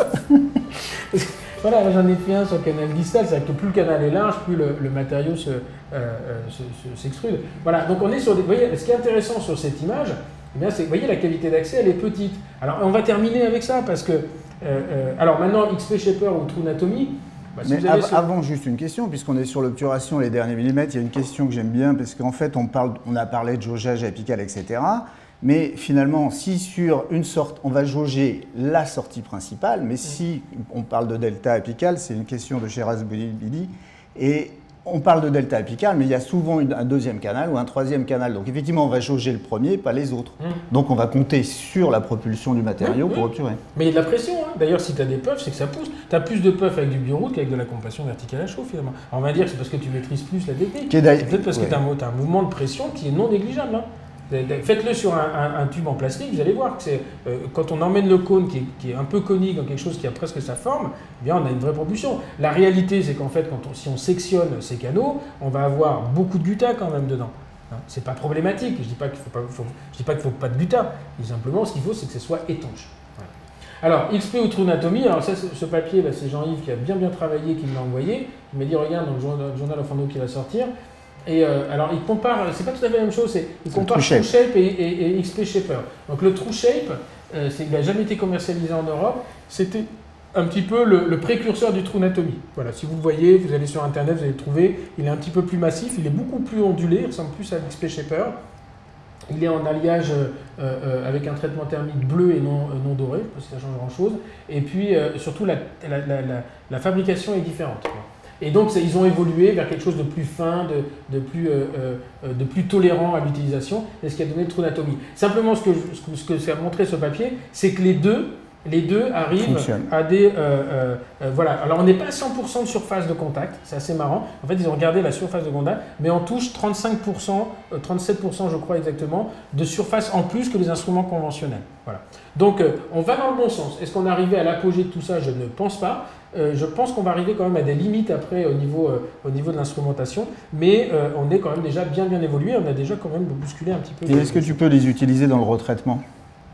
Voilà, j'en ai fait un sur le canal distal, c'est-à-dire que plus le canal est large, plus le, le matériau se, euh, s'extrude. Voilà, donc on est sur des... Vous voyez, ce qui est intéressant sur cette image, eh bien, c'est, vous voyez, la cavité d'accès, elle est petite. Alors, on va terminer avec ça, parce que... Euh, euh, alors maintenant, X P Shaper ou Trunatomie... Bah, si Mais av ce... avant, juste une question, puisqu'on est sur l'obturation, les derniers millimètres, il y a une question que j'aime bien, parce qu'en fait, on, parle, on a parlé de jaugeage apical, et cetera. Mais finalement, si sur une sorte, on va jauger la sortie principale, mais si on parle de delta apical, c'est une question de Sheraz Bouilly, et on parle de delta apical, mais il y a souvent une, un deuxième canal ou un troisième canal. Donc effectivement, on va jauger le premier, pas les autres. Mmh. Donc on va compter sur la propulsion du matériau mmh, pour obturer. Mais il y a de la pression. Hein. D'ailleurs, si tu as des puffs, c'est que ça pousse. Tu as plus de puffs avec du bioroute qu'avec de la compression verticale à chaud, finalement. Alors on va dire que c'est parce que tu maîtrises plus la technique. C'est peut-être parce ouais. que tu as, as un mouvement de pression qui est non négligeable. Hein. Faites-le sur un, un, un tube en plastique, vous allez voir que c'est euh, quand on emmène le cône qui est, qui est un peu conique dans quelque chose qui a presque sa forme, eh bien on a une vraie propulsion. La réalité, c'est qu'en fait, quand on, si on sectionne ces canaux, on va avoir beaucoup de gutta quand même dedans. Hein, c'est pas problématique. Je dis pas qu'il faut pas, faut, je dis pas qu'il faut pas de gutta. Mais simplement, ce qu'il faut, c'est que ce soit étanche. Voilà. Alors, X P ou Trunatomie, alors ça, ce papier, bah, c'est Jean-Yves qui a bien bien travaillé, qui me l'a envoyé. Il m'a dit, regarde, dans le journal, le journal Orfano qui va sortir. Et euh, alors, il compare, c'est pas tout à fait la même chose, il compare True Shape et, et, et X P Shaper. Donc, le True Shape, euh, il n'a jamais été commercialisé en Europe, c'était un petit peu le, le précurseur du Trunatomie. Voilà, si vous le voyez, vous allez sur Internet, vous allez le trouver, il est un petit peu plus massif, il est beaucoup plus ondulé, il ressemble plus à l'X P Shaper. Il est en alliage euh, euh, avec un traitement thermique bleu et non, euh, non doré, parce que ça change grand-chose. Et puis, euh, surtout, la, la, la, la, la fabrication est différente. Et donc, ils ont évolué vers quelque chose de plus fin, de, de, plus, euh, euh, de plus tolérant à l'utilisation, et ce qui a donné le Trunatomie. Simplement, ce que, ce, ce que ça a montré ce papier, c'est que les deux, les deux arrivent Fonctionne. à des... Euh, euh, euh, voilà. Alors, on n'est pas à cent pour cent de surface de contact, c'est assez marrant. En fait, ils ont regardé la surface de contact, mais on touche trente-cinq pour cent, euh, trente-sept pour cent, je crois exactement, de surface en plus que les instruments conventionnels. Voilà. Donc, euh, on va dans le bon sens. Est-ce qu'on est arrivé à l'apogée de tout ça? Je ne pense pas. Euh, je pense qu'on va arriver quand même à des limites après au niveau, euh, au niveau de l'instrumentation, mais euh, on est quand même déjà bien bien évolué, on a déjà quand même bousculé un petit peu. Et est-ce que tu peux les utiliser dans le retraitement?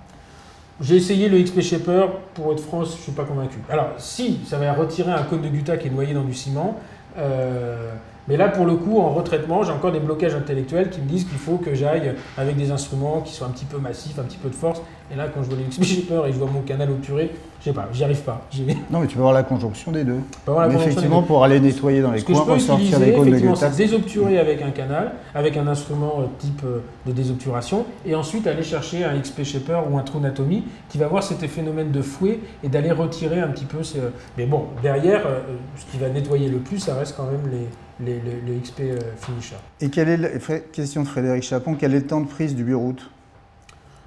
J'ai essayé le X P Shaper, pour être franc, je ne suis pas convaincu. Alors si, ça va retirer un cône de gutta qui est noyé dans du ciment, euh, mais là pour le coup, en retraitement, j'ai encore des blocages intellectuels qui me disent qu'il faut que j'aille avec des instruments qui soient un petit peu massifs, un petit peu de force, et là quand je vois le X P Shaper et je vois mon canal obturé, je sais pas, j'y arrive pas. Non, mais tu peux avoir la conjonction des deux. Mais effectivement, pour aller nettoyer dans les coins, pour sortir les cônes de gutta. C'est désobturer avec un canal, avec un instrument type de désobturation, et ensuite aller chercher un X P Shaper ou un Trunatomie qui va avoir cet phénomène de fouet et d'aller retirer un petit peu. Ces... Mais bon, derrière, ce qui va nettoyer le plus, ça reste quand même les, les, les, les X P Finisher. Et quelle est la question de Frédéric Chapon, quel est le temps de prise du bioroute?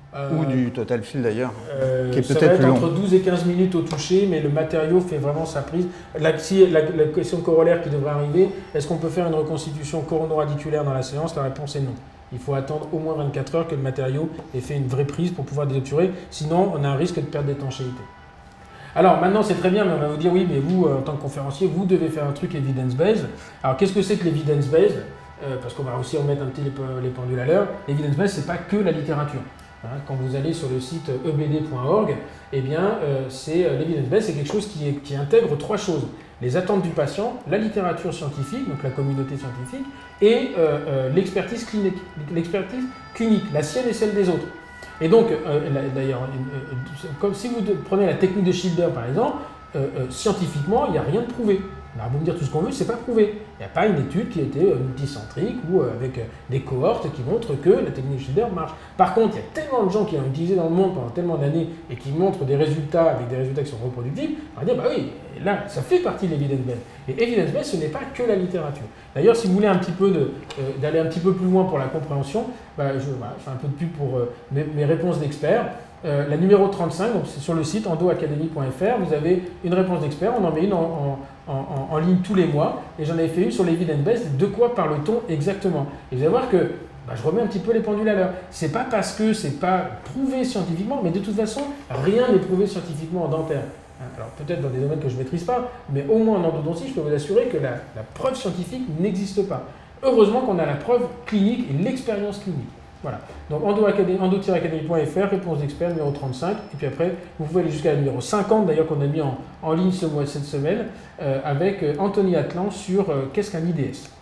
Euh, Ou du total fill d'ailleurs, euh, qui est peut-être Ça va être entre douze et quinze minutes au toucher, mais le matériau fait vraiment sa prise. La, si, la, la question corollaire qui devrait arriver, est-ce qu'on peut faire une reconstitution coronoradiculaire dans la séance? La réponse est non. Il faut attendre au moins vingt-quatre heures que le matériau ait fait une vraie prise pour pouvoir déobturer, sinon on a un risque de perte d'étanchéité. Alors maintenant c'est très bien, mais on va vous dire oui, mais vous, en tant que conférencier, vous devez faire un truc evidence-based. Alors qu'est-ce que c'est que l'evidence-based? euh, Parce qu'on va aussi remettre un petit les, les pendules à l'heure. L'evidence-based, c'est pas que la littérature. Hein, quand vous allez sur le site e b d point org, eh bien, euh, c'est euh, l'evidence-based, c'est quelque chose qui, est, qui intègre trois choses. Les attentes du patient, la littérature scientifique, donc la communauté scientifique, et euh, euh, l'expertise clinique, l'expertise clinique, la sienne et celle des autres. Et donc, euh, d'ailleurs, euh, comme si vous prenez la technique de Schilder par exemple, euh, euh, scientifiquement, il n'y a rien de prouvé. Alors, vous me dire tout ce qu'on veut, c'est pas prouvé. Il n'y a pas une étude qui a été euh, multicentrique ou euh, avec euh, des cohortes qui montrent que la technique de Schilder marche. Par contre, il y a tellement de gens qui l'ont utilisé dans le monde pendant tellement d'années et qui montrent des résultats avec des résultats qui sont reproductibles, on va dire, bah oui, là, ça fait partie de l'evidence-based. Et evidence-based, ce n'est pas que la littérature. D'ailleurs, si vous voulez un petit peu de, euh, d'aller un petit peu plus loin pour la compréhension, bah, je, voilà, je fais un peu de pub pour euh, mes, mes réponses d'experts. Euh, la numéro trente-cinq, donc c'est sur le site endo academy point f r, vous avez une réponse d'expert, on en met une en, en, en, en ligne tous les mois, et j'en avais fait une sur l'evidence-based, de quoi parle-t-on exactement? Et vous allez voir que, bah, je remets un petit peu les pendules à l'heure, c'est pas parce que c'est pas prouvé scientifiquement, mais de toute façon, rien n'est prouvé scientifiquement en dentaire. Alors peut-être dans des domaines que je ne maîtrise pas, mais au moins en endodontie, je peux vous assurer que la, la preuve scientifique n'existe pas. Heureusement qu'on a la preuve clinique et l'expérience clinique. Voilà. Donc endo tiret academy point f r, réponse d'expert numéro trente-cinq, et puis après, vous pouvez aller jusqu'à la numéro cinquante, d'ailleurs qu'on a mis en, en ligne ce mois, cette semaine, euh, avec euh, Anthony Atlan sur euh, qu'est-ce qu'un I D S.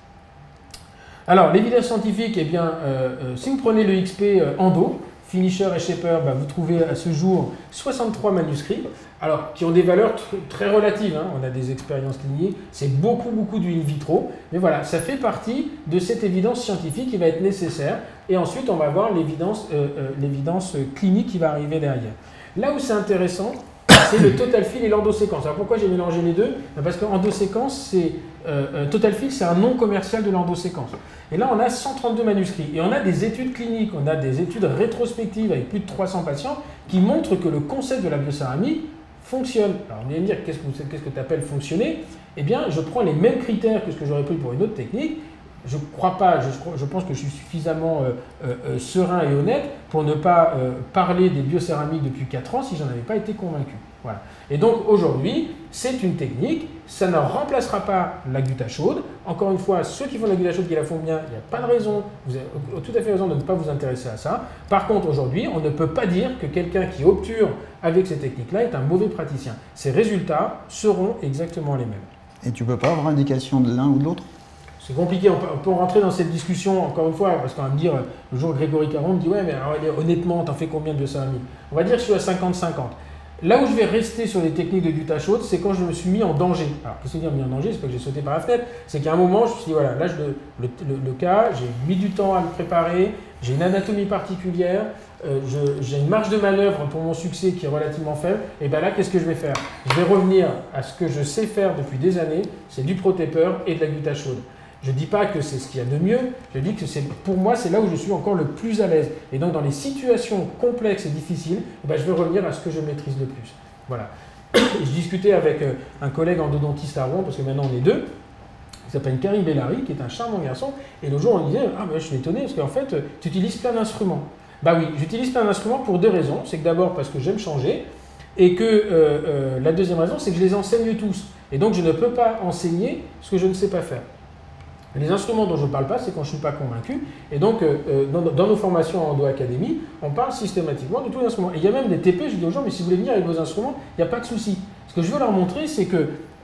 Alors, l'évidence scientifique, eh bien, euh, euh, si vous prenez le X P euh, Endo, Finisher et Shaper, bah, vous trouvez à ce jour soixante-trois manuscrits, alors qui ont des valeurs très relatives. Hein. On a des expériences cliniques, c'est beaucoup, beaucoup du in vitro, mais voilà, ça fait partie de cette évidence scientifique qui va être nécessaire, et ensuite on va voir l'évidence euh, euh, l'évidence clinique qui va arriver derrière. Là où c'est intéressant, c'est le total fill et l'endoséquence. Alors pourquoi j'ai mélangé les deux? Parce qu'endoséquence, c'est euh, euh, total fill, c'est un nom commercial de l'endoséquence. Et là, on a cent trente-deux manuscrits. Et on a des études cliniques, on a des études rétrospectives avec plus de trois cents patients qui montrent que le concept de la biocéramie fonctionne. Alors, on vient me dire, qu'est-ce que, qu'est-ce que tu appelles fonctionner? Eh bien, je prends les mêmes critères que ce que j'aurais pris pour une autre technique. Je ne crois pas, je, je pense que je suis suffisamment euh, euh, serein et honnête pour ne pas euh, parler des biocéramiques depuis quatre ans si j'en avais pas été convaincu. Voilà. Et donc aujourd'hui, c'est une technique, ça ne remplacera pas la gutta chaude. Encore une fois, ceux qui font la gutta chaude qui la font bien, il n'y a pas de raison, vous avez tout à fait raison de ne pas vous intéresser à ça. Par contre, aujourd'hui, on ne peut pas dire que quelqu'un qui obture avec ces techniques-là est un mauvais praticien. Ses résultats seront exactement les mêmes. Et tu ne peux pas avoir indication de l'un ou de l'autre? C'est compliqué, on peut, on peut rentrer dans cette discussion encore une fois, parce qu'on va me dire, le jour Grégory Caron me dit, ouais, mais alors, honnêtement, t'en fais combien de biocéramique? On va dire que je suis à cinquante cinquante. Là où je vais rester sur les techniques de gutta chaude, c'est quand je me suis mis en danger. Alors, qu'est-ce que je veux dire mis en danger? C'est pas que j'ai sauté par la fenêtre, c'est qu'à un moment, je me suis dit, voilà, là, je, le, le, le cas, j'ai mis du temps à me préparer, j'ai une anatomie particulière, euh, j'ai une marge de manœuvre pour mon succès qui est relativement faible, et bien là, qu'est-ce que je vais faire? Je vais revenir à ce que je sais faire depuis des années, c'est du protépeur et de la gutta chaude. Je ne dis pas que c'est ce qu'il y a de mieux, je dis que c'est, pour moi, c'est là où je suis encore le plus à l'aise. Et donc, dans les situations complexes et difficiles, eh ben, je vais revenir à ce que je maîtrise le plus. Voilà. Je discutais avec un collègue endodontiste à Rouen, parce que maintenant on est deux, qui s'appelle Karim Bellari, qui est un charmant garçon. Et le jour, on disait, ah ben, je suis étonné, parce qu'en fait, tu utilises plein d'instruments. Bah oui, j'utilise plein d'instruments pour deux raisons. C'est que d'abord, parce que j'aime changer, et que euh, euh, la deuxième raison, c'est que je les enseigne tous. Et donc, je ne peux pas enseigner ce que je ne sais pas faire. Les instruments dont je ne parle pas, c'est quand je ne suis pas convaincu. Et donc, euh, dans, dans nos formations en Endo Academy, on parle systématiquement de tous les instruments. Et il y a même des T P, je dis aux gens, mais si vous voulez venir avec vos instruments, il n'y a pas de souci. Ce que je veux leur montrer, c'est que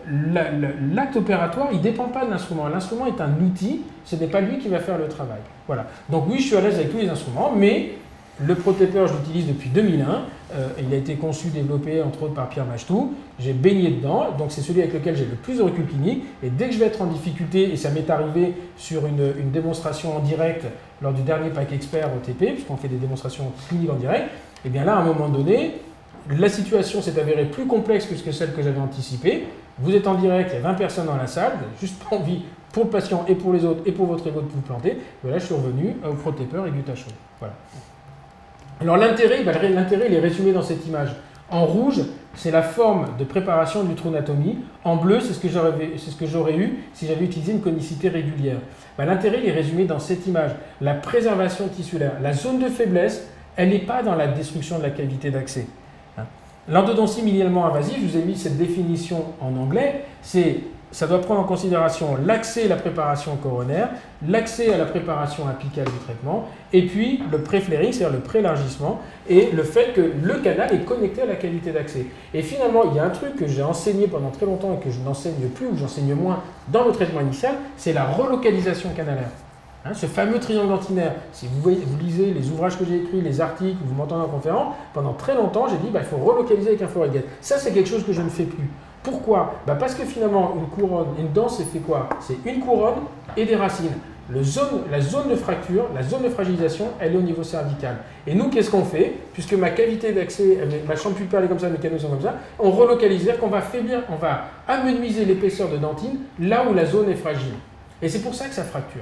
l'acte opératoire, il ne dépend pas de l'instrument. L'instrument est un outil, ce n'est pas lui qui va faire le travail. Voilà. Donc oui, je suis à l'aise avec tous les instruments, mais le protépeur, je l'utilise depuis deux mille un. Euh, il a été conçu, développé, entre autres, par Pierre Machtou. J'ai baigné dedans, donc c'est celui avec lequel j'ai le plus de recul clinique. Et dès que je vais être en difficulté, et ça m'est arrivé sur une, une démonstration en direct lors du dernier pack expert au T P, puisqu'on fait des démonstrations cliniques en direct, et bien là, à un moment donné, la situation s'est avérée plus complexe que celle que j'avais anticipée. Vous êtes en direct, il y a vingt personnes dans la salle, vous n'avez juste pas envie, pour le patient et pour les autres, et pour votre ego de vous planter. Et là, je suis revenu au protépeur et gutta chaude. Voilà. Alors l'intérêt, bah, l'intérêt il est résumé dans cette image. En rouge, c'est la forme de préparation de l'ultronatomie. En bleu, c'est ce que j'aurais c'est ce que j'aurais eu si j'avais utilisé une conicité régulière. Bah, l'intérêt il est résumé dans cette image. La préservation tissulaire. La zone de faiblesse, elle n'est pas dans la destruction de la cavité d'accès. L'endodontie minimalement invasive, je vous ai mis cette définition en anglais, c'est ça doit prendre en considération l'accès à la préparation coronaire, l'accès à la préparation apicale du traitement, et puis le pré-flaring, c'est-à-dire le pré-élargissement, et le fait que le canal est connecté à la cavité d'accès. Et finalement, il y a un truc que j'ai enseigné pendant très longtemps et que je n'enseigne plus, ou j'enseigne moins dans le traitement initial, c'est la relocalisation canalaire. Hein, ce fameux triangle antinaire, si vous, voyez, vous lisez les ouvrages que j'ai écrits, les articles, vous m'entendez en conférence, pendant très longtemps, j'ai dit bah, il faut relocaliser avec un forêt-guette. Ça, c'est quelque chose que je ne fais plus. Pourquoi? Bah parce que finalement, une couronne, une dent, c'est fait quoi? C'est une couronne et des racines. Le zone, la zone de fracture, la zone de fragilisation, elle est au niveau cervical. Et nous, qu'est-ce qu'on fait? Puisque ma cavité d'accès, ma chambre pulpaire est comme ça, mes canaux sont comme ça, on relocalise, c'est-à-dire qu'on va faiblir, on va amenuiser l'épaisseur de dentine là où la zone est fragile. Et c'est pour ça que ça fracture.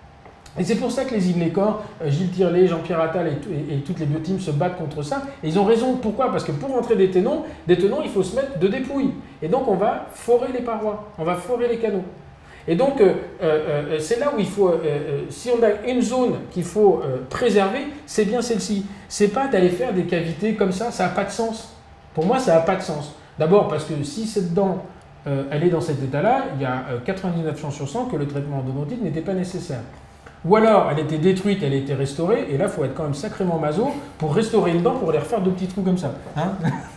Et c'est pour ça que les Yves-Lécor, Gilles Tirlet, Jean-Pierre Attal et, tout, et, et toutes les bioteams se battent contre ça. Et ils ont raison. Pourquoi? Parce que pour rentrer des ténons, des tenons, il faut se mettre de dépouilles. Et donc on va forer les parois, on va forer les canaux. Et donc euh, euh, c'est là où il faut, euh, euh, si on a une zone qu'il faut euh, préserver, c'est bien celle-ci. C'est pas d'aller faire des cavités comme ça, ça n'a pas de sens. Pour moi, ça n'a pas de sens. D'abord parce que si cette dent, euh, elle est dans cet état-là, il y a euh, quatre-vingt-dix-neuf chances sur cent que le traitement endodontique n'était pas nécessaire. Ou alors, elle était détruite, elle a été restaurée, et là, il faut être quand même sacrément maso pour restaurer une dent, pour les refaire deux petits trous comme ça. Hein?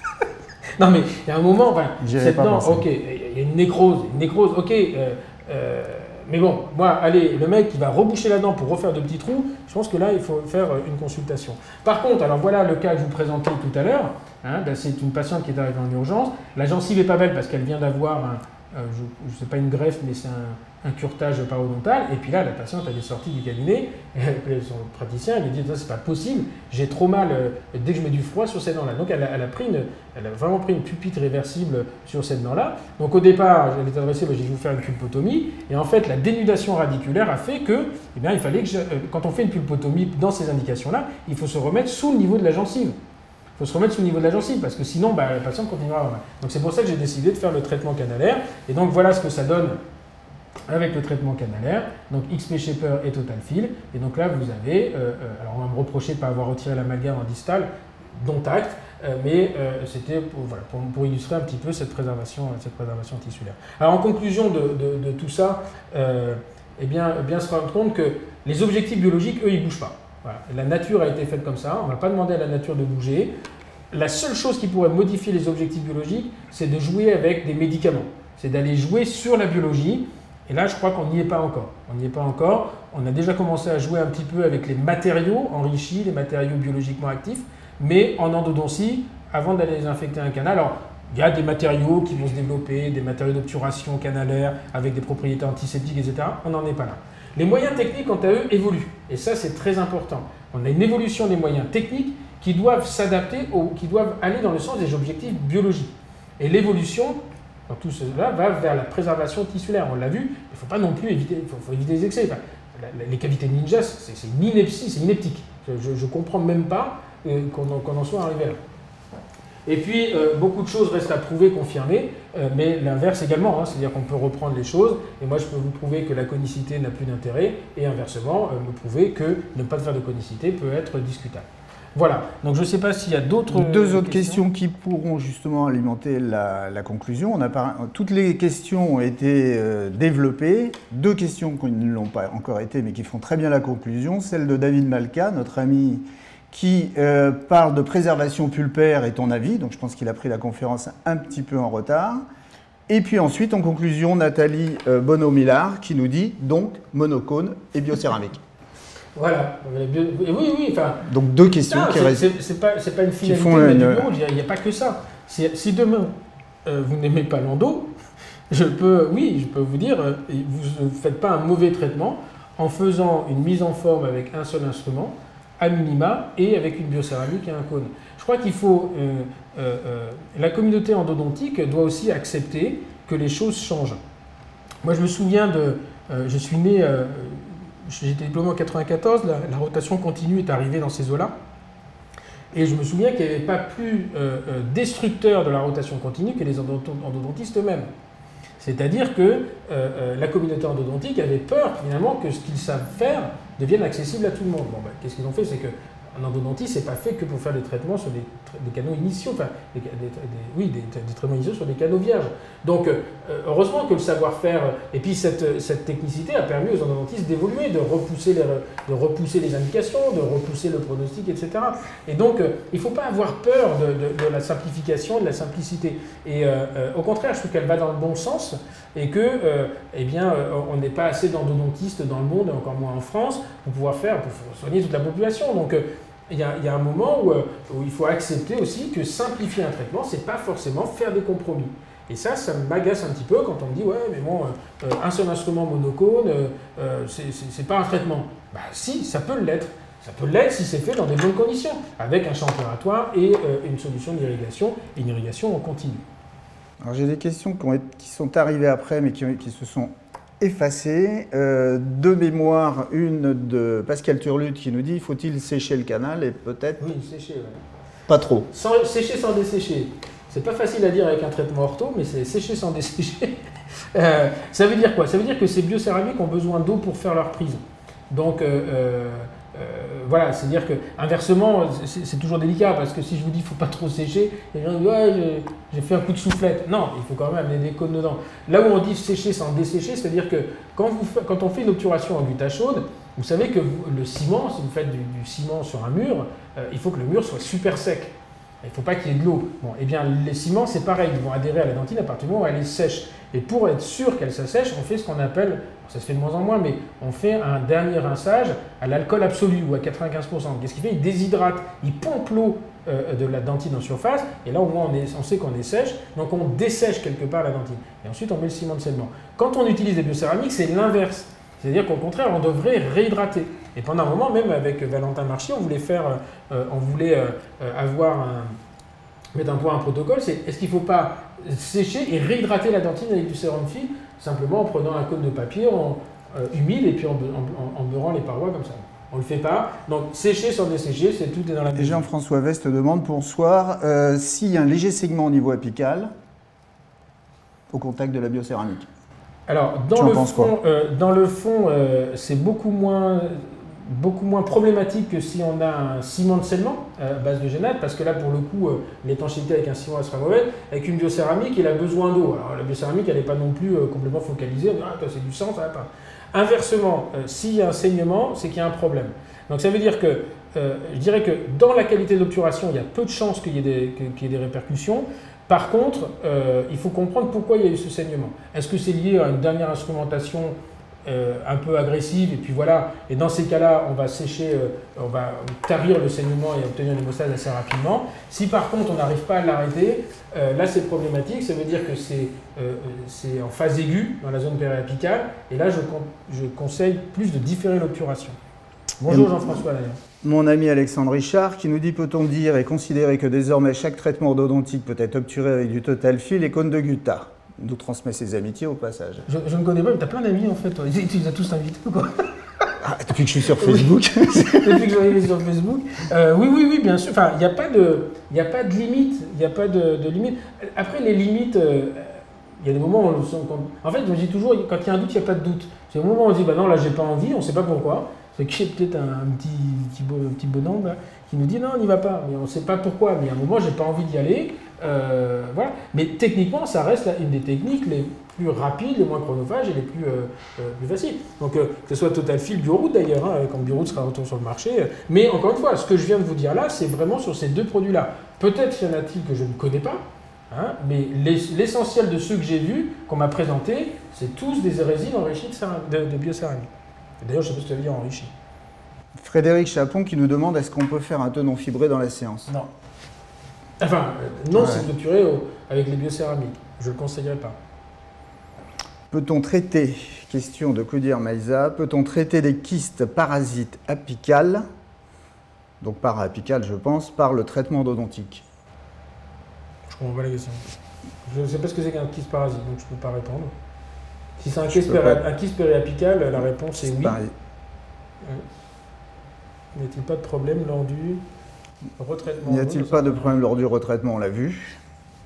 Non, mais il y a un moment, enfin, cette dent, pensé. ok, il y a une nécrose, une nécrose, ok, euh, euh, mais bon, moi, allez, le mec qui va reboucher la dent pour refaire deux petits trous, je pense que là, il faut faire une consultation. Par contre, alors voilà le cas que je vous présentais tout à l'heure, hein, ben, c'est une patiente qui est arrivée en urgence, la gencive n'est pas belle parce qu'elle vient d'avoir un... Euh, je ne sais pas une greffe, mais c'est un, un curetage parodontal. Et puis là, la patiente, elle est sortie du cabinet, et son praticien, il lui dit, c'est pas possible, j'ai trop mal euh, dès que je mets du froid sur ces dents-là. Donc elle a, elle, a pris une, elle a vraiment pris une pulpite réversible sur cette dent-là. Donc au départ, elle est adressée, bah, j'ai dû vous faire une pulpotomie. Et en fait, la dénudation radiculaire a fait que, eh bien, il fallait que, je, euh, quand on fait une pulpotomie dans ces indications-là, il faut se remettre sous le niveau de la gencive. Il faut se remettre sous le niveau de la gencive parce que sinon, bah, la patiente continuera à avoir mal. Donc c'est pour ça que j'ai décidé de faire le traitement canalaire. Et donc voilà ce que ça donne avec le traitement canalaire. Donc X P Shaper et Total Fill. Et donc là, vous avez, euh, euh, alors on va me reprocher de ne pas avoir retiré l'amalgame en distal, dont acte, euh, mais euh, c'était pour, voilà, pour, pour illustrer un petit peu cette préservation, cette préservation tissulaire. Alors en conclusion de, de, de tout ça, euh, eh bien, bien se rendre compte que les objectifs biologiques, eux, ils ne bougent pas. Voilà. La nature a été faite comme ça, on ne va pas demander à la nature de bouger. La seule chose qui pourrait modifier les objectifs biologiques, c'est de jouer avec des médicaments. C'est d'aller jouer sur la biologie. Et là, je crois qu'on n'y est pas encore. On n'y est pas encore. On a déjà commencé à jouer un petit peu avec les matériaux enrichis, les matériaux biologiquement actifs. Mais en endodontie, avant d'aller les infecter un canal, alors il y a des matériaux qui vont se développer, des matériaux d'obturation canalaire avec des propriétés antiseptiques, et cetera. On n'en est pas là. Les moyens techniques, quant à eux, évoluent. Et ça, c'est très important. On a une évolution des moyens techniques qui doivent s'adapter, qui doivent aller dans le sens des objectifs biologiques. Et l'évolution, dans tout cela, va vers la préservation tissulaire. On l'a vu, il ne faut pas non plus éviter, il faut, faut éviter les excès. Enfin, la, la, les cavités ninjas, c'est une ineptie, c'est ineptique. Je ne comprends même pas euh, qu'on en, qu'on en soit arrivé là. Et puis, euh, beaucoup de choses restent à prouver, confirmer, euh, mais l'inverse également, hein, c'est-à-dire qu'on peut reprendre les choses, et moi je peux vous prouver que la conicité n'a plus d'intérêt, et inversement, euh, me prouver que ne pas faire de conicité peut être discutable. Voilà, donc je ne sais pas s'il y a d'autres Deux autres questions. questions qui pourront justement alimenter la, la conclusion. On a par... Toutes les questions ont été euh, développées, deux questions qui ne l'ont pas encore été, mais qui font très bien la conclusion, celle de David Malka, notre ami qui euh, parle de préservation pulpaire et ton avis, donc je pense qu'il a pris la conférence un petit peu en retard. Et puis ensuite, en conclusion, Nathalie euh, Bonneau-Millard qui nous dit donc monocone et biocéramique. Voilà, oui, oui, enfin... Donc deux questions non, qui restent. C'est pas, pas une finalité de une... du bureau, il n'y a, a pas que ça. Si demain, euh, vous n'aimez pas l'endo, je peux, oui, je peux vous dire, euh, vous ne faites pas un mauvais traitement en faisant une mise en forme avec un seul instrument, à minima, et avec une biocéramique et un cône. Je crois qu'il faut... Euh, euh, euh, la communauté endodontique doit aussi accepter que les choses changent. Moi, je me souviens de... Euh, je suis né... Euh, j'ai été diplômé en quatre-vingt-quatorze, la, la rotation continue est arrivée dans ces eaux-là. Et je me souviens qu'il n'y avait pas plus euh, euh, destructeur de la rotation continue que les endodontistes eux-mêmes. C'est-à-dire que euh, euh, la communauté endodontique avait peur finalement que ce qu'ils savent faire devienne accessible à tout le monde. Bon, ben, qu'est-ce qu'ils ont fait? C'est que un endodontiste, c'est pas fait que pour faire des traitements sur des, des canaux initiaux, enfin, des, des, des, oui, des, des traitements initiaux sur des canaux vierges. Donc, euh, heureusement que le savoir-faire, et puis cette, cette technicité a permis aux endodontistes d'évoluer, de repousser, les, de repousser les indications, de repousser le pronostic, et cetera. Et donc, euh, il ne faut pas avoir peur de, de, de la simplification, de la simplicité. Et euh, euh, au contraire, je trouve qu'elle va dans le bon sens, et que, euh, eh bien, euh, on n'est pas assez d'endodontistes dans le monde, et encore moins en France, pour pouvoir faire, pour soigner toute la population. Donc, euh, Il y, a, il y a un moment où, où il faut accepter aussi que simplifier un traitement, c'est pas forcément faire des compromis. Et ça, ça m'agace un petit peu quand on me dit « ouais, mais bon, euh, un seul instrument monocone, euh, c'est pas un traitement ». Bah si, ça peut l'être. Ça peut l'être si c'est fait dans des bonnes conditions, avec un champ opératoire et euh, une solution d'irrigation, et une irrigation en continu. Alors j'ai des questions qui, ont été, qui sont arrivées après, mais qui, qui se sont effacées. Euh, de mémoire, une de Pascal Turlut qui nous dit « faut-il sécher le canal ?» et peut-être… Oui, sécher, ouais. Pas trop. Sans, sécher sans dessécher. C'est pas facile à dire avec un traitement ortho, mais c'est sécher sans dessécher. euh, ça veut dire quoi? Ça veut dire que ces biocéramiques ont besoin d'eau pour faire leur prise. Donc, euh, euh, Euh, voilà, c'est-à-dire que inversement, c'est toujours délicat parce que si je vous dis qu'il ne faut pas trop sécher, les gens disent ouais, j'ai fait un coup de soufflette. Non, il faut quand même amener des cônes dedans. Là où on dit sécher sans dessécher, c'est-à-dire que quand, vous, quand on fait une obturation en gutta chaude, vous savez que vous, le ciment, si vous faites du, du ciment sur un mur, euh, il faut que le mur soit super sec. Il ne faut pas qu'il y ait de l'eau. Bon, eh bien, les ciments, c'est pareil, ils vont adhérer à la dentine à partir du moment où elle est sèche. Et pour être sûr qu'elle s'assèche, on fait ce qu'on appelle, ça se fait de moins en moins, mais on fait un dernier rinçage à l'alcool absolu ou à quatre-vingt-quinze pour cent. Qu'est-ce qu'il fait? Il déshydrate, il pompe l'eau euh, de la dentine en surface, et là au moins on, est, on sait qu'on est sèche, donc on dessèche quelque part la dentine. Et ensuite on met le ciment de scellement. Quand on utilise des biocéramiques, c'est l'inverse. C'est-à-dire qu'au contraire, on devrait réhydrater. Et pendant un moment, même avec Valentin Marchier, on voulait faire, euh, on voulait euh, avoir un, mettre un point, un protocole, c'est est-ce qu'il ne faut pas sécher et réhydrater la dentine avec du sérum fil, simplement en prenant un cône de papier en, euh, humide et puis en, en, en beurrant les parois comme ça. On ne le fait pas. Donc sécher sans dessécher, c'est tout est dans la mesure. Jean-François Veste demande, bonsoir, euh, s'il y a un léger segment au niveau apical au contact de la biocéramique. Alors, dans le, fond, euh, dans le fond, euh, c'est beaucoup moins, beaucoup moins problématique que si on a un ciment de scellement à base de génate, parce que là, pour le coup, euh, l'étanchéité avec un ciment elle sera mauvaise. Avec une biocéramique, il a besoin d'eau. Alors, la biocéramique, elle n'est pas non plus euh, complètement focalisée. On dit, ah, toi, c'est du sang, ça va pas. Inversement, euh, s'il y a un saignement, c'est qu'il y a un problème. Donc, ça veut dire que, euh, je dirais que dans la qualité d'obturation, il y a peu de chances qu'il y ait des, qu'il y ait des répercussions. Par contre, euh, il faut comprendre pourquoi il y a eu ce saignement. Est-ce que c'est lié à une dernière instrumentation euh, un peu agressive, et puis voilà, et dans ces cas-là, on va sécher, euh, on va tarir le saignement et obtenir une hémostase assez rapidement. Si par contre on n'arrive pas à l'arrêter, euh, là c'est problématique, ça veut dire que c'est euh, en phase aiguë, dans la zone périapicale, et là je, con je conseille plus de différer l'obturation. Bonjour Jean-François d'ailleurs. Mon ami Alexandre Richard qui nous dit, peut-on dire et considérer que désormais chaque traitement endodontique peut être obturé avec du total fil et cône de gutta? Nous transmet ses amitiés au passage. Je, je ne connais pas, mais tu as plein d'amis en fait. Toi. Tu les as tous invités ou quoi? Ah, depuis que je suis sur Facebook. Oui. Depuis que je suis sur Facebook. Euh, oui, oui, oui, bien sûr. Enfin, il n'y a pas de, il n'y a pas de limite. Il n'y a pas de, de limite. Après, les limites, euh, il y a des moments où on le sent. En fait, je me dis toujours, quand il y a un doute, il n'y a pas de doute. C'est au moment où on dit, bah non, là, j'ai pas envie, on ne sait pas pourquoi. C'est qu'il y a peut-être un, un petit, petit, petit bonhomme là, qui nous dit non, on n'y va pas. Mais on ne sait pas pourquoi. Mais à un moment, j'ai pas envie d'y aller. Euh, voilà. Mais techniquement, ça reste une des techniques les plus rapides, les moins chronophages et les plus, euh, euh, plus faciles. Donc, euh, que ce soit Total Fil, Bioroot d'ailleurs, hein, quand Bioroot sera retour sur le marché. Mais encore une fois, ce que je viens de vous dire là, c'est vraiment sur ces deux produits-là. Peut-être y en a-t-il que je ne connais pas, hein, mais l'essentiel de ceux que j'ai vus, qu'on m'a présentés, c'est tous des résines enrichies de, de, de biocéramique. D'ailleurs, je ne sais pas ce que ça veut dire enrichi. Frédéric Chapon qui nous demande, est-ce qu'on peut faire un tenon fibré dans la séance? Non. Enfin, euh, non, ouais. C'est obturé avec les biocéramiques. Je ne le conseillerais pas. Peut-on traiter, question de Claudia Maïsa, peut-on traiter des kystes parasites apicales, donc para-apicales je pense, par le traitement endodontique? Je ne comprends pas la question. Je ne sais pas ce que c'est qu'un kyste parasite, donc je ne peux pas répondre. Si c'est un kyste péri périapical, la réponse est oui. N'y a-t-il pas de problème lors du… Retraitement. N'y a-t-il pas de problème lors du retraitement? On l'a vu.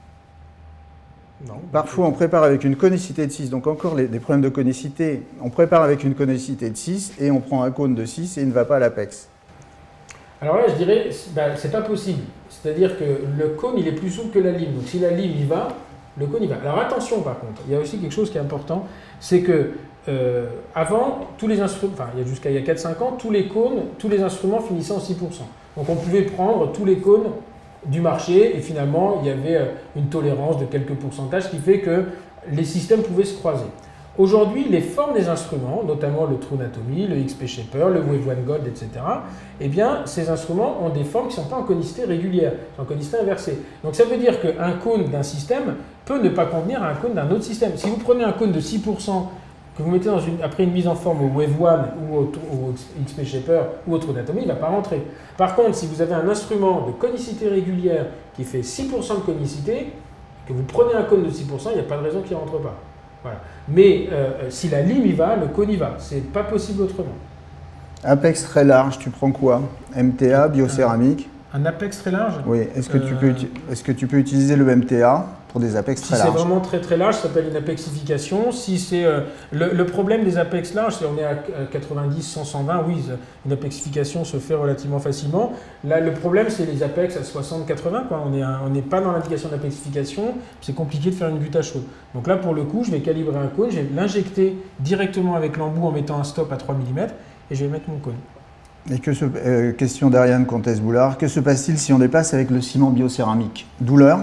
Non. Parfois, on prépare avec une conicité de six. Donc, encore les, des problèmes de conicité. On prépare avec une conicité de six et on prend un cône de six et il ne va pas à l'apex. Alors là, je dirais, ben, c'est pas possible. C'est-à-dire que le cône, il est plus souple que la lime. Donc, si la lime y va, le cône y va. Alors, attention, par contre, il y a aussi quelque chose qui est important, c'est que euh, avant, tous les instruments, enfin, il y a jusqu'à il y a quatre cinq ans, tous les cônes, tous les instruments finissaient en six pour cent. Donc, on pouvait prendre tous les cônes du marché et finalement, il y avait une tolérance de quelques pourcentages qui fait que les systèmes pouvaient se croiser. Aujourd'hui, les formes des instruments, notamment le True Anatomy, le X P Shaper, le Wave One Gold, et cetera, eh bien, ces instruments ont des formes qui ne sont pas en conicité régulière, en conicité inversée. Donc ça veut dire qu'un cône d'un système peut ne pas convenir à un cône d'un autre système. Si vous prenez un cône de six pour cent que vous mettez dans une, après une mise en forme au Wave One ou au, au X P Shaper ou au True Anatomy, il ne va pas rentrer. Par contre, si vous avez un instrument de conicité régulière qui fait six pour cent de conicité, que vous prenez un cône de six pour cent, il n'y a pas de raison qu'il ne rentre pas. Voilà. Mais euh, si la lime y va, le cône y va. C'est pas possible autrement. Apex très large, tu prends quoi? M T A, biocéramique? Un apex très large? Oui. Est-ce que, euh... est-ce que tu peux utiliser le M T A pour des apex si très larges? Si c'est vraiment très très large, ça s'appelle une apexification. Si c'est euh, le, le problème des apex larges, c'est on est à quatre-vingt-dix, cent, cent vingt, oui, une apexification se fait relativement facilement. Là, le problème, c'est les apex à soixante, quatre-vingts. Quoi. On n'est pas dans l'indication d'apexification, c'est compliqué de faire une gutta chaude. Donc là, pour le coup, je vais calibrer un cône, je vais l'injecter directement avec l'embout en mettant un stop à trois millimètres et je vais mettre mon cône. Et que se, euh, question d'Ariane Comtesse-Boulard, que se passe-t-il si on dépasse avec le ciment biocéramique? Douleur?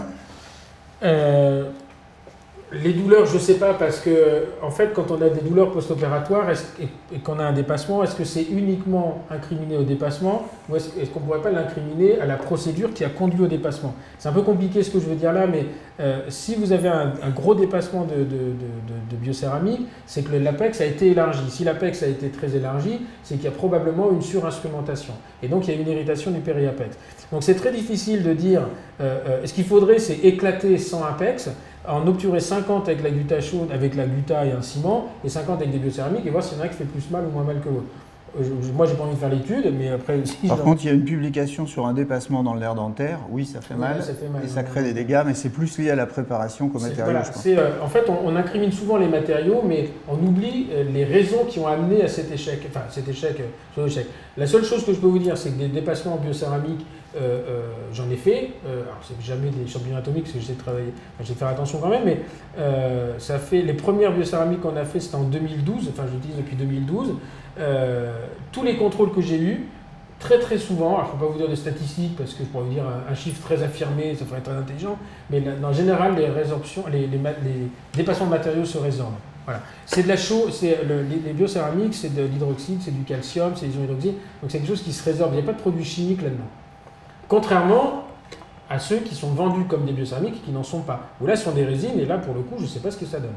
Euh, les douleurs, je ne sais pas, parce que en fait, quand on a des douleurs post-opératoires et, et qu'on a un dépassement, est-ce que c'est uniquement incriminé au dépassement ou est-ce, est-ce qu'on ne pourrait pas l'incriminer à la procédure qui a conduit au dépassement? C'est un peu compliqué ce que je veux dire là, mais euh, si vous avez un, un gros dépassement de, de, de, de, de biocéramique, c'est que l'apex a été élargi. Si l'apex a été très élargi, c'est qu'il y a probablement une surinstrumentation. Et donc, il y a une irritation du périapex. Donc, c'est très difficile de dire, euh, euh, ce qu'il faudrait, c'est éclater sans apex, en obturer cinquante avec la gutta chaude, avec la gutta et un ciment, et cinquante avec des biocéramiques, et voir s'il y en a un qui fait plus mal ou moins mal que l'autre. Je, moi, j'ai pas envie de faire l'étude, mais après... Si Par contre, il y a une publication sur un dépassement dans l'air dentaire. Oui, ça fait, oui, mal, ça fait mal, et ça crée des dégâts, mais c'est plus lié à la préparation qu'au matériau. Voilà, euh, en fait, on, on incrimine souvent les matériaux, mais on oublie euh, les raisons qui ont amené à cet échec. Enfin, cet échec, euh, sur l'échec. La seule chose que je peux vous dire, c'est que des dépassements en biocéramique, euh, euh, j'en ai fait. Euh, alors, c'est jamais des champignons atomiques, parce que j'essaie de travailler, enfin, j'essaie de faire attention quand même, mais euh, ça fait les premières biocéramiques qu'on a fait, c'était en deux mille douze. Enfin, je l'utilise depuis deux mille douze. Euh, tous les contrôles que j'ai eus, très très souvent, alors je ne peux pas vous dire des statistiques parce que je pourrais vous dire un, un chiffre très affirmé, ça ferait être très intelligent, mais en général, les résorptions, les, les, les dépassements de matériaux se résorbent. Voilà. C'est de la chaux, c'est le, les, les biocéramiques, c'est de l'hydroxyde, c'est du calcium, c'est des ions hydroxyde, donc c'est quelque chose qui se résorbe, il n'y a pas de produits chimiques là-dedans. Contrairement à ceux qui sont vendus comme des biocéramiques et qui n'en sont pas. Ou là, ce sont des résines, et là, pour le coup, je ne sais pas ce que ça donne.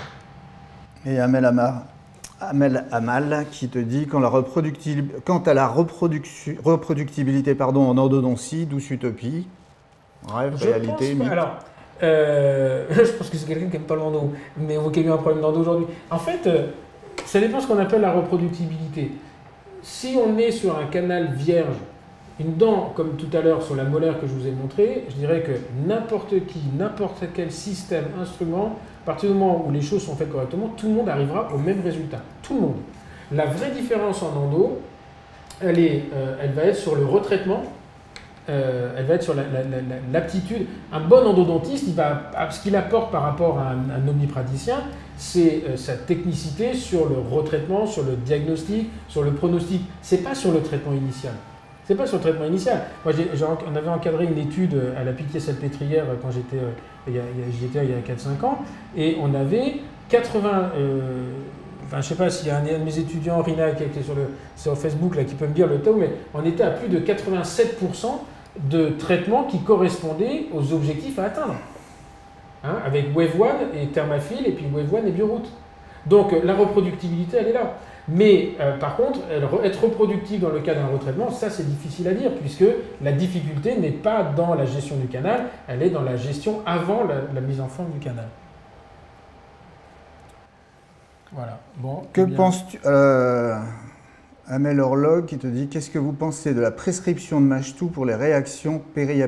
Et Amel Amar Amel Amal qui te dit quand la reproductibilité, quant à la reproductibilité pardon, en endodontie, douce utopie, rêve, je réalité, mythe. Alors, euh, je pense que c'est quelqu'un qui n'aime pas l'endo, mais qui a eu un problème d'endo aujourd'hui. En fait, euh, ça dépend de ce qu'on appelle la reproductibilité. Si on est sur un canal vierge, une dent, comme tout à l'heure sur la molaire que je vous ai montré, je dirais que n'importe qui, n'importe quel système, instrument, à partir du moment où les choses sont faites correctement, tout le monde arrivera au même résultat. Tout le monde. La vraie différence en endo, elle, est, euh, elle va être sur le retraitement, euh, elle va être sur l'aptitude. La, la, la, un bon endodontiste, il va, ce qu'il apporte par rapport à un, un omnipraticien, c'est euh, sa technicité sur le retraitement, sur le diagnostic, sur le pronostic. Ce n'est pas sur le traitement initial. C'est pas sur le traitement initial. Moi, j'ai, j'ai, on avait encadré une étude à la Pitié-Salpêtrière quand j'étais, euh, il y a, j'étais il y a quatre cinq ans, et on avait quatre-vingts, euh, enfin je sais pas s'il y a un, un de mes étudiants, Rina, qui était sur, le, sur Facebook, là, qui peut me dire le taux, mais on était à plus de quatre-vingt-sept pour cent de traitements qui correspondaient aux objectifs à atteindre. Hein, avec Wave One et Thermafil, et puis Wave One et Bioroute. Donc la reproductibilité, elle est là. Mais euh, par contre, être reproductif dans le cas d'un retraitement, ça c'est difficile à dire, puisque la difficulté n'est pas dans la gestion du canal, elle est dans la gestion avant la, la mise en forme du canal. Voilà. Bon. Que penses-tu euh, Amel Horlogue qui te dit « Qu'est-ce que vous pensez de la prescription de Mashtu pour les réactions périapicales ?»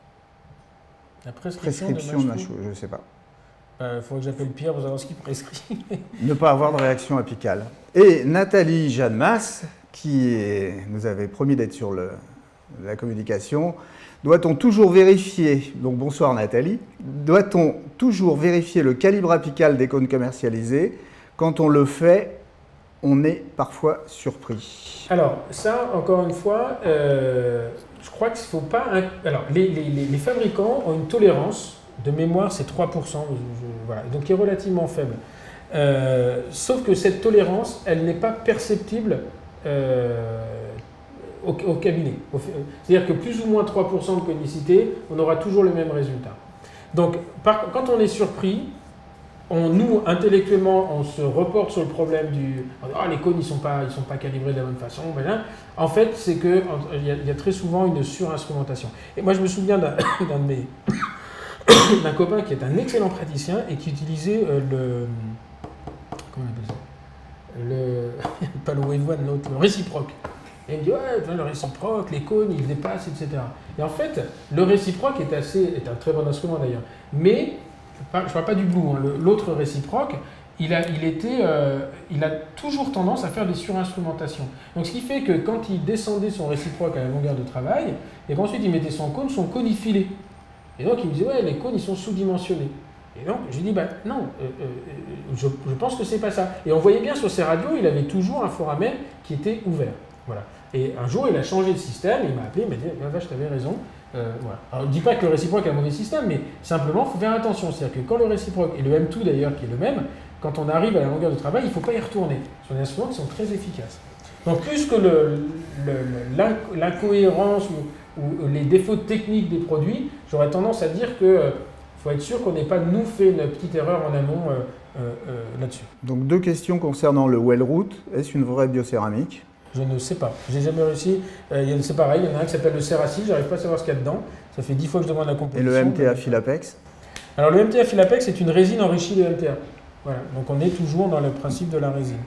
La prescription, prescription de Mashtu, je ne sais pas. Il euh, faudrait que j'appelle Pierre pour savoir ce qu'il prescrit. Ne pas avoir de réaction apicale. Et Nathalie Jeanne-Masse, qui est, nous avait promis d'être sur le, la communication, doit-on toujours vérifier, donc bonsoir Nathalie, doit-on toujours vérifier le calibre apical des cônes commercialisés? Quand on le fait, on est parfois surpris. Alors, ça, encore une fois, euh, je crois qu'il ne faut pas... Alors, les, les, les fabricants ont une tolérance. De mémoire, c'est trois pour cent, je, je, voilà, donc qui est relativement faible. Euh, sauf que cette tolérance, elle n'est pas perceptible euh, au, au cabinet. C'est-à-dire que plus ou moins trois pour cent de conicité, on aura toujours le même résultat. Donc, par, quand on est surpris, on, nous, intellectuellement, on se reporte sur le problème du « Ah, les cônes, ils ne sont, sont pas calibrés de la bonne façon. » En fait, c'est qu'il y, y a très souvent une surinstrumentation. Et moi, je me souviens d'un de mes... d'un copain qui est un excellent praticien et qui utilisait euh, le... Comment on appelle ça le... Pas le wave one, l'autre, le réciproque. Et il me dit, ouais, le réciproque, les cônes, ils dépassent, et cetera. Et en fait, le réciproque est, assez, est un très bon instrument d'ailleurs. Mais, je ne parle pas du blue, hein, l'autre réciproque, il a, il, était, euh, il a toujours tendance à faire des surinstrumentations. Donc ce qui fait que quand il descendait son réciproque à la longueur de travail, et qu'ensuite il mettait son cône, son cône il filait. Et donc, il me disait, ouais, les cônes, ils sont sous-dimensionnés. Et donc, j'ai dit, bah non, euh, euh, je, je pense que c'est pas ça. Et on voyait bien sur ses radios, il avait toujours un foramen qui était ouvert. Voilà. Et un jour, il a changé de système, il m'a appelé, il m'a dit, ah, vache, t'avais raison. Euh, voilà. Alors, je ne dis pas que le réciproque a un mauvais système, mais simplement, il faut faire attention. C'est-à-dire que quand le réciproque, et le M deux d'ailleurs, qui est le même, quand on arrive à la longueur de travail, il ne faut pas y retourner. Ce sont des instruments qui sont très efficaces. Donc, plus que l'incohérence ou, ou les défauts techniques des produits, j'aurais tendance à dire qu'il euh, faut être sûr qu'on n'ait pas, nous, fait une petite erreur en amont euh, euh, euh, là-dessus. Donc, deux questions concernant le Wellroot. Est-ce une vraie biocéramique? Je ne sais pas. J'ai jamais réussi. Euh, c'est pareil, il y en a un qui s'appelle le Ceracil, j'arrive pas à savoir ce qu'il y a dedans. Ça fait dix fois que je demande la composition. Et le M T A Filapex? Alors, le M T A Filapex est une résine enrichie de M T A. Voilà. Donc, on est toujours dans le principe de la résine.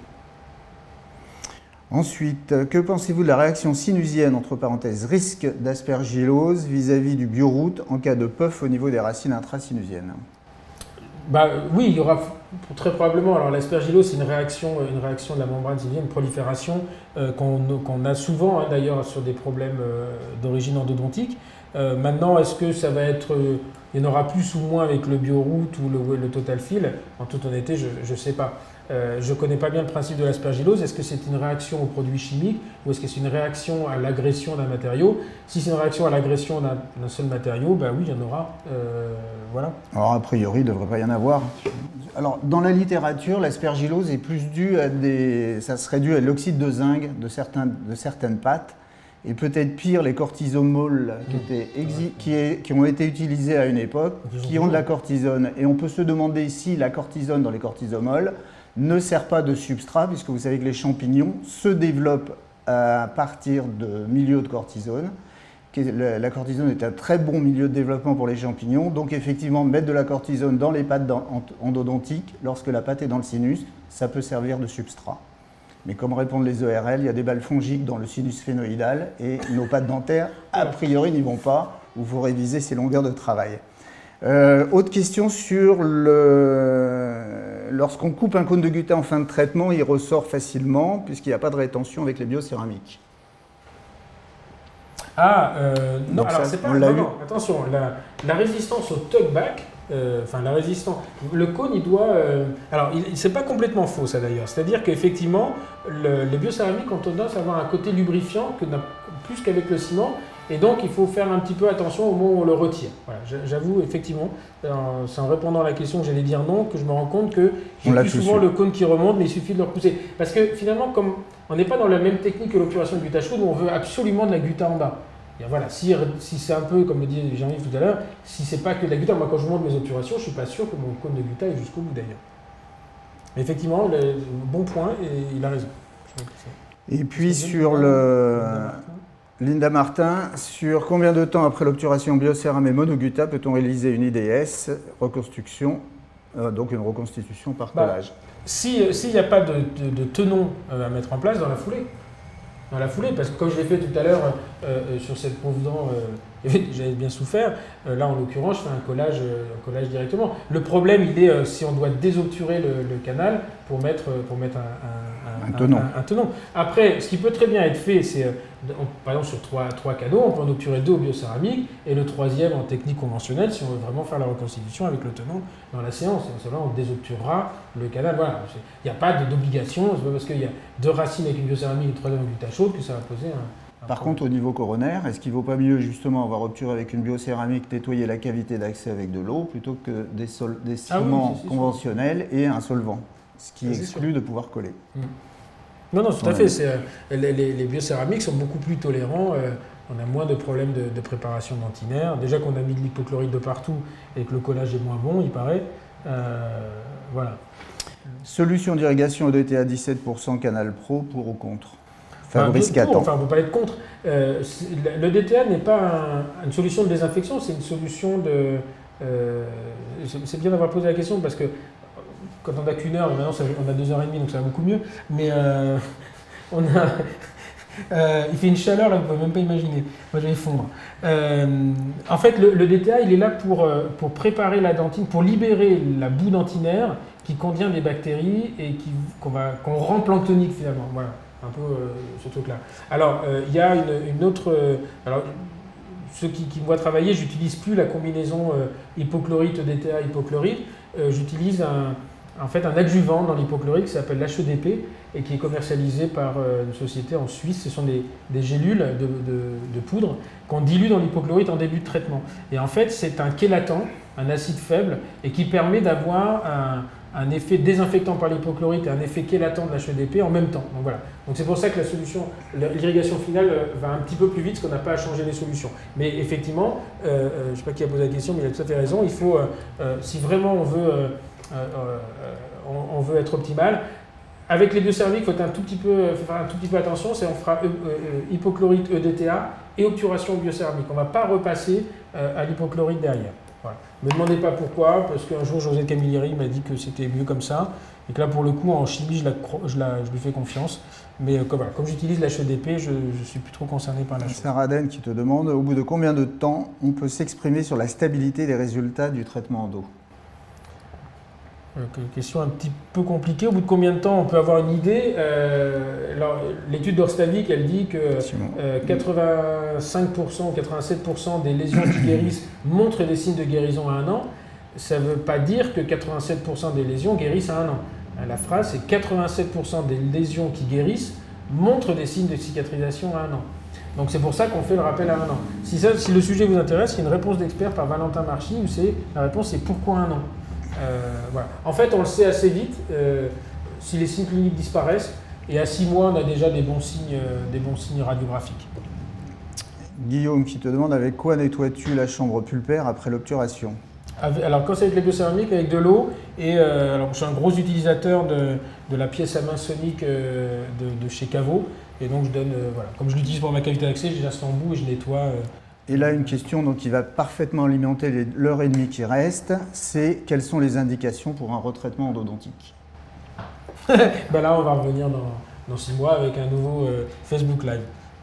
Ensuite, que pensez-vous de la réaction sinusienne, entre parenthèses, risque d'aspergillose vis-à-vis du bioroot en cas de puff au niveau des racines intrasinusiennes? Bah, oui, il y aura très probablement. Alors l'aspergillose, c'est une réaction, une réaction de la membrane sinusienne, une prolifération euh, qu'on qu'on a souvent hein, d'ailleurs sur des problèmes euh, d'origine endodontique. Euh, maintenant, est-ce que ça va être, euh, il y en aura plus ou moins avec le bioroot ou le, le total fill? En toute honnêteté, je ne sais pas. Euh, je ne connais pas bien le principe de l'aspergillose. Est-ce que c'est une réaction aux produits chimiques ou est-ce que c'est une réaction à l'agression d'un matériau? Si c'est une réaction à l'agression d'un seul matériau, ben oui, il y en aura. Euh, voilà. Alors, a priori, il ne devrait pas y en avoir. Alors, dans la littérature, l'aspergillose est plus due à des... ça serait dû à l'oxyde de zinc de, certains, de certaines pâtes. Et peut-être pire, les cortisomoles qui, étaient exi... qui, est... qui ont été utilisés à une époque, qui ont de la cortisone. Et on peut se demander si la cortisone dans les cortisomoles ne sert pas de substrat, puisque vous savez que les champignons se développent à partir de milieux de cortisone. La cortisone est un très bon milieu de développement pour les champignons, donc effectivement, mettre de la cortisone dans les pâtes endodontiques, lorsque la pâte est dans le sinus, ça peut servir de substrat. Mais comme répondent les O R L, il y a des balles fongiques dans le sinus phénoïdal, et nos pâtes dentaires, a priori, n'y vont pas, ou vous révisez ces longueurs de travail. Euh, autre question sur le... Lorsqu'on coupe un cône de gutta en fin de traitement, il ressort facilement puisqu'il n'y a pas de rétention avec les biocéramiques. Ah, euh, non, Donc alors ça, c'est pas... on l'a Non, vu. non, attention, la, la résistance au tuckback, euh, enfin la résistance... Le cône, il doit... Euh, alors, c'est pas complètement faux, ça d'ailleurs. C'est-à-dire qu'effectivement, le, les biocéramiques ont tendance à avoir un côté lubrifiant que, plus qu'avec le ciment. Et donc, il faut faire un petit peu attention au moment où on le retire. Voilà, j'avoue, effectivement, c'est en répondant à la question que j'allais dire non, que je me rends compte que j'ai plus souvent le cône qui remonte, mais il suffit de le repousser. Parce que finalement, comme on n'est pas dans la même technique que l'obturation de gutta chaude, où on veut absolument de la gutta en bas. Et voilà, si, si c'est un peu, comme le dit Jean-Yves tout à l'heure, si c'est pas que de la gutta, moi quand je monte mes obturations, je ne suis pas sûr que mon cône de gutta est jusqu'au bout d'ailleurs. Effectivement, le, bon point, et il a raison. Et puis sur le... Linda Martin, sur combien de temps après l'obturation biocéram et monogutta peut-on réaliser une I D S, reconstruction, euh, donc une reconstitution par collage? Bah, s'il si n'y a pas de, de, de tenon euh, à mettre en place dans la foulée, dans la foulée, parce que comme je l'ai fait tout à l'heure euh, sur cette pauvre dent, euh, j'avais bien souffert, euh, là en l'occurrence je fais un collage, euh, un collage directement. Le problème il est euh, si on doit désobturer le, le canal pour mettre, pour mettre un, un, un, un, tenon. Un, un tenon. Après, ce qui peut très bien être fait, c'est euh, par exemple sur trois, trois canaux, on peut en obturer deux au biocéramique et le troisième en technique conventionnelle si on veut vraiment faire la reconstitution avec le tenon dans la séance. Et cela on désobturera le canal. Voilà. Il n'y a pas d'obligation, c'est pas parce qu'il y a deux racines avec une biocéramique et une troisième avec une tache chaude que ça va poser un... Par contre, au niveau coronaire, est-ce qu'il ne vaut pas mieux justement avoir obturé avec une biocéramique, nettoyer la cavité d'accès avec de l'eau, plutôt que des, sol des ciments ah oui, conventionnels sûr. Et un solvant, ce qui exclut sûr. De pouvoir coller. Mmh. Non, non, tout ouais. à fait. Euh, les, les, les biocéramiques sont beaucoup plus tolérants. Euh, on a moins de problèmes de, de préparation dentinaire. Déjà qu'on a mis de l'hypochlorite de partout et que le collage est moins bon, il paraît. Euh, voilà. Solution d'irrigation E D T A dix-sept pour cent Canal Pro, pour ou contre? Fabrice Enfin, enfin, on ne peut pas être contre. Euh, le D T A n'est pas un, une solution de désinfection, c'est une solution de... Euh, c'est bien d'avoir posé la question parce que quand on n'a qu'une heure, maintenant ça, on a deux heures et demie, donc ça va beaucoup mieux. Mais euh, on a... Euh, il fait une chaleur là, vous ne pouvez même pas imaginer. Moi, je vais fondre. Euh, en fait, le, le D T A, il est là pour, pour préparer la dentine, pour libérer la boue dentinaire qui contient des bactéries et qu'on qu'on rend planctonique finalement. Voilà. Un peu euh, ce truc-là. Alors, il euh, y a une, une autre... Euh, alors, ceux qui, qui me voient travailler, j'utilise plus la combinaison euh, hypochlorite, D T A, hypochlorite. Euh, J'utilise un, en fait un adjuvant dans l'hypochlorite qui s'appelle l'H E D P et qui est commercialisé par euh, une société en Suisse. Ce sont des, des gélules de, de, de poudre qu'on dilue dans l'hypochlorite en début de traitement. Et en fait, c'est un chélatant, un acide faible, et qui permet d'avoir un... un effet désinfectant par l'hypochlorite et un effet chélatant de l'H E D P en même temps. Donc voilà. Donc c'est pour ça que la solution, l'irrigation finale va un petit peu plus vite parce qu'on n'a pas à changer les solutions. Mais effectivement, euh, je ne sais pas qui a posé la question, mais il a tout à fait raison. Il faut, euh, euh, si vraiment on veut, euh, euh, on, on veut être optimal, avec les biocéramiques, il faut un tout petit peu, faire un tout petit peu attention. C'est on fera euh, euh, hypochlorite E D T A et obturation biocéramique. On ne va pas repasser euh, à l'hypochlorite derrière. Voilà. Ne me demandez pas pourquoi, parce qu'un jour José Camilleri m'a dit que c'était mieux comme ça, et que là pour le coup en chimie je, la, je, la, je lui fais confiance, mais euh, comme, voilà, comme j'utilise l'H E D P, je ne suis plus trop concerné par la chose. Sarah Den qui te demande au bout de combien de temps on peut s'exprimer sur la stabilité des résultats du traitement endo? Euh, question un petit peu compliquée. Au bout de combien de temps on peut avoir une idée? euh, L'étude d'Orstavik, elle dit que euh, quatre-vingt-cinq pour cent ou quatre-vingt-sept pour cent des lésions qui guérissent montrent des signes de guérison à un an. Ça ne veut pas dire que quatre-vingt-sept pour cent des lésions guérissent à un an. La phrase, c'est quatre-vingt-sept pour cent des lésions qui guérissent montrent des signes de cicatrisation à un an. Donc c'est pour ça qu'on fait le rappel à un an. Si, ça, si le sujet vous intéresse, il y a une réponse d'expert par Valentin Marchi où c'est la réponse c'est pourquoi un an. Euh, voilà. En fait, on le sait assez vite euh, si les signes cliniques disparaissent, et à six mois, on a déjà des bons signes, euh, des bons signes radiographiques. Guillaume qui te demande avec quoi nettoies-tu la chambre pulpaire après l'obturation? Alors, quand c'est avec les biocéramiques, avec de l'eau, et euh, alors, je suis un gros utilisateur de, de la pièce à main sonique euh, de, de chez Caveau, et donc je donne, euh, voilà, comme je l'utilise pour ma cavité d'accès, j'ai un bout et je nettoie. Euh, Et là, une question donc, qui va parfaitement alimenter l'heure et demie qui reste, c'est quelles sont les indications pour un retraitement endodontique? Ben là, on va revenir dans, dans six mois avec un nouveau euh, Facebook Live.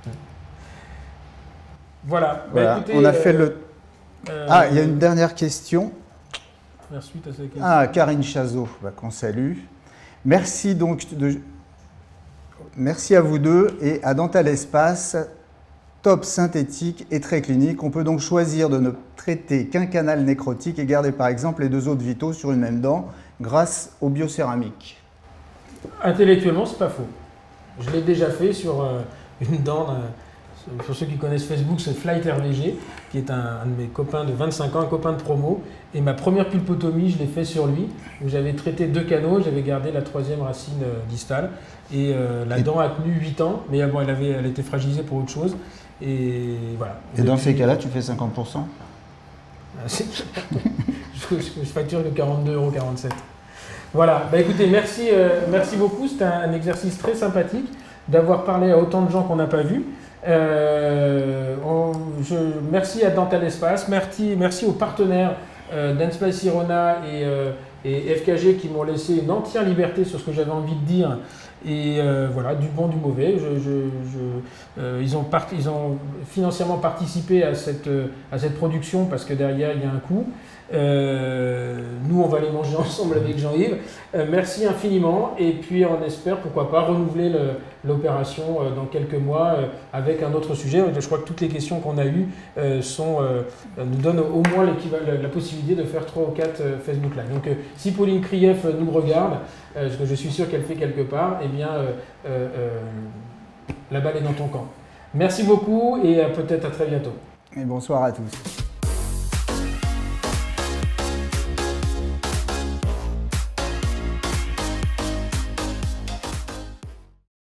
Voilà. voilà. Ben, écoutez, on a fait euh, le... Euh, ah, il y a une dernière question. Suite à cette question. Ah, Karine Chazot, bah, qu'on salue. Merci donc de... Merci à vous deux et à Dental Espace. Top synthétique et très clinique. On peut donc choisir de ne traiter qu'un canal nécrotique et garder par exemple les deux autres vitaux sur une même dent grâce aux biocéramiques. Intellectuellement, c'est pas faux. Je l'ai déjà fait sur euh, une dent, euh, pour ceux qui connaissent Facebook, c'est Flight R V G, qui est un, un de mes copains de vingt-cinq ans, un copain de promo. Et ma première pulpotomie, je l'ai fait sur lui, où j'avais traité deux canaux, j'avais gardé la troisième racine euh, distale. Et euh, la et dent a tenu huit ans, mais bon, elle, avait, elle était fragilisée pour autre chose. Et voilà. Et dans ces cas-là, tu fais cinquante pour cent? je, je, je facture que quarante-deux euros quarante-sept. Voilà. Bah, écoutez, merci, euh, merci beaucoup. C'était un, un exercice très sympathique d'avoir parlé à autant de gens qu'on n'a pas vus. Euh, on, je, merci à Dental Espace. Merci, merci aux partenaires euh, Dentsply Sirona et, euh, et F K G qui m'ont laissé une entière liberté sur ce que j'avais envie de dire. Et euh, voilà, du bon, du mauvais. Je, je, je, euh, ils, ont part, ils ont financièrement participé à cette, à cette production parce que derrière, il y a un coût. Euh, nous, on va les manger ensemble avec Jean-Yves. Euh, merci infiniment. Et puis, on espère, pourquoi pas, renouveler l'opération euh, dans quelques mois euh, avec un autre sujet. Je crois que toutes les questions qu'on a eues euh, sont, euh, nous donnent au moins la, la possibilité de faire trois ou quatre euh, Facebook Live. Donc, euh, si Pauline Krief nous regarde, euh, ce que je suis sûr qu'elle fait quelque part, eh bien, euh, euh, euh, la balle est dans ton camp. Merci beaucoup et euh, peut-être à très bientôt. Et bonsoir à tous.